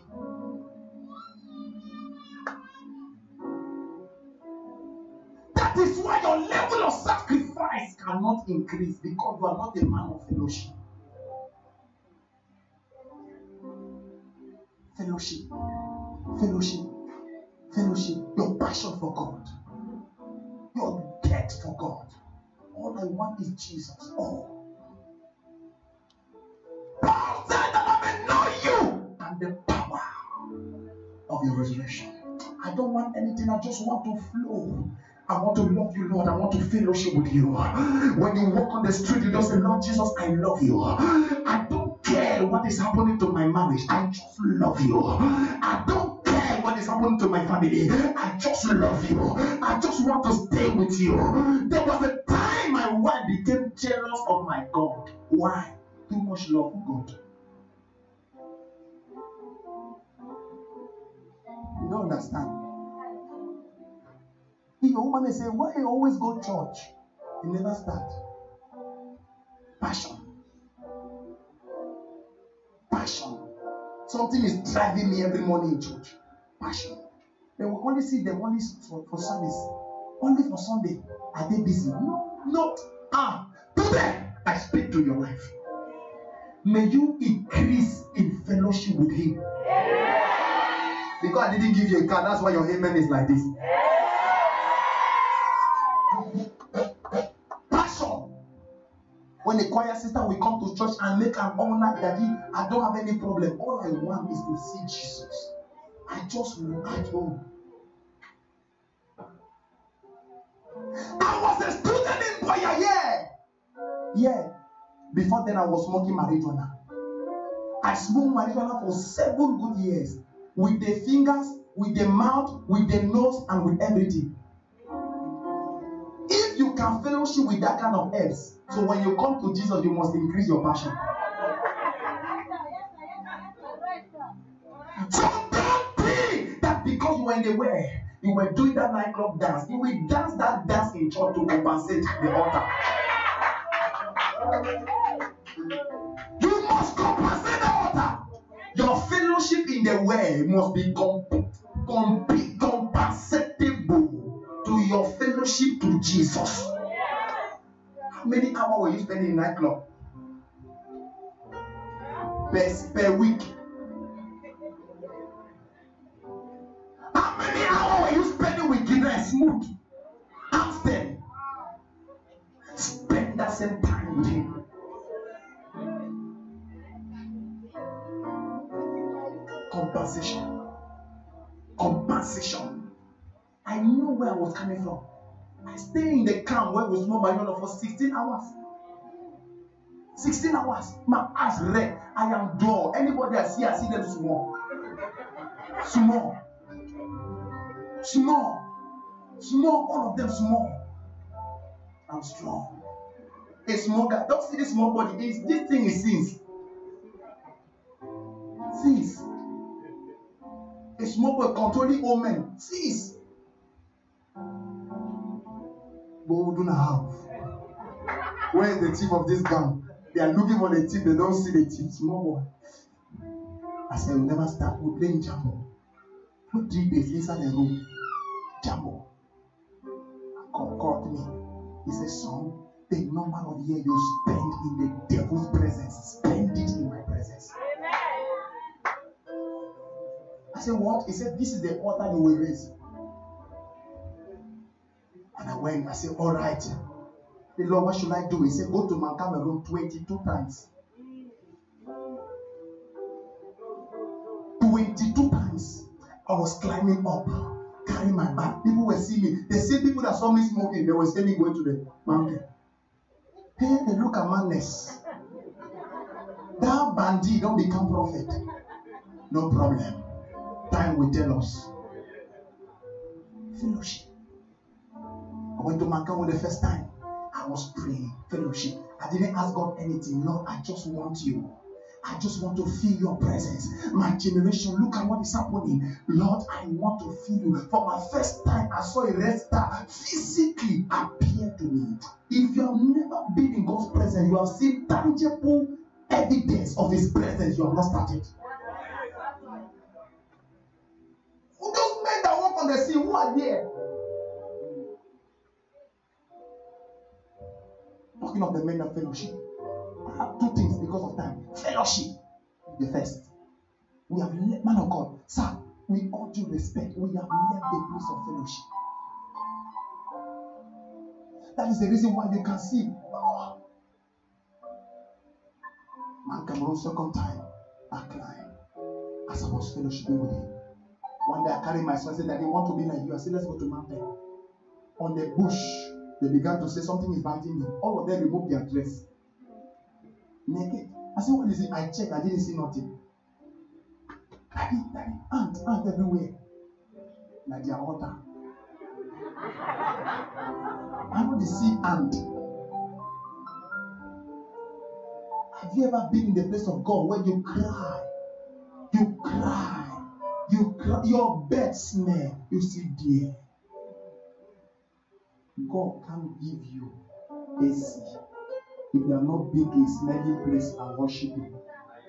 That is why your level of sacrifice cannot increase, because you are not a man of fellowship. Fellowship. Fellowship. Fellowship. Your passion for God. Your debt for God. All I want is Jesus. Oh. Paul said that I may know you and the power of your resurrection. I don't want anything. I just want to flow. I want to love you, Lord. I want to fellowship with you. When you walk on the street, you just say, Lord Jesus, I love you. I don't care what is happening to my marriage. I just love you. I don't care what is happening to my family. I just love you. I just want to stay with you. There was a time my wife became jealous of my God. Why? Too much love for God. You don't understand. If a woman may say, why you always go to church? You never start. Passion. Passion. Something is driving me every morning in church. Passion. They will only see them only for service. Only for Sunday. Are they busy? No. Today, I speak to your life. May you increase in fellowship with Him. Because I didn't give you a car, that's why your amen is like this. Passion. When the choir sister will come to church and make an honor, Daddy, I don't have any problem. All I want is to see Jesus. I just want at home. I was a student in choir, yeah. Before then, I was smoking marijuana. I smoked marijuana for 7 good years. With the fingers, with the mouth, with the nose, and with everything. If you can fellowship with that kind of herbs, so when you come to Jesus, you must increase your passion. So don't think that because you were in the way, you were doing that nightclub dance, you will dance that dance in church to compensate the altar. You must compensate the altar. Your fellowship in the way must be compensatable to your fellowship to Jesus. How many hours were you spending in nightclub? Per week. How many hours were you spending with Guinness Smooth? Ask them. Spend that same time with Him. Compensate compensation. I know where I was coming from. I stayed in the camp where we small by for 16 hours. 16 hours. My eyes red. I am dull. Anybody I see them small. Small. Small. Small. All of them small. I'm strong. A small guy. Don't see this small body. This thing is sins. Sins. A small boy controlling old men. Sins. But we do not have. Where is the thief of this gang? They are looking for the thief. They don't see the thief. Small boy. I said, we'll never stop. We're playing Jambo. Put 3 days inside the room. Jambo. God called me. He said, son, the number of years you spend in the devil's presence, spend it in my presence. Amen. I said, what? He said, this is the altar you will raise. And I went, I said, all right. The Lord, what should I do? He said, go to Mount Cameroon 22 times. 22 times. I was climbing up, carrying my bag. People were seeing me. The same people that saw me smoking, they were seeing me going to the mountain. Hey, they look at madness. That bandit don't become prophet. No problem. Time will tell us. Fellowship. I went to Mankawo the first time. I was praying. Fellowship. I didn't ask God anything. Lord, I just want you. I just want to feel your presence. My generation, look at what is happening. Lord, I want to feel you. For my first time, I saw a red star physically appear to me. If you have never been in God's presence, you have seen tangible evidence of His presence. You have not started. Who those men that walk on the sea? Who are there? Talking of the men of fellowship. I have 2 things because of time. Fellowship, the first. We have left, man of God, sir, with all due respect, we have left the place of fellowship. That is the reason why you can see. Man Cameroon, second time, I climbed. As I was fellowshipping with him. One day I carried my son and said that they want to be like you. I said, let's go to mountain. On the bush, they began to say something is biting me. All of them removed their dress. Naked. I said, what is it? I checked, I didn't see nothing. Daddy, ant everywhere. Like their altar. I know the sea ant. Have you ever been in the place of God where you cry? You cry. You cry. Your bed smell. You sit there. God can't give you AC if you are not been to a smelly place and worship Him.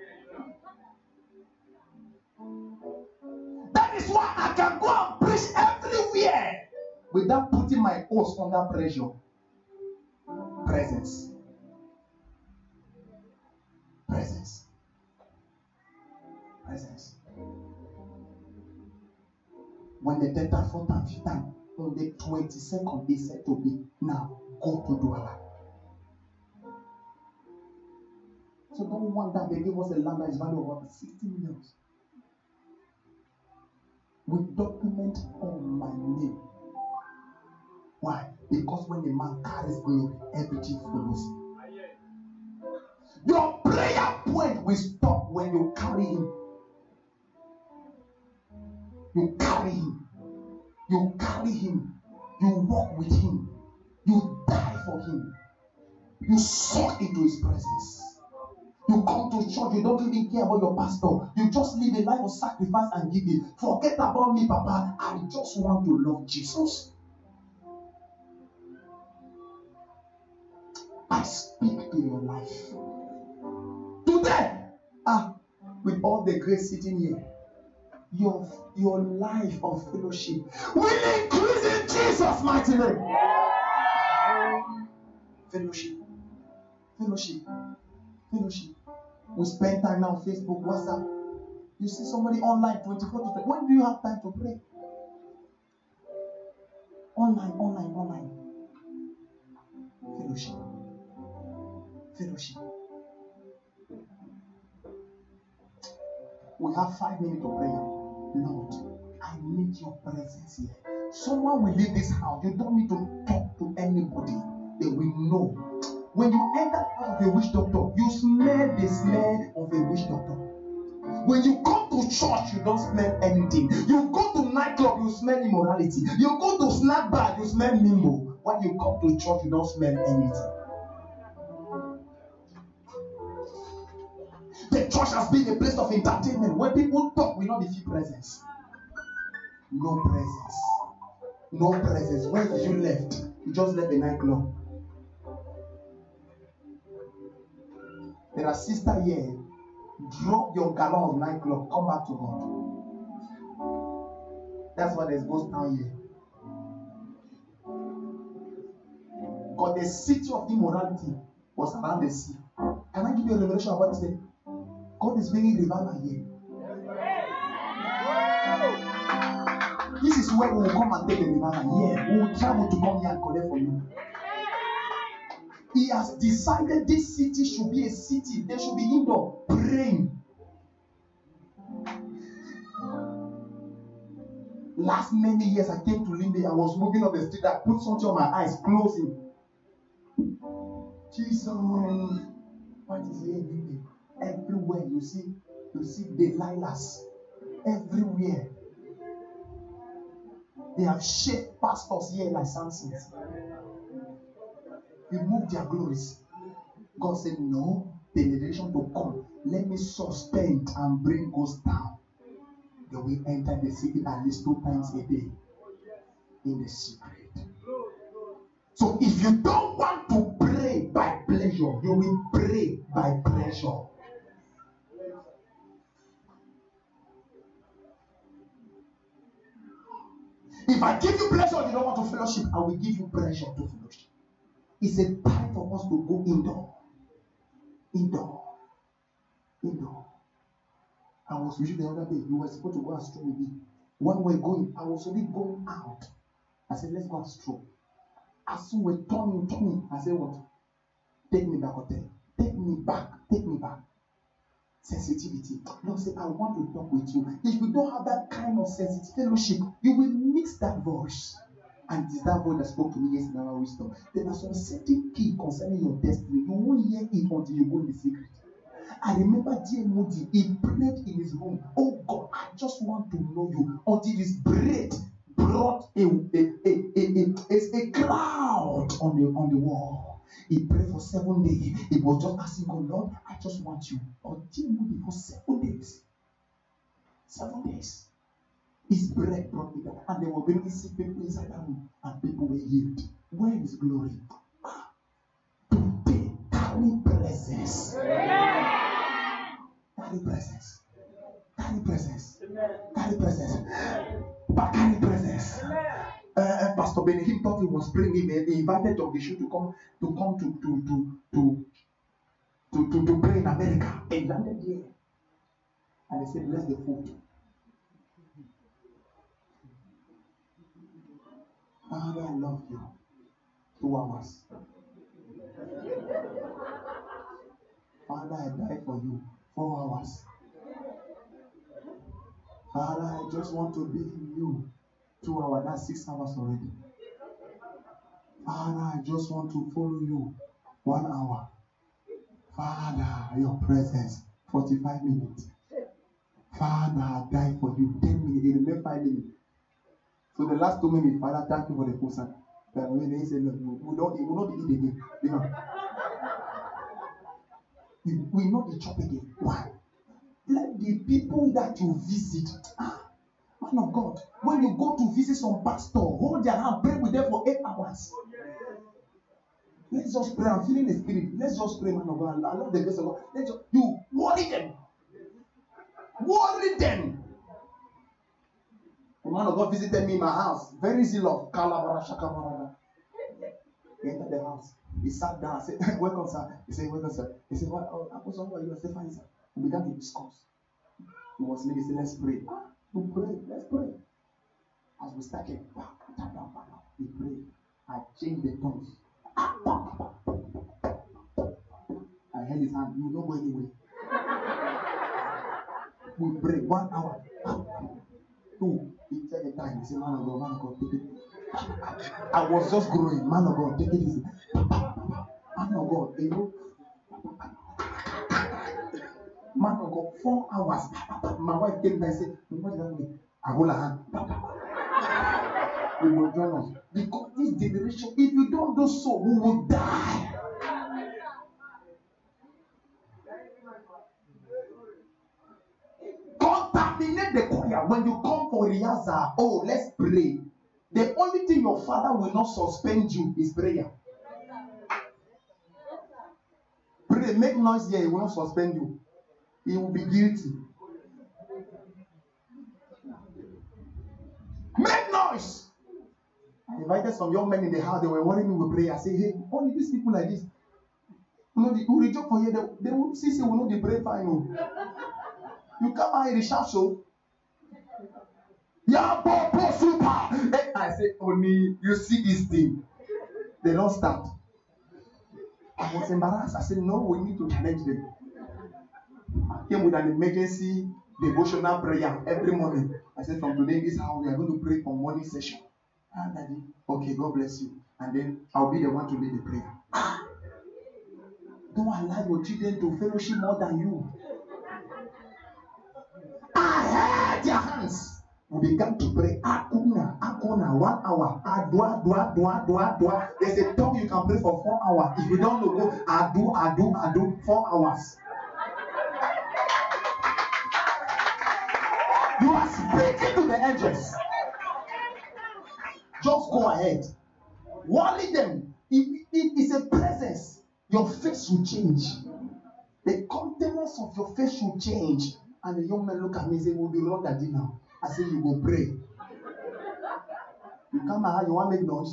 That is why I can go and preach everywhere without putting my host under pressure. Presence. Presence. Presence. When the 3rd, 4th, and 5th time, on the 22nd, they said to me, now go to Douala. So don't wonder they gave us a land that is valued of about 60 million. We document on my name. Why? Because when the man carries glory, everything follows. Your prayer point will stop when you carry him. You carry him. You carry him. You walk with him. You die for him. You soak into his presence. You come to church, you don't even care about your pastor. You just live a life of sacrifice and giving. Forget about me, Papa. I just want to love Jesus. I speak to your life. Today, with all the grace sitting here, your life of fellowship will increase in Jesus' mighty name. Fellowship. Fellowship. Fellowship. We spend time now on Facebook, WhatsApp. You see somebody online 24 to 20. When do you have time to pray? Online. Fellowship. Fellowship. We have 5 minutes of prayer. Lord, I I need your presence here. Someone will leave this house. You don't need to talk to anybody. They will know. When you enter the house of a witch doctor, you smell the smell of a witch doctor. When you come to church, you don't smell anything. You go to nightclub, you smell immorality. You go to snack bar, you smell mimbo. When you come to church, you don't smell anything. The church has been a place of entertainment where people talk, we not feel presence. No presence. No presence. Where did you left? You just left the nightclub. There are sisters here. Drop your gallon of nightclub. Come back to God. That's why there's ghost town here. Because the city of immorality was around the sea. Can I give you a revelation of what is it? God is bringing revival here. This is where we will come and take the revival here. We will travel to come here and collect from you. He has decided this city should be a city. There should be indoor praying. Last many years I came to Limbe. I was moving up the street. I put something on my eyes, closing. Jesus, what is here in Limbe? Everywhere you see Delilahs. Everywhere. They have shaped pastors here like Samson. Remove their glories. God said, no, the generation to come, let me suspend and bring ghosts down. They will enter the city at least 2 times a day in the secret. So if you don't want to pray by pleasure, you will pray by pressure. If I give you pleasure, you don't want to fellowship, I will give you pressure to fellowship. It's a time for us to go indoor. Indoor. Indoor. I was with you the other day. You were supposed to go and stroll with me. When we were going, I was already going out. I said, let's go and stroll. As soon as we turning, I said, what? Take me back, hotel. Take me back. Take me back. Sensitivity. Lord said, I want to talk with you. If you don't have that kind of sensitive fellowship, you will miss that voice. And it is that voice that spoke to me yesterday in our wisdom. There are some certain key concerning your destiny. You won't hear it until you go in the secret. I remember J. Moody, he prayed in his room. Oh God, I just want to know you. Until his breath brought a cloud on the wall. He prayed for 7 days. He was just asking God, Lord, I just want you. But J. Moody for 7 days. 7 days. His breath brought me down. And they were bringing sick people inside that room. And people were healed. Where is glory? Today, carry presence. Carry presence. Carry presence. Carry presence. But carry presence. Pastor Benihim thought he was praying. He invited Dr. Shu to come to pray in America. He landed here. And they said, bless the food. Father, I love you. 2 hours. Father, I died for you. 4 hours. Father, I just want to be in you. 2 hours. That's 6 hours already. Father, I just want to follow you. 1 hour. Father, your presence. 45 minutes. Father, I died for you. 10 minutes. It remained 5 minutes. So the last 2 minutes, Father, thank you for the person. But when they say, no, we will not eat again. We will not eat chop again. Why? Let the people that you visit, man of God, when you go to visit some pastor, hold their hand, pray with them for 8 hours. Let's just pray. I'm feeling the spirit. Let's just pray, man of God. I love the grace of God. You worry them. Worry them. The man of God visited me in my house. Very zealous. He entered the house. He sat down. I said, welcome, sir. He said, welcome, sir. He said, what? Apostle, you are fine, sir. We began to discuss. He was leaving. He said, let's pray. We pray. Let's pray. As we started, we prayed. I changed the tongues. I held his hand. You will not go anywhere. We pray 1 hour. 2. He check the time. He said, man of God, take it. I was just growing. Man of God, take it easy. Man of God, you know. Man of God, 4 hours. My wife came there and said, what did that mean? I hold her hand. We will join us. Because this generation, if you don't do so, we will die. Contaminate the choir when you come for rehearsal. Oh, let's pray. The only thing your father will not suspend you is prayer. Pray, make noise here, he will not suspend you. He will be guilty. Make noise. I invited some young men in the house, they were worrying me with prayer. I say, hey, only these people like this. You know, who reject for here, they will see, we know they pray fine. You come out in the shout show. Yeah, Popo super. I say, only you see this thing. They don't start. I was embarrassed. I said, no, we need to challenge them. I came with an emergency devotional prayer every morning. I said, from today, this is how we are going to pray for morning session. Ah, Daddy, okay, God bless you. And then I'll be the one to lead the prayer. Don't allow your children to fellowship more than you. I had their hands. We began to pray. Akuna, 1 hour. Adua. There's a talk you can pray for 4 hours. If you don't know, go adu, 4 hours. You are speaking to the angels. Just go ahead. Worry them. If it's a presence, your face will change. The countenance of your face will change. And the young man look at me and say, we'll be wrong at dinner. I say, you go pray. You come out, you want to make noise?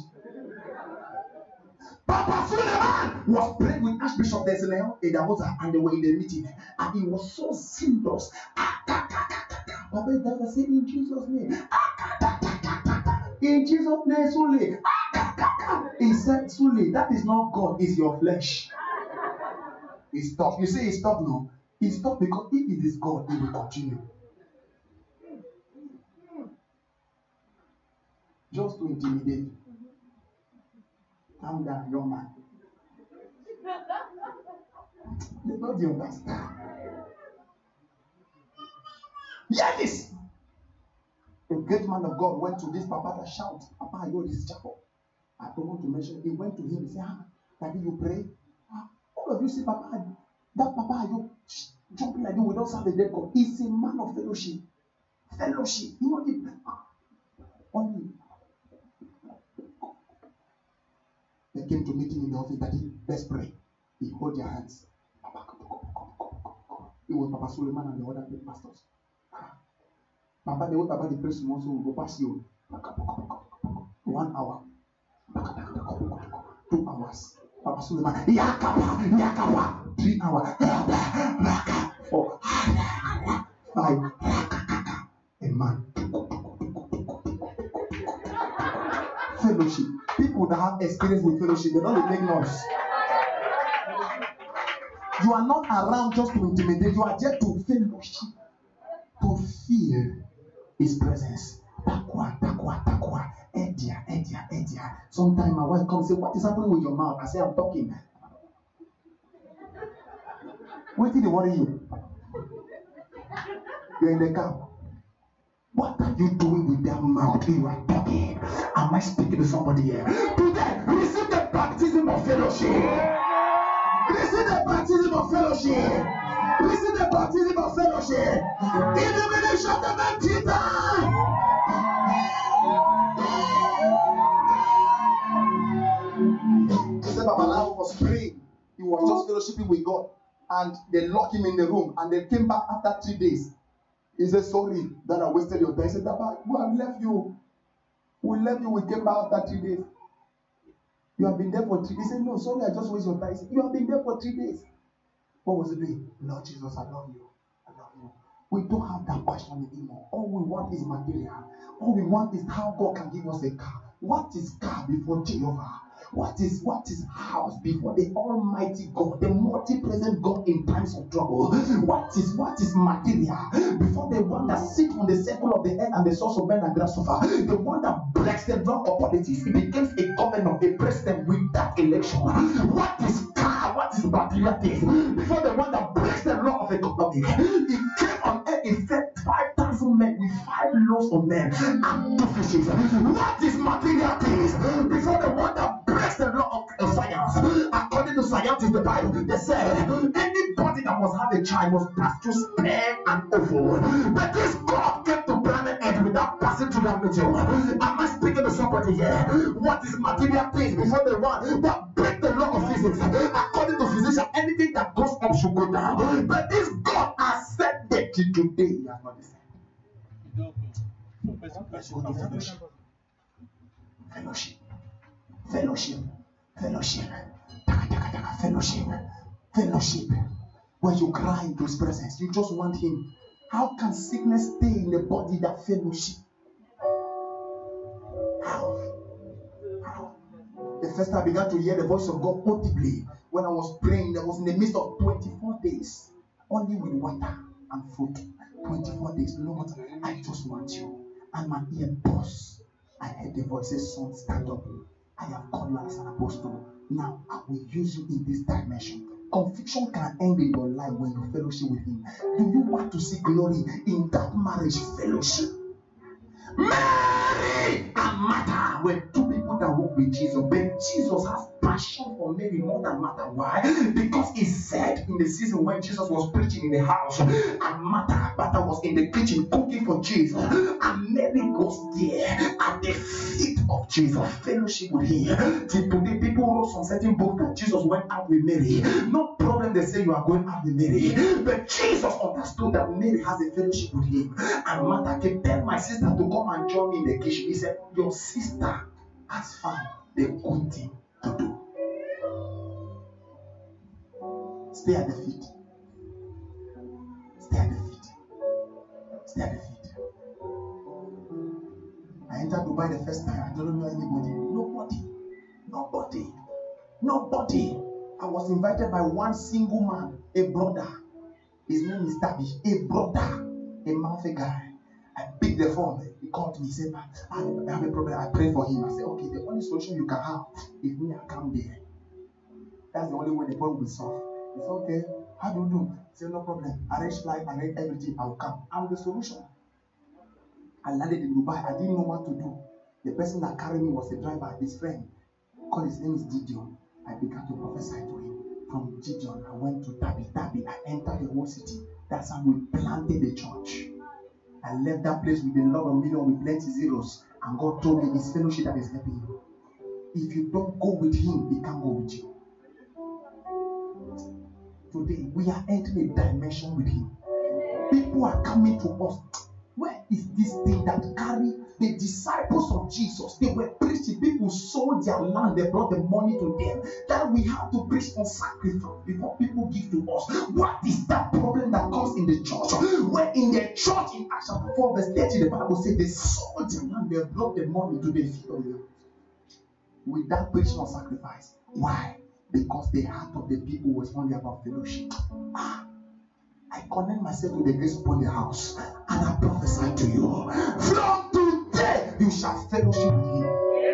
Papa Suleiman was praying with Archbishop Desileo Edamoza, and they were in the meeting. And he was so serious. Papa Edamoza said, in Jesus' name. In Jesus' name, Sule. He said, Sule, that is not God, it's your flesh. He stopped. You say he stopped now? He stopped because if it is God, he will continue. Just to intimidate. Calm down, young man. They don't understand. Hear this. A great man of God went to this Papa to shout, Papa, I know this chapel. I don't want to mention. He went to him and said, Daddy, you pray? All of you say, Papa, that Papa, you jumping like you will not serve a dead God. He's a man of fellowship. Fellowship. You know, only. They came to meeting in the office. Daddy, let's pray. He hold their hands. It was Papa Suleiman and the other pastors. Papa, the way Papa the priest also will go past you. 1 hour. 2 hours. Papa Suleiman. Yakapa. 3 hours. 4. 5. A man. Fellowship. People that have experience with fellowship, they don't make noise. You are not around just to intimidate. You are there to fellowship, to feel His presence. Takwa. Edia. Sometimes my wife comes and say, what is happening with your mouth? I say, I'm talking. What did they worry you? You're in the car. What are you doing with that mouth? You are talking. Am I speaking to somebody here? Today, receive the baptism of fellowship. Receive the baptism of fellowship. Receive the baptism of fellowship. In the ministry of the man Jesus. He said, Babalawo was praying. He was just fellowshipping with God. And they locked him in the room. And they came back after 3 days. He said, sorry that I wasted your time. He said, Papa, we have left you. We left you. We came back after 3 days. You have been there for 3 days. He said, no, sorry, I just wasted your time. He said, you have been there for 3 days. What was he doing? Lord Jesus, I love you. I love you. We don't have that passion anymore. All we want is material. All we want is how God can give us a car. What is car before Jehovah? What is house before the Almighty God, the multi-present God in times of trouble? What is material before the one that sits on the circle of the earth and the source of men and grass suffer? The one that breaks the law of politics. It becomes a governor, a president without election. What is car? What is material things before the one that breaks the law of economy? He came on earth, he fed 5,000 men with 5 loaves of men and 2 fishes. What is material things before the one that breaks the law of science? According to science in the Bible, they said anybody that must have a child must pass through sperm and ovum. But this God came to planet Earth without passing through that material. Am I speaking to somebody here? What is material things before the one that break the law of physics? According to physicians, anything that goes up should go down. But this God has said that today he has not decided. Let's go to fellowship. Fellowship. Fellowship. When you cry into his presence, you just want him. How can sickness stay in the body that fellowship? How? The first time I began to hear the voice of God audibly when I was praying, that was in the midst of 24 days, only with water and fruit. 24 days, Lord, I just want you. And my ear burst. I heard the voice say, son, stand up. I have called you as an apostle. Now I will use you in this dimension. Conviction can end in your life when you fellowship with him. Do you want to see glory in that marriage fellowship? Mary and Martha were 2 people that walked with Jesus, but Jesus has passion for Mary more than Martha. Why? Because he said in the season when Jesus was preaching in the house, and Martha was in the kitchen cooking for Jesus, and Mary was there at the feet of Jesus, fellowship with him. Till today, people wrote some certain book that Jesus went out with Mary. No problem, they say you are going out with Mary, but Jesus understood that Mary has a fellowship with him. And Martha can tell my sister to come and join me in the kitchen. He said, your sister has found the good thing to do. Stay at the feet. Stay at the feet. Stay at the feet. I entered Dubai the first time. I don't know anybody. Nobody. I was invited by one single man, a brother. His name is Tabi. A brother, a mouthy guy. I picked the phone. He called me. He said, I have a problem. I prayed for him. I said, okay, the only solution you can have is me. I come there. That's the only way the problem will be solved. He said, okay, how do you do? He said, no problem. Arrange flight, arrange everything. I will come. I'm the solution. I landed in Dubai. I didn't know what to do. The person that carried me was a driver, his friend. Called his name is Gideon. I began to prophesy to him. From Gideon, I went to Tabi. I entered the whole city. That's how we planted the church. I left that place with a lot of millions, with plenty zeros. And God told me it's fellowship that is helping you. If you don't go with him, he can't go with you. Today, we are entering a dimension with him. People are coming to us. Where is this thing that carry the disciples of Jesus? They were preaching. People sold their land. They brought the money to them. That we have to preach on sacrifice before people give to us. What is that problem that comes in the church? Where in the church in Acts chapter 4 verse 30, the Bible says they sold their land. They brought the money to the feet of the without preaching on sacrifice. Why? Because the heart of the people was only about fellowship. I connect myself to the grace upon the house, and I prophesy to you, from today you shall fellowship with him.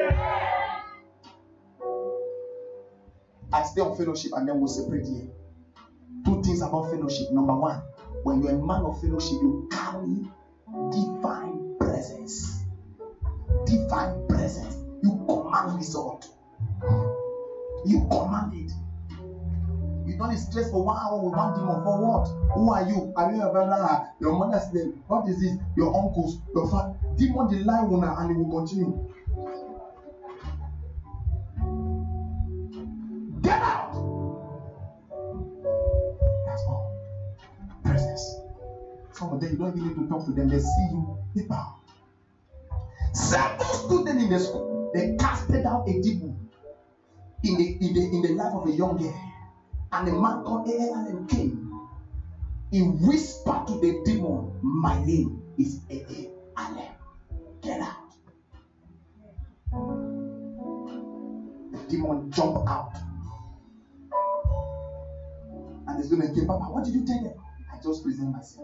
I stay on fellowship and then we'll separate here. 2 things about fellowship. Number 1, when you're a man of fellowship, you carry divine presence. Divine presence. You command result. You command it. You don't stress for 1 hour with one demon. For what? Who are you? Are you a brother? Your mother's name? What is this? Your uncles? Your father? Demon the lie one and it will continue. Get out! That's all. Presence. Some of them you don't even need to talk to them. They see you. They bow. 7 students in the school, they casted out a demon in the life of a young girl. And a man called A.L.M. came. He whispered to the demon, my name is A.L.M. Get out. The demon jump out. And the student came, Papa, what did you tell them? I just present myself.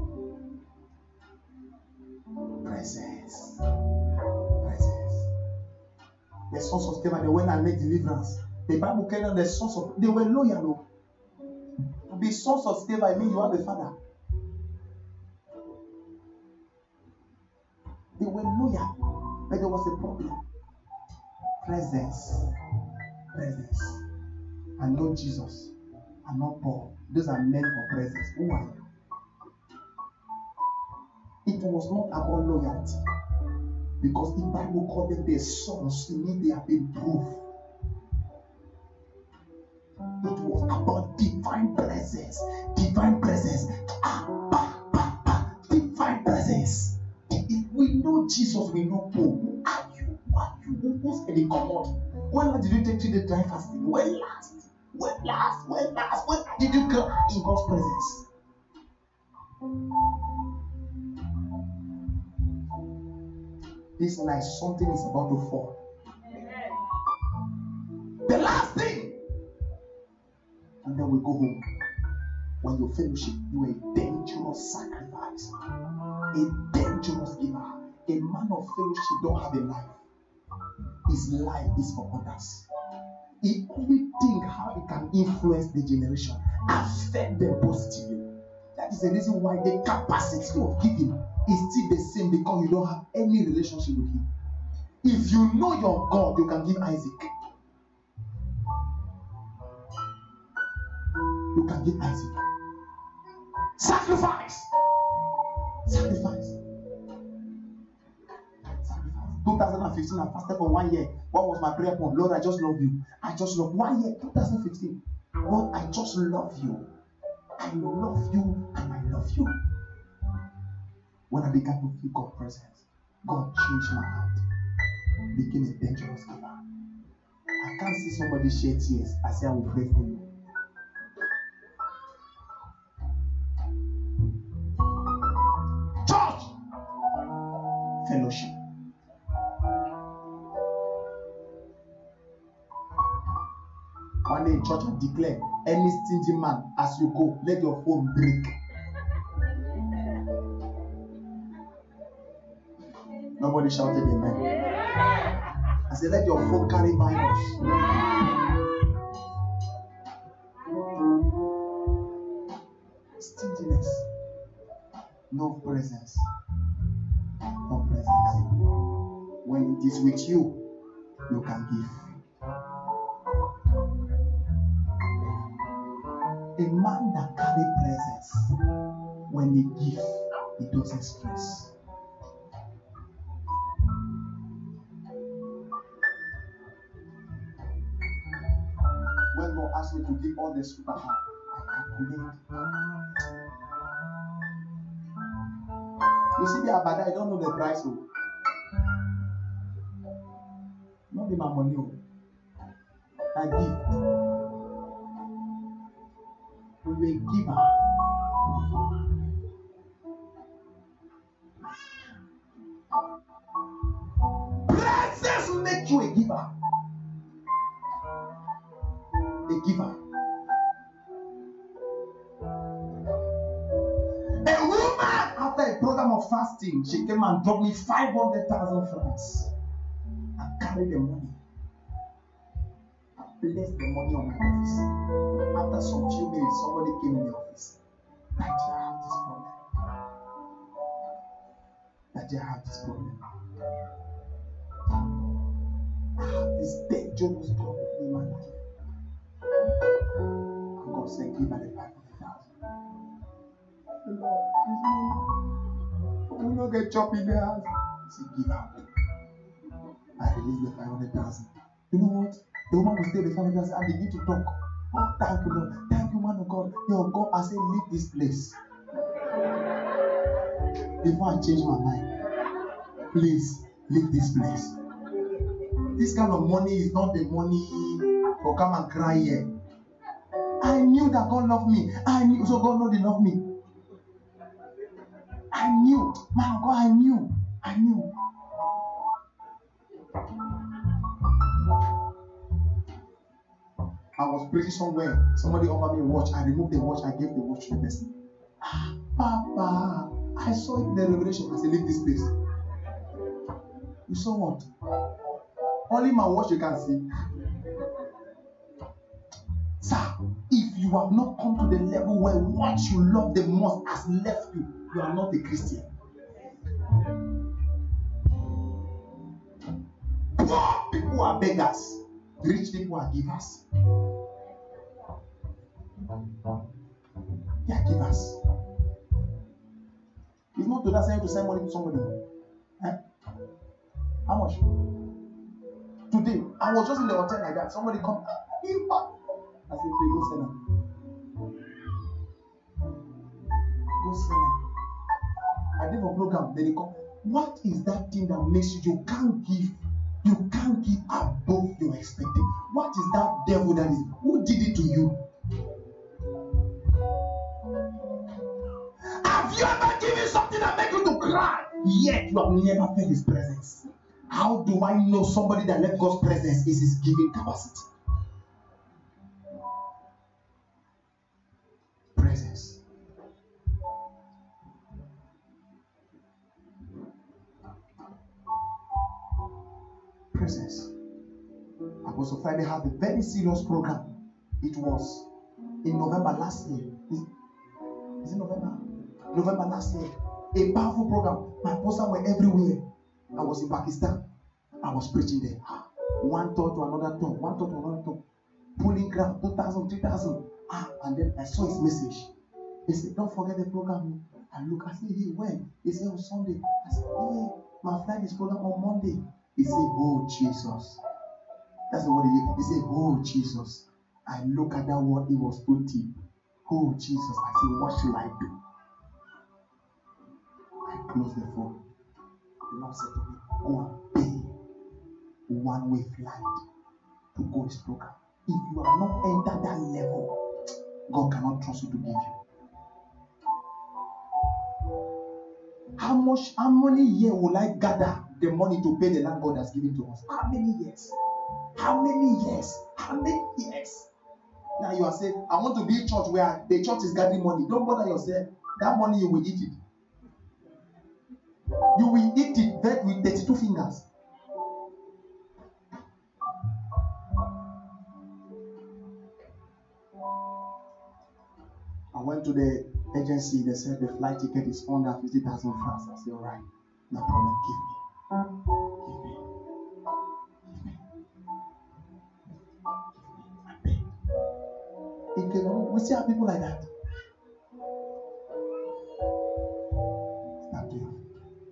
Presence. Presence. The sons of Sceva, they went and made deliverance. The Bible came on the sons of, they were loyal. To be sons of Sceva, I mean you have a father. They were loyal, but there was a problem. Presence. Presence. And not Jesus. And not Paul. Those are men of presence. Who are you? It was not about loyalty. Because the Bible called them their sons. It means they have been proved. It was about divine presence. Divine presence. Divine presence. If we know Jesus, we know Paul. Who are you? Who are you? Who's any command? When did you take to the dry fasting? When last? When last? When last? When did you come in God's presence? This night, something is about to fall. The last thing. And then we go home. When you fellowship, you are a dangerous sacrifice. A dangerous giver. A man of fellowship don't have a life. His life is for others. He only think how he can influence the generation, affect them positively. That is the reason why the capacity of giving is still the same, because you don't have any relationship with him. If you know your God, you can give Isaac. You can give Isaac. Sacrifice. Sacrifice. 2015, I fasted for 1 year. What was my prayer point? Lord, I just love you. I just love 1 year. 2015. Lord, I just love you. I love you and I love you. When I began to feel God's presence, God changed my heart. Became a dangerous giver. I can't see somebody shed tears. I say I will pray for you. Church! Fellowship. One day in church I declare, any stingy man, as you go, let your phone break. Nobody shouted amen. I said, let your phone carry virus. Stinginess. No presence. No presence. When it is with you, you can give. A man that carry presence, when he gives, he doesn't stress. When God asked me to give all the super I calculate. You see the abada, I don't know the price. Not be my money. I give. We will give her. Presence make you a giver. A giver. A woman, after a program of fasting, she came and dropped me 500,000 francs. I carried the money. I placed the money on my office. After some few minutes, somebody came in the office. That I have this problem. That I have this problem. I have this dangerous problem in my life. And God said, give her the 500,000. We will not get chopped in the house. He said, give her. I released the 500,000. You know what? The woman will stay the 500,000 and begin to talk. Oh, thank you, Lord. Thank you, man of God. Your God, I said, leave this place. Before I change my mind, please leave this place. This kind of money is not the money for come and cry here. I knew that God loved me. I knew, so God knows He loved me. I knew, man of God, I knew. was preaching somewhere. Somebody offered me a watch. I removed the watch. I gave the watch to the person. Papa, I saw it in the revelation. I said, leave this place. You saw what? Only my watch you can see. Sir, if you have not come to the level where what you love the most has left you, you are not a Christian. Poor people are beggars. Rich people are givers. They are givers. It's not to that same to send money to somebody. How much? Today, I was just in the hotel like that. Somebody come. I said, please go send them. Go send them. I did a program. Then they come. What is that thing that makes you can't give? You can't give above your expecting. What is that devil that is? Who did it to you? Have you ever given something that makes you to cry? Yet you have never felt his presence. How do I know somebody that let God's presence is his giving capacity? Presence. Presence. Apostle Friday had a very serious program. It was in November last year. Is it November? November last year. A powerful program. My posters were everywhere. I was in Pakistan. I was preaching there. One thought to another thought. One thought to another thought. Pulling ground, 2,000, 3,000. And then I saw his message. He said, don't forget the program. I look, I said, hey, when? He said, on Sunday. I said, hey, my flight is program on Monday. He said, oh, Jesus. That's the word he said, oh, Jesus. I look at that word, it was too deep. Oh, Jesus. I said, what should I do? I closed the phone. The Lord said to me, go and pay one-way flight to go his program. If you have not entered that level, God cannot trust you to give you. How many years will I gather the money to pay the land God has given to us? How many years? How many years? How many years? Now you are saying, I want to be a church where the church is gathering money. Don't bother yourself. That money you will eat it. You will eat it with 32 fingers. I went to the agency. They said the flight ticket is under 50,000 francs. I said, all right, no problem. Give me. We see how people like that. Stop doing.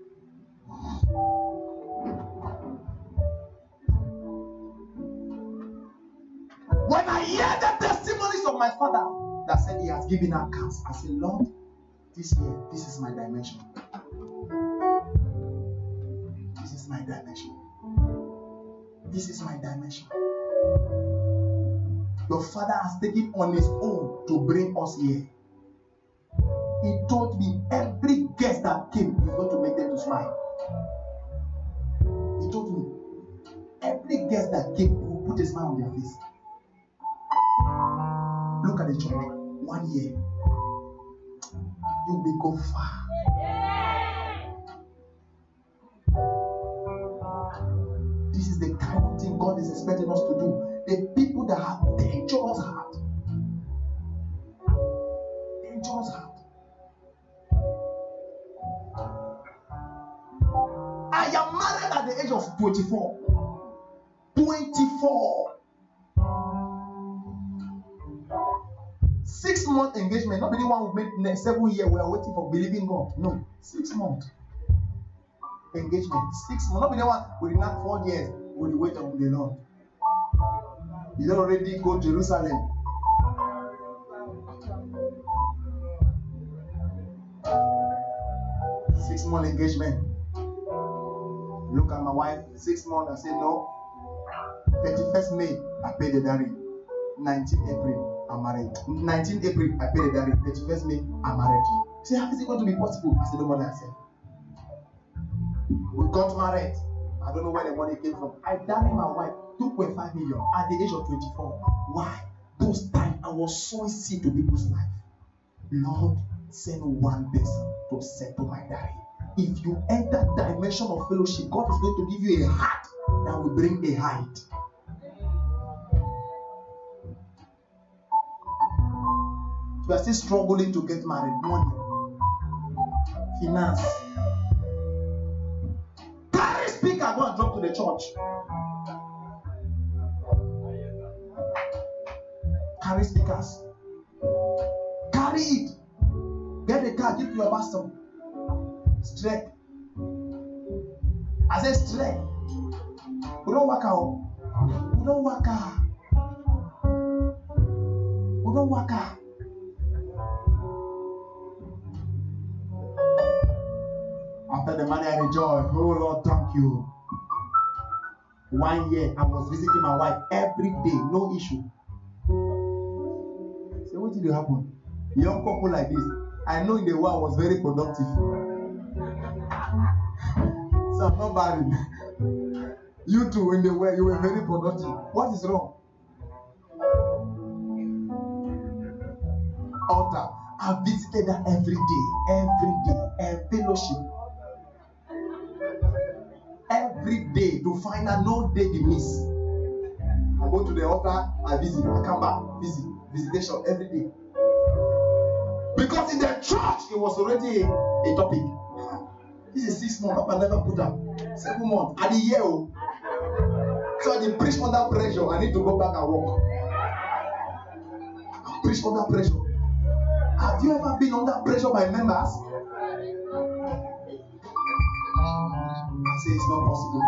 When I hear the testimonies of my father that said he has given out cars, I said, Lord, this year, this is my dimension. This is my dimension. This is my dimension. Your father has taken on his own to bring us here. He told me every guest that came, he's going to make them to smile. He told me every guest that came, he will put a smile on their face. Look at the church. 1 year, you will go far. This is the kind of thing God is expecting us to do. The people that have dangerous heart. Dangerous heart. I am married at the age of 24. 24. 6 month engagement. Not anyone who made 7 years. We are waiting for believing God. No, 6 months engagement. 6 months. Not anyone will not 4 years. Will wait on the Lord. You already go to Jerusalem. Six-month engagement. Look at my wife. 6 months. I say no. 31st May. I pay the dowry. 19 April. I'm married. 19 April, I paid the dowry. 31st May, I'm married. Say, how is it going to be possible? I said, no more than I said. We got married. I don't know where the money came from. I married my wife 2.5 million at the age of 24. Why? Those times I was sowing seed to people's life. Lord, send one person to settle my daddy. If you enter dimension of fellowship, God is going to give you a heart that will bring a height. You are still struggling to get married. Money, finance. Carry speaker, go and drop to the church. Carry speakers. Carry it. Get the car, give to your pastor. Strength. I said strength. We don't work out. We don't work out. We don't work out. After the money, I rejoice. Oh Lord, thank you. 1 year, I was visiting my wife every day, no issue. So what did happen? Young couple like this, I know in the world was very productive. So I'm not married. You too, in the world, you were very productive. What is wrong? Altar. I visited her every day, fellowship. Every day to find out no day they miss. I go to the altar, I visit, I come back, visit, visitation every day. Because in the church it was already a topic. This is 6 months, Papa never put up. 7 months, at the year. So I did preach under pressure. I need to go back and work. I preach under pressure. Have you ever been under pressure by members? I say it's not possible.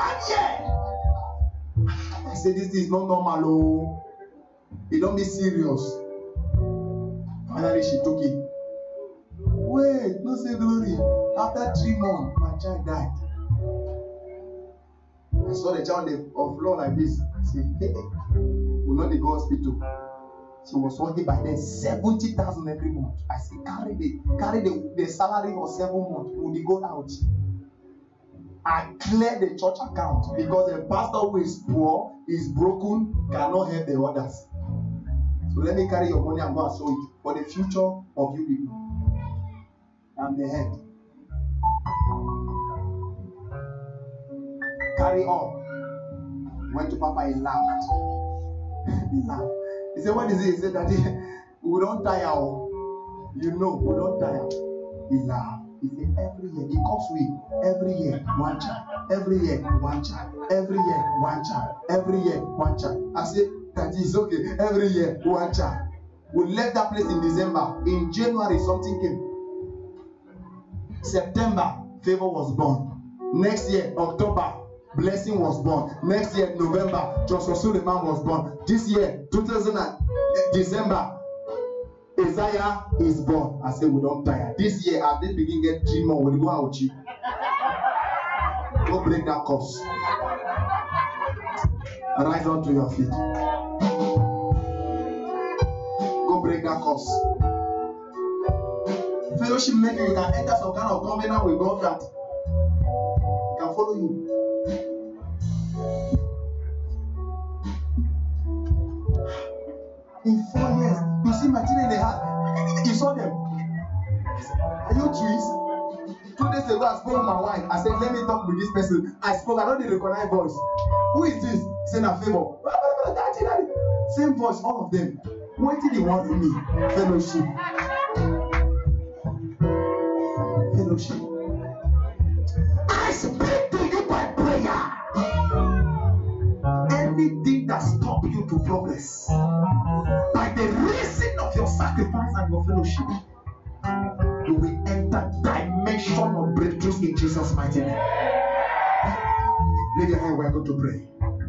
1 year! I say this is not normal. Oh, it don't be serious. Finally, she took it. Wait, no say glory. After 3 months, my child died. I saw the child on floor like this. I said, hey, we'll not go hospital. She was working by then 70,000 every month. I said, carry the salary for 7 months. Will they go out? I cleared the church account because a pastor who is poor, is broken, cannot help the others. So let me carry your money and go and sow it for the future of you people. I'm the head. Carry on. Went to Papa, he laughed. He laughed. He said, what is it? He said, Daddy, we don't tire. You know, we don't tire. He laughed. He said, every year, he comes with every year, 1 child. Every year, 1 child. Every year, 1 child. Every year, 1 child. I said, Daddy, it's okay. Every year, 1 child. We left that place in December. In January, something came. September, favor was born. Next year, October, blessing was born. Next year, November, Joshua Suleiman was born. This year, December, Isaiah is born. I say we don't tire. This year, as they begin get 3 more, we'll go out cheap. Go break that curse. Rise on to your feet. Go break that curse. Fellowship making, you can enter some kind of covenant with God that can follow you. In 4 years, you see my children in the house. You saw them. Are you twins? 2 days ago, I spoke with my wife. I said, let me talk with this person. I spoke, I don't recognize voice. Who is this? He said, a favor. Same voice, all of them. What did he want from me? Fellowship. Fellowship. I speak to you by prayer. Anything that stops you to progress, by the reason of your sacrifice and your fellowship, you will enter dimension of breakthroughs in Jesus' mighty name. Lay your hand, we are going to pray.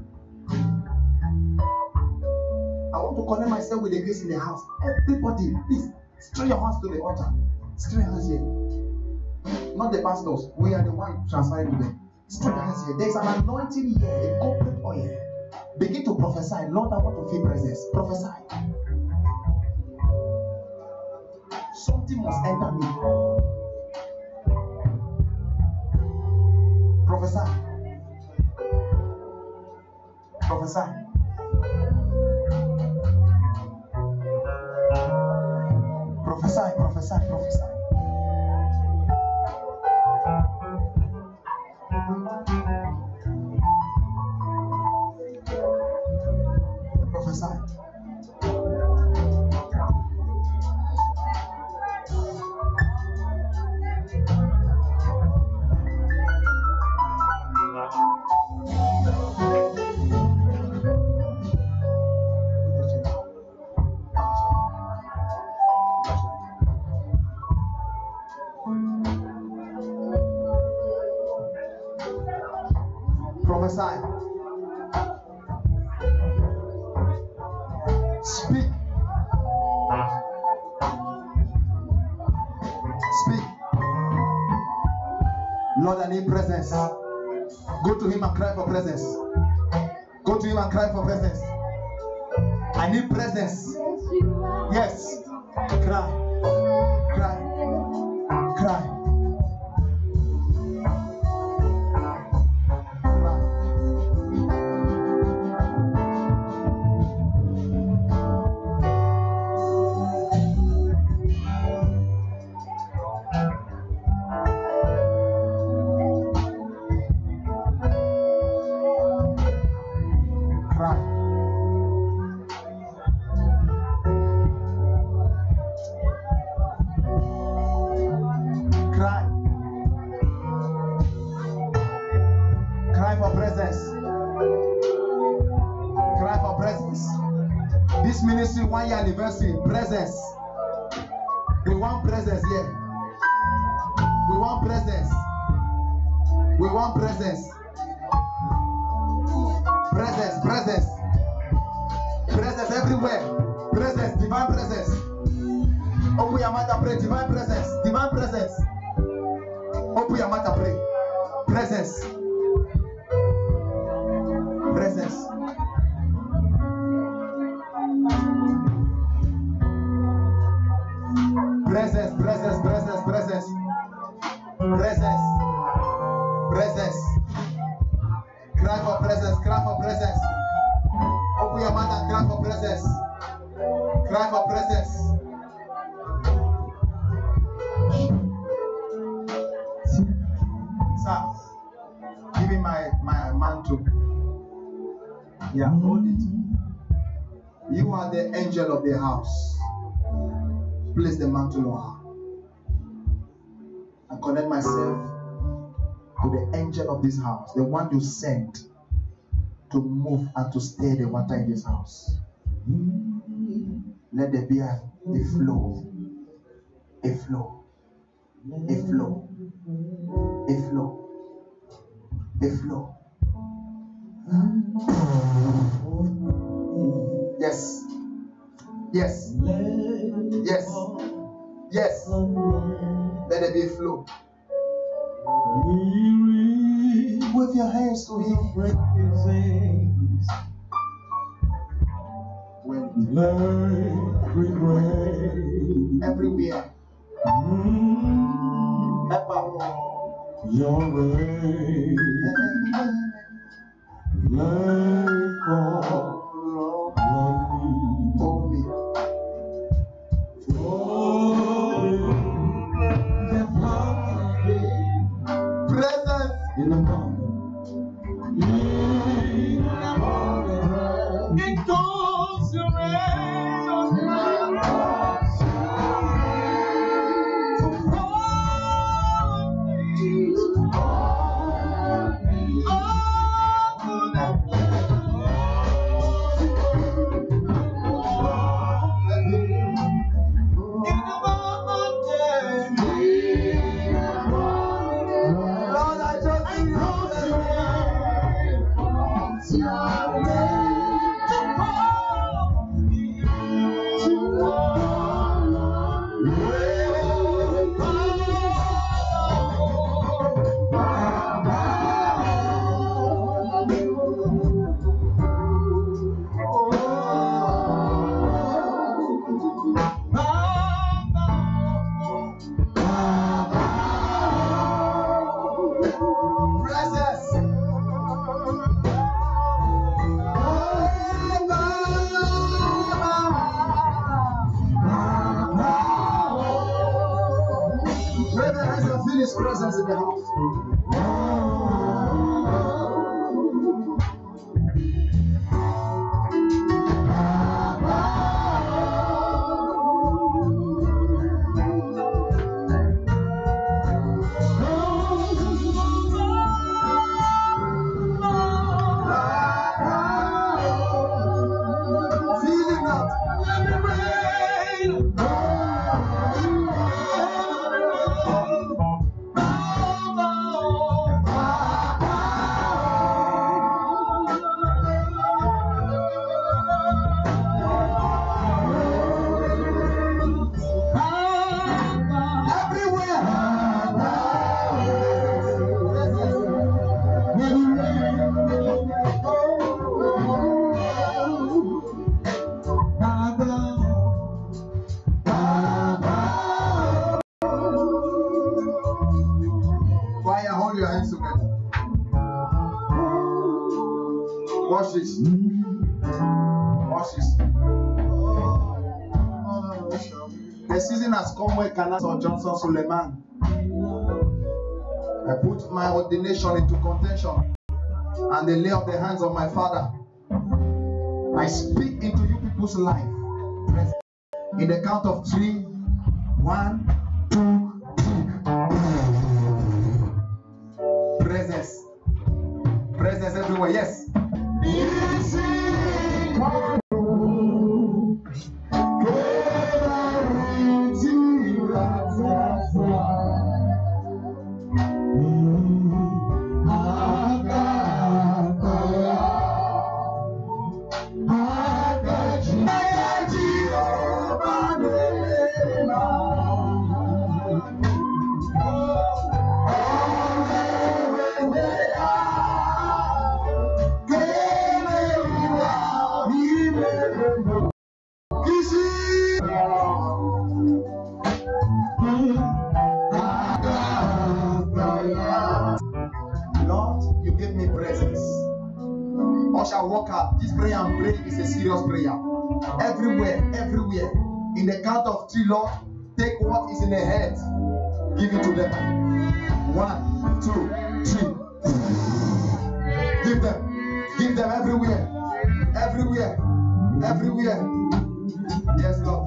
I want to connect myself with the grace in the house. Everybody, please, stretch your hands to the altar. Stretch your hands here. Not the pastors. We are the ones transferring to them. Stretch your hands here. There is an anointing here, a corporate oil. Begin to prophesy. Lord, I want to feel presence. Prophesy. Something must enter me. Prophesy. Prophesy. Prophesy, prophesy. Prophesy. Prophesy. Speak. Speak. Lord, I need presence. Go to him and cry for presence. Go to him and cry for presence. I need presence. Yes. Cry. Cry. Cry. Ministry 1 year anniversary, presence. We want presence here. We want presence. We want presence. Presence, presence. Presence everywhere. Presence, divine presence. Open your mouth and pray, divine presence. Divine presence. Open your mouth and pray. Presence. Presence. Presence, presence, presence, presence. Presence. Presence. Cry for presence, cry for presence. Open your mouth and cry for presence. Cry for presence. Sir, give me my mantle. Yeah, hold it. You are the angel of the house. Place the mantle on her. And connect myself to the angel of this house, the one you sent to move and to stir the water in this house. Let there be a flow, a flow, a flow, a flow, a flow. Yes. Yes. Yes. Yes. Let there be a flow. With your hands to him. Everywhere. Your rain. Like all on me. Presence in the morning. It goes around. So follow me. sensing His presence in the house. Feeling that. Let it rain. Choir, hold your hands together. Watch this. Watch this. The season has come where Canas or Johnson Suleiman. I put my ordination into contention and the lay of the hands of my father. I speak into you people's life. In the count of 3, 1, 2, 3. Presence. Presence everywhere. Yes. Lord, you give me presence. Usher, walk out. This prayer I'm praying is a serious prayer. Everywhere, everywhere. In the count of 3, Lord, take what is in the head, give it to them. 1, 2, 3. Give them everywhere, everywhere, everywhere. Yes, Lord.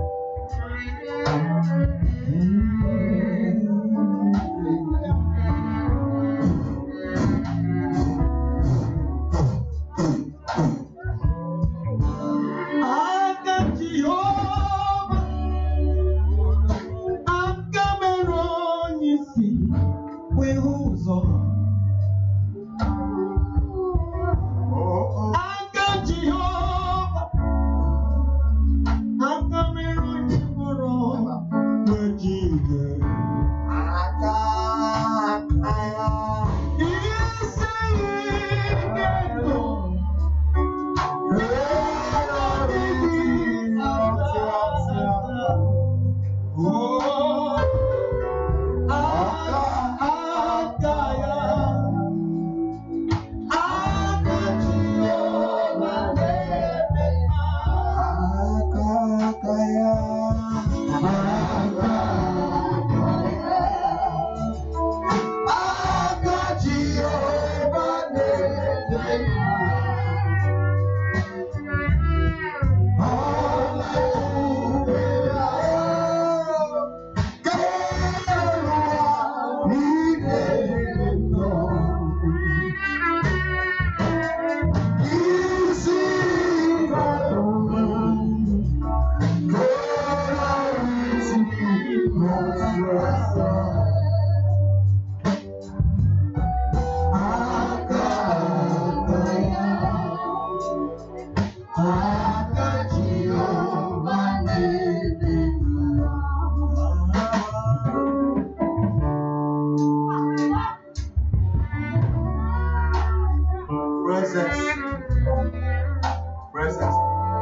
Presence.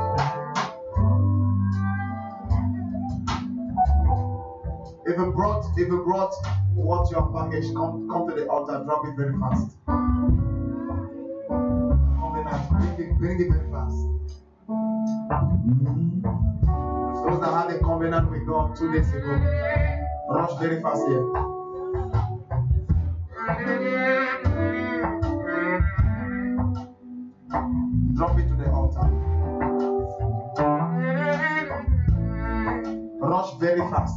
If you brought what you have packaged, come to the altar, drop it very fast. Bring it very fast. Those that had a covenant with God 2 days ago, rush very fast here. Drop it to the altar. Rush very fast.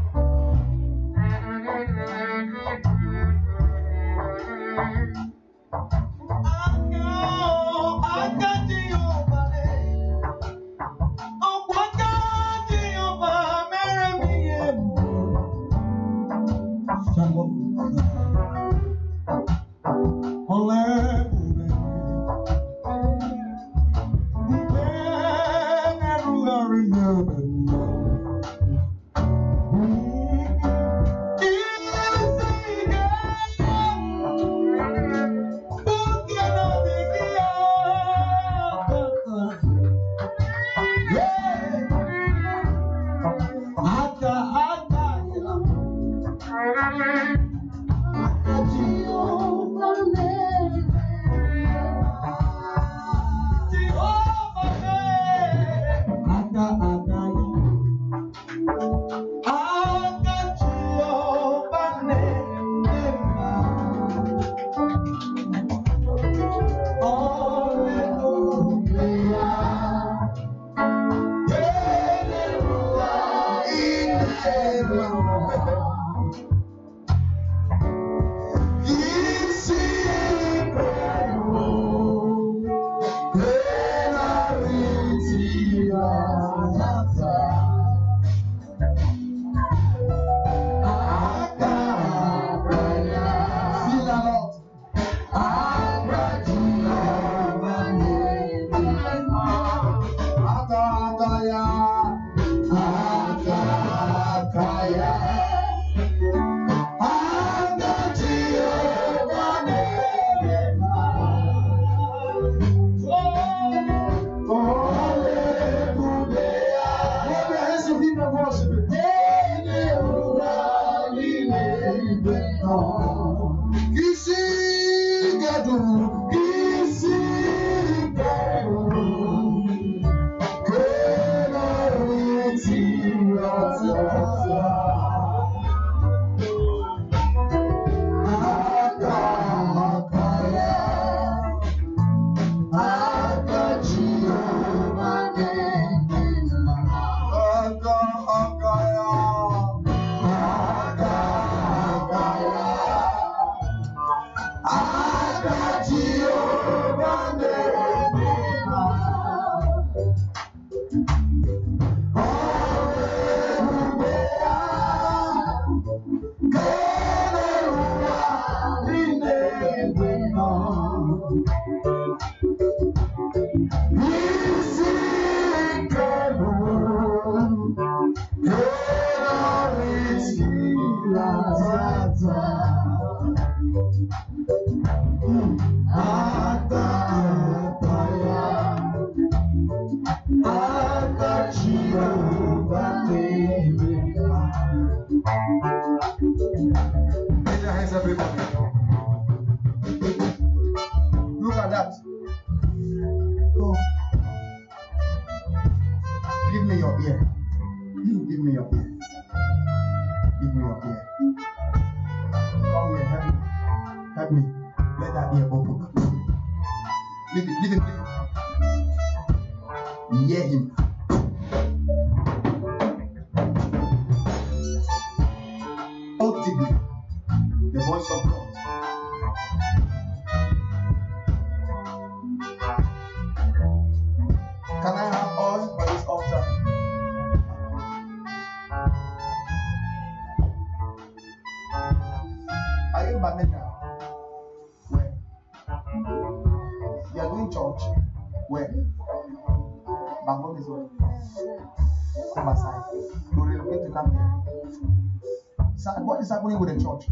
What is happening with the church?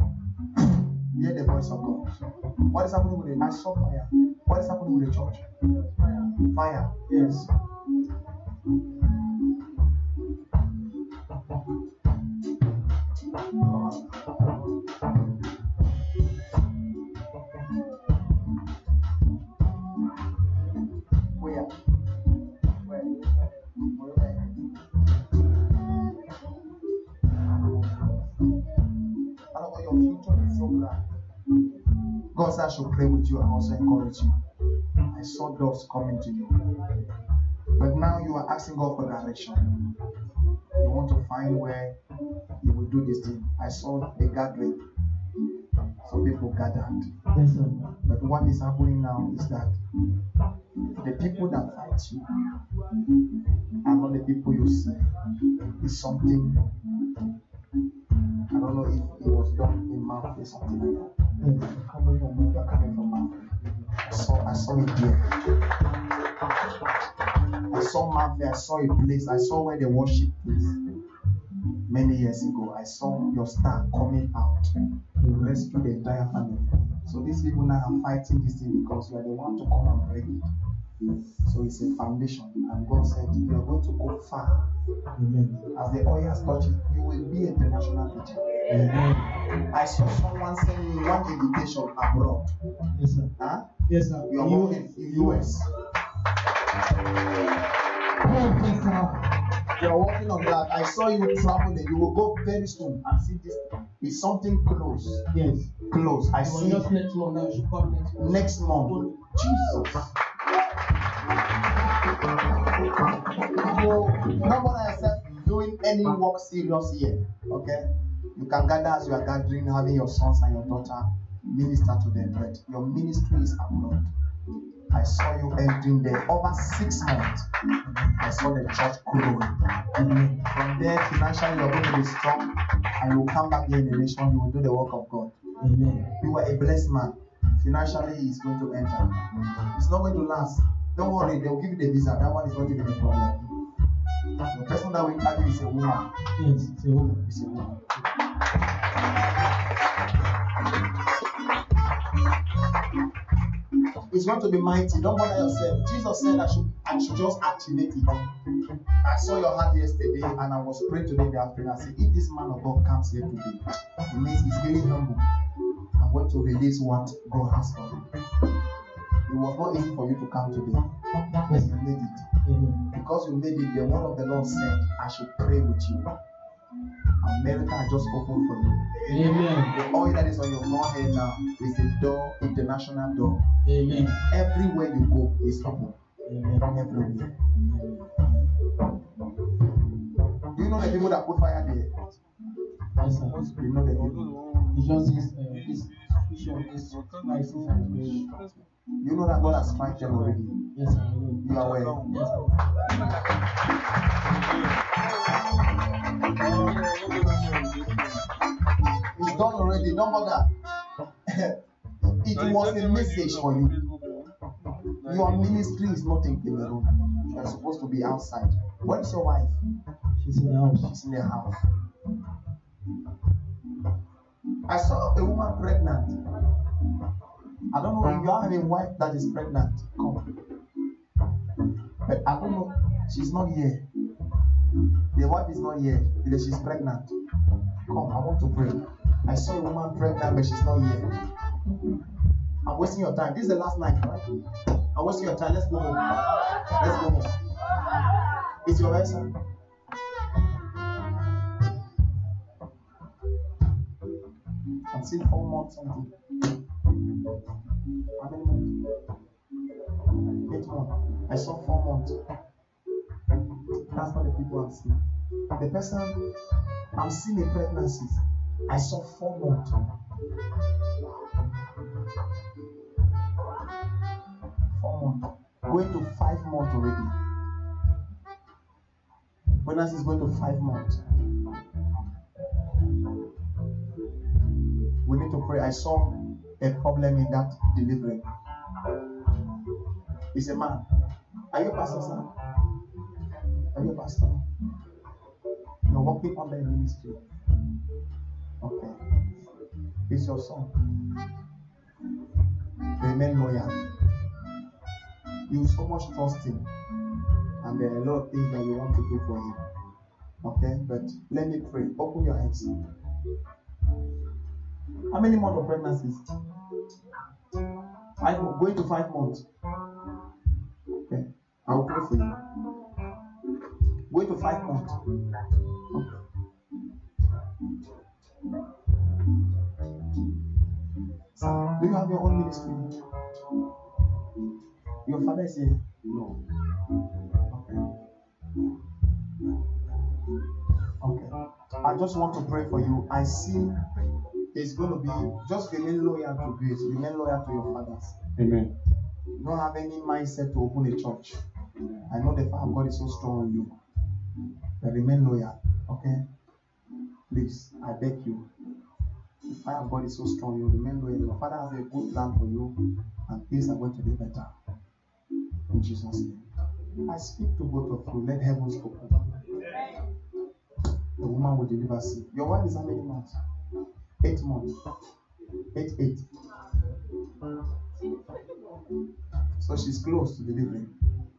Hear the voice of God. What is happening with the I saw fire? What is happening with the church? Fire. Yes. Where? Your future is so bright. God said I should pray with you and also encourage you. I saw doors coming to you. But now you are asking God for direction. You want to find where you will do this thing. I saw a gathering. Some people gathered. Yes, sir. But what is happening now is that the people that fight you are not the people you see. It's something, I don't know if it was done in mouth or something like that. Yes. Coming from mouth. I saw it here. I saw mouth, I saw a place, I saw where they worship is. Many years ago, I saw your star coming out to rescue the entire family. So these people now are fighting this thing because you are the one to come and break it. So it's a foundation, and God said you are going to go far. Amen. As the oils touch it, you will be a international teacher. Amen. I saw someone send me one invitation abroad. Yes, sir. Huh? Yes, sir. You are working in US. Yes, sir. You are working on that. I saw you traveling. You will go very soon and see this. It's something close. Yes. Close. I see Just next month. Now you should come next month. next month. Jesus. Nobody except doing any work serious here. Okay? You can gather as you are gathering, having your sons and your daughter minister to them, but your ministry is abroad. I saw you entering there over 6 months. I saw the church growing. From there, financially, you are going to be strong, and you will come back here in the nation. You will do the work of God. Amen. You are a blessed man. Financially, it's going to enter. It's not going to last. Don't worry, they will give you the visa. That one is not even a problem. The person that will interview is a woman. Yes, it's a woman. It's a woman. It's going to be mighty. Don't bother yourself. Jesus said I should just activate it. I saw your hand yesterday and I was praying today in the afternoon. I said, if this man of God comes here today, it means he's really humble. I'm going to release what God has for him. It was not easy for you to come today, but you made it. Because you made it, the word of the Lord said, I should pray with you. America has just opened for you. Amen. The oil that is on your forehead now is a door, international door. Amen. Everywhere you go is open. Amen. Everywhere. Do you know the people that put fire there? Yes, sir. You know the people. It's just this vision, this crisis. You know that God has fight them already. Yes, sir. I know. You are aware. Yes, sir. It's done already. Don't bother. It was a message for you. Your ministry is not in Cameroon. You are supposed to be outside. Where is your wife? She's in the house. She's in the house. I saw a woman pregnant. I don't know if you have a wife that is pregnant. Come. But I don't know. She's not here. The wife is not here because she's pregnant. Come, I want to pray. I saw a woman pregnant, but she's not here. I'm wasting your time. This is the last night, right? I'm wasting your time. Let's go home. Let's go home. It's your answer. I'm seeing 4 months something. How many months? 8 months. I saw 4 months. That's not the people I'm seeing. The person I'm seeing a pregnancy. I saw 4 months. 4 months. Going to 5 months already. Pregnancy is going to 5 months. We need to pray. I saw a problem in that delivery. It's a man. Are you a pastor, sir? Are you a pastor? You're working on the ministry. Okay. It's your son. Remain loyal. You so much trust him. And there are a lot of things that you want to do for him. Okay? But let me pray. Open your hands. How many months of pregnancies? 5 months. Going to 5 months. Okay. I will pray for you. Going to 5 months. Okay. Sir, do you have your own ministry? Your father is here? No. Okay. I just want to pray for you. I see it's going to be, just remain loyal to grace, remain loyal to your fathers. Amen. You don't have any mindset to open a church. I know the fire of God is so strong on you. But remain loyal, okay? Please, I beg you. The fire of God is so strong, you remain loyal. Your father has a good plan for you, and things are going to be better. In Jesus' name. I speak to both of you. Let heavens open. The woman will deliver seed. Your wife is how many months? 8 months. 8. So she's close to delivering.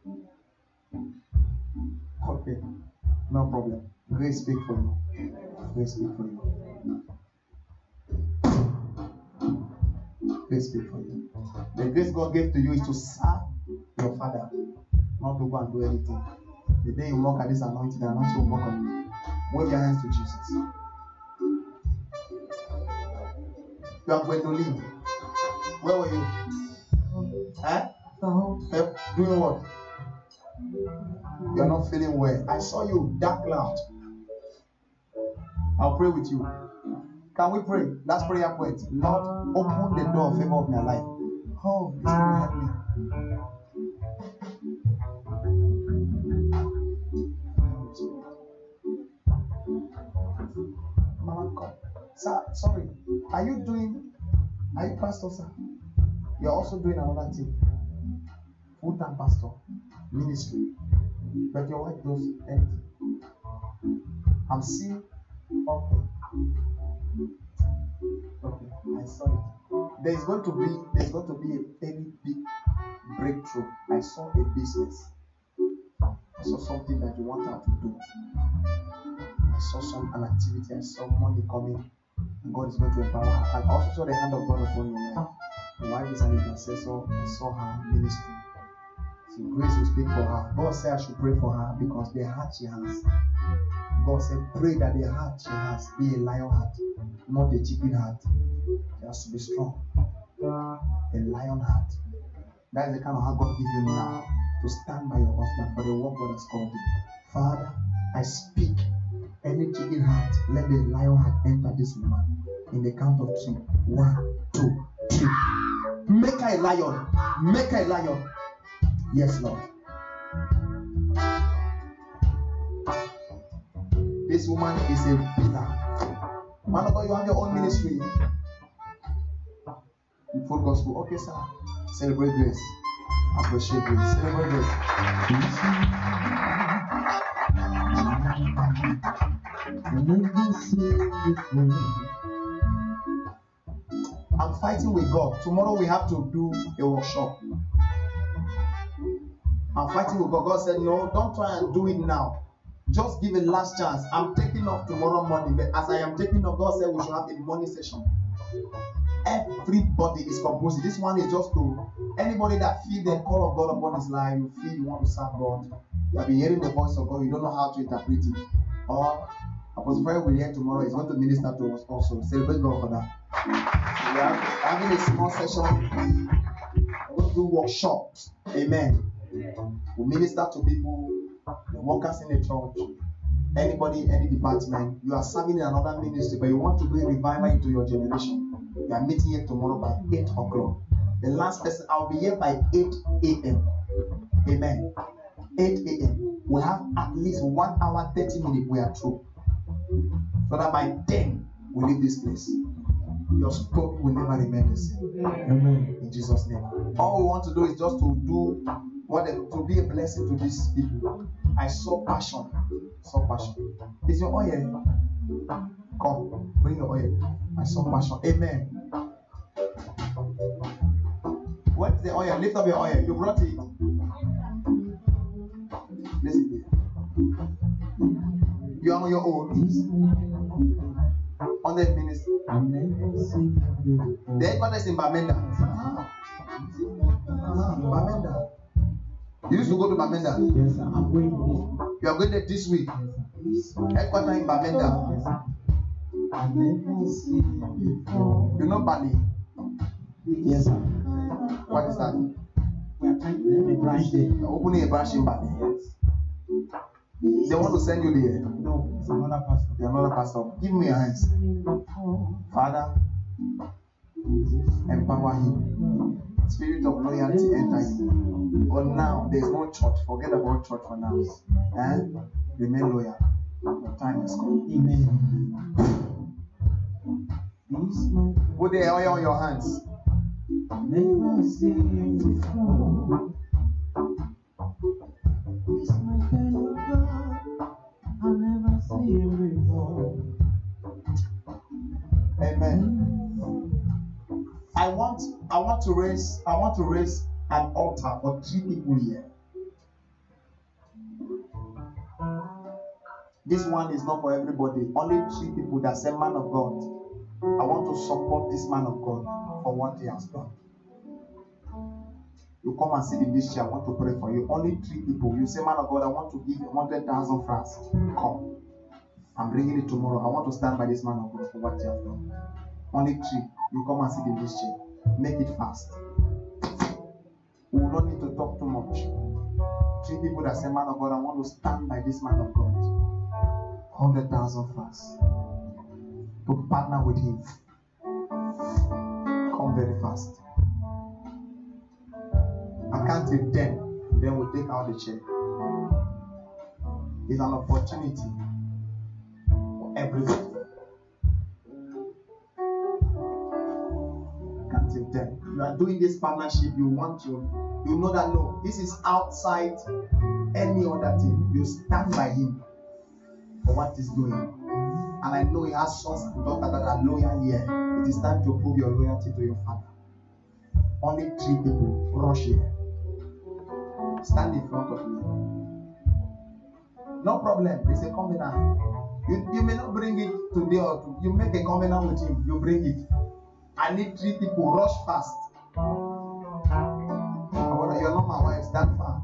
Okay. No problem. Grace speak for you. Grace speak for you. Grace speak for you. The grace God gave to you is to serve your father, not to go and do anything. The day you walk at this anointing, the anointing will walk on you. Wave your hands to Jesus. You are going to leave. Where were you? Doing what? You are not feeling well. I saw you, dark cloud. I'll pray with you. Can we pray? Last prayer point. Lord, open the door of favor of my life. Oh, this will help me. Mama, come. Sir, sorry. Are you pastor, sir? You're also doing another thing. Full-time pastor. Ministry. But your wife does empty. I'm seeing. Okay. I saw it. There's going to be a very big breakthrough. I saw a business. I saw something that you want her to do. I saw an activity. I saw money coming. And God is going to empower her. I also saw the hand of God upon your life. The wife is an intercessor. I saw her ministry. So grace will speak for her. God said I should pray for her because the heart she has. God said pray that the heart she has be a lion heart, not a chicken heart. It has to be strong. A lion heart. That is the kind of heart God gives you now to stand by your husband for the work God has called you. Father, I speak any chicken heart, let the lion heart enter this woman in the count of 3. 1, 2, 3. Make her a lion. Make her a lion. Yes, Lord. This woman is a pillar. Man of God, you have your own ministry. Full gospel. Okay, sir. Celebrate grace. Appreciate grace. Celebrate grace. I'm fighting with God. Tomorrow we have to do a workshop. I'm fighting with God. God said, no, don't try and do it now. Just give a last chance. I'm taking off tomorrow morning. But as I am taking off, God said we should have a morning session. Everybody is composing. This one is just to anybody that feel the call of God upon his life. You feel you want to serve God. You have been hearing the voice of God. You don't know how to interpret it. Or Apostle Fire will hear tomorrow. He's going to minister to us also. Celebrate God for that. So we are having a small session. We're going to do workshops. Amen. We minister to people, the workers in the church, anybody, any department. You are serving in another ministry, but you want to bring revival into your generation. We are meeting here tomorrow by 8 o'clock. The last person, I'll be here by 8 a.m. Amen. 8 a.m. We have at least 1 hour, 30 minutes. We are through. So that by 10, we leave this place. Your story will never remain the same. Amen. In Jesus' name. All we want to do is just to do to be a blessing to these people. I saw passion. Is your oil? Come, bring your oil. I saw passion. Amen. What's the oil? Lift up your oil. You brought it. Listen here. You are on your own. On the ministry. The headquarters in Bamenda. Bamenda. You used to go to Bamenda? Yes, sir. I'm going this week. You are going there this week? Yes, sir. Headquarters in Bamenda. Yes, sir. I've never seen you before. You know Bali? Yes, sir. What is that? We are trying to let the branch there. You're opening a branch in Bali. Yes. They want to send you there. No, it's another pastor. You're not a pastor. Give me your hands. Father, empower him. Spirit of loyalty enter him. But now, there is no church. Forget about church for now. And remain loyal. Your time has come. Amen. Put the oil on your hands. Never see him before. He's my kind of God. I'll never see him before. Amen. I want to raise an altar for 3 people here. This one is not for everybody. Only 3 people that say, man of God, I want to support this man of God for what he has done. You come and sit in this chair. I want to pray for you. Only 3 people. You say, man of God, I want to give 100,000 francs. Come. I'm bringing it tomorrow. I want to stand by this man of God for what he has done. Only 3. You come and sit in this chair. Make it fast. We will not need to talk too much. 3 people that say, man of God, I want to stand by this man of God. 100,000 francs. To partner with him. Come very fast. I can't take 10. Then we'll take out the check. It's an opportunity for everybody. I can't take 10. You are doing this partnership, you want to, you know that no, this is outside any other thing. You stand by him for what he's doing. And I know he has sons and daughters that are loyal here. It is time to prove your loyalty to your father. Only 3 people rush here. Stand in front of me. No problem. It's a covenant. You may not bring it today or you make a covenant with him. You bring it. I need 3 people. Rush fast. You're not my wife. Stand far.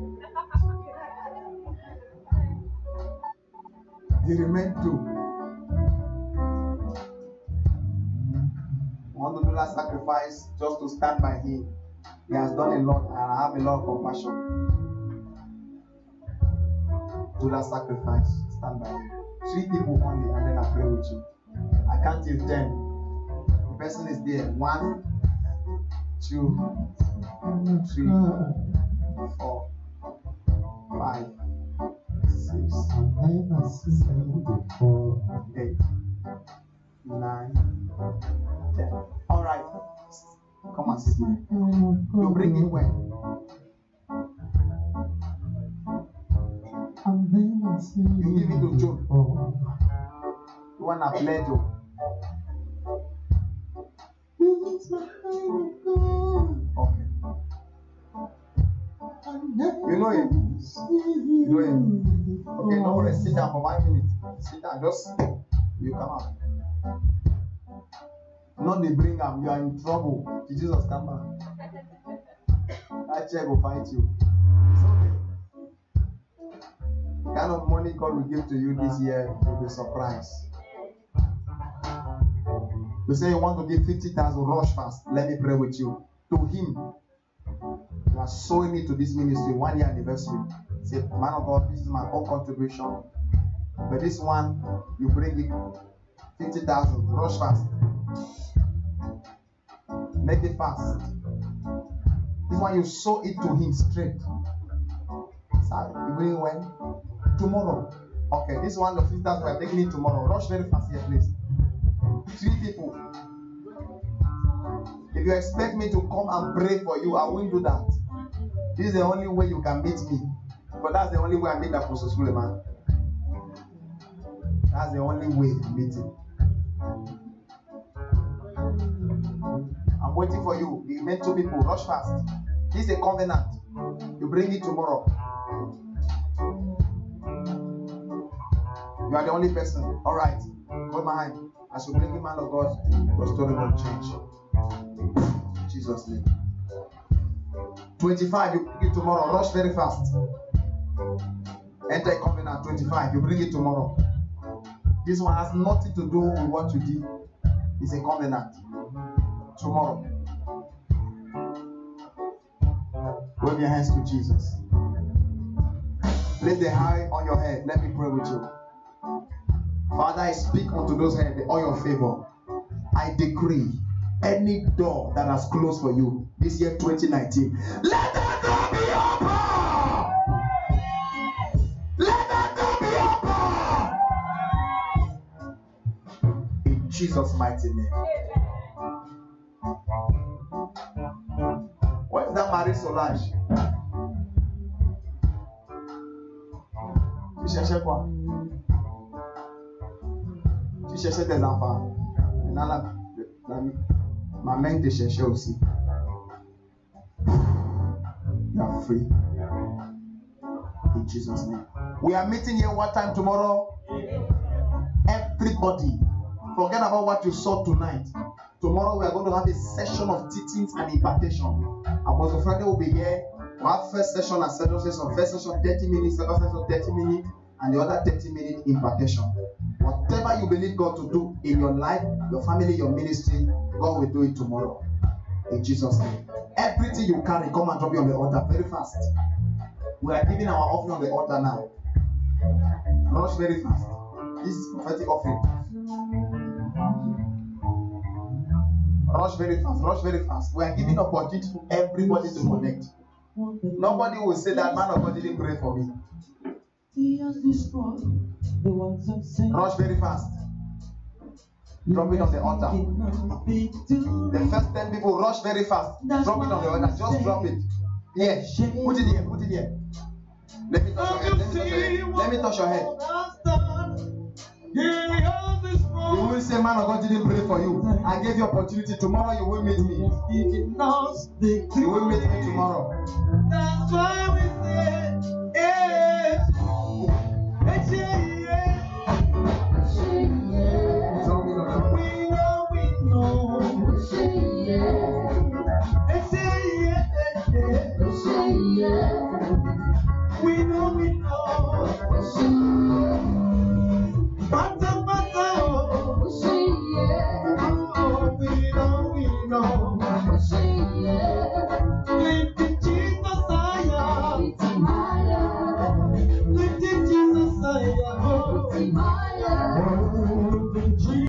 You remain 2. I want to do that sacrifice just to stand by him. He has done a lot and I have a lot of compassion. Do that sacrifice. Stand by him. 3 people only and then I pray with you. I can't till 10. The person is there. 1, 2, 3, 4, 5, 6, 7, 8, 9, 10. Alright. Come and sit here. You bring it when? You give it to Joe. You want to play Joe? Okay. You know him? You know him? Okay, no worries. Sit down for 1 minute. Sit down. Just, you come out. Not they bring them, you are in trouble. Jesus come back. That chair will fight you. It's okay. The kind of money God will give to you this year, you'll be surprised. You say you want to give 50,000, rush fast. Let me pray with you. To him, you are sowing it to this ministry, 1 year anniversary. Say, man of God, this is my own contribution. But this one, you bring it 50,000, rush fast. Make it fast. This one you sow it to him straight. Sorry, you bring it when? Tomorrow. Okay, this one the 50,000 we are taking it tomorrow. Rush very fast here, please. 3 people. If you expect me to come and pray for you, I won't do that. This is the only way you can meet me. But that's the only way I meet Apostle Suleiman. That's the only way to meet him. I'm waiting for you. You met 2 people. Rush fast. This is a covenant. You bring it tomorrow. You are the only person. All right. Hold my hand. As you bring the man of God, your story will change. In Jesus' name. 25. You bring it tomorrow. Rush very fast. Enter a covenant. 25. You bring it tomorrow. This one has nothing to do with what you did. It's a covenant. Tomorrow. Wave your hands to Jesus. Place the eye on your head. Let me pray with you. Father, I speak unto those heads on your favor. I decree any door that has closed for you this year 2019, let that door be open. Let that door be open. In Jesus' mighty name. What is that Marie Solange? Tu cherchais quoi? Tu cherchais tes enfants. Maintenant, ma main te cherchait aussi. You are free. In Jesus' name. We are meeting here one time tomorrow. Everybody, forget about what you saw tonight. Tomorrow we are going to have a session of teachings and impartation. Apostle Friday will be here. We'll have first session and second session. First session 30 minutes, second session 30 minutes, and the other 30-minute impartation. Whatever you believe God to do in your life, your family, your ministry, God will do it tomorrow. In Jesus' name. Everything you carry, come and drop it on the altar very fast. We are giving our offering on the altar now. Rush very fast. This is prophetic offering. Rush very fast. Rush very fast. We are giving opportunity to everybody to connect. Nobody will say that man of God didn't pray for me. Rush very fast. Drop it on the altar. The first 10 people rush very fast. Drop it on the altar. Just drop it. Here. Put it here. Put it here. Let me touch your head. Let me touch your head. You will say, man of God didn't pray for you. I gave you opportunity. Tomorrow you will meet me. You will meet me tomorrow. That's why we say, yeah. We know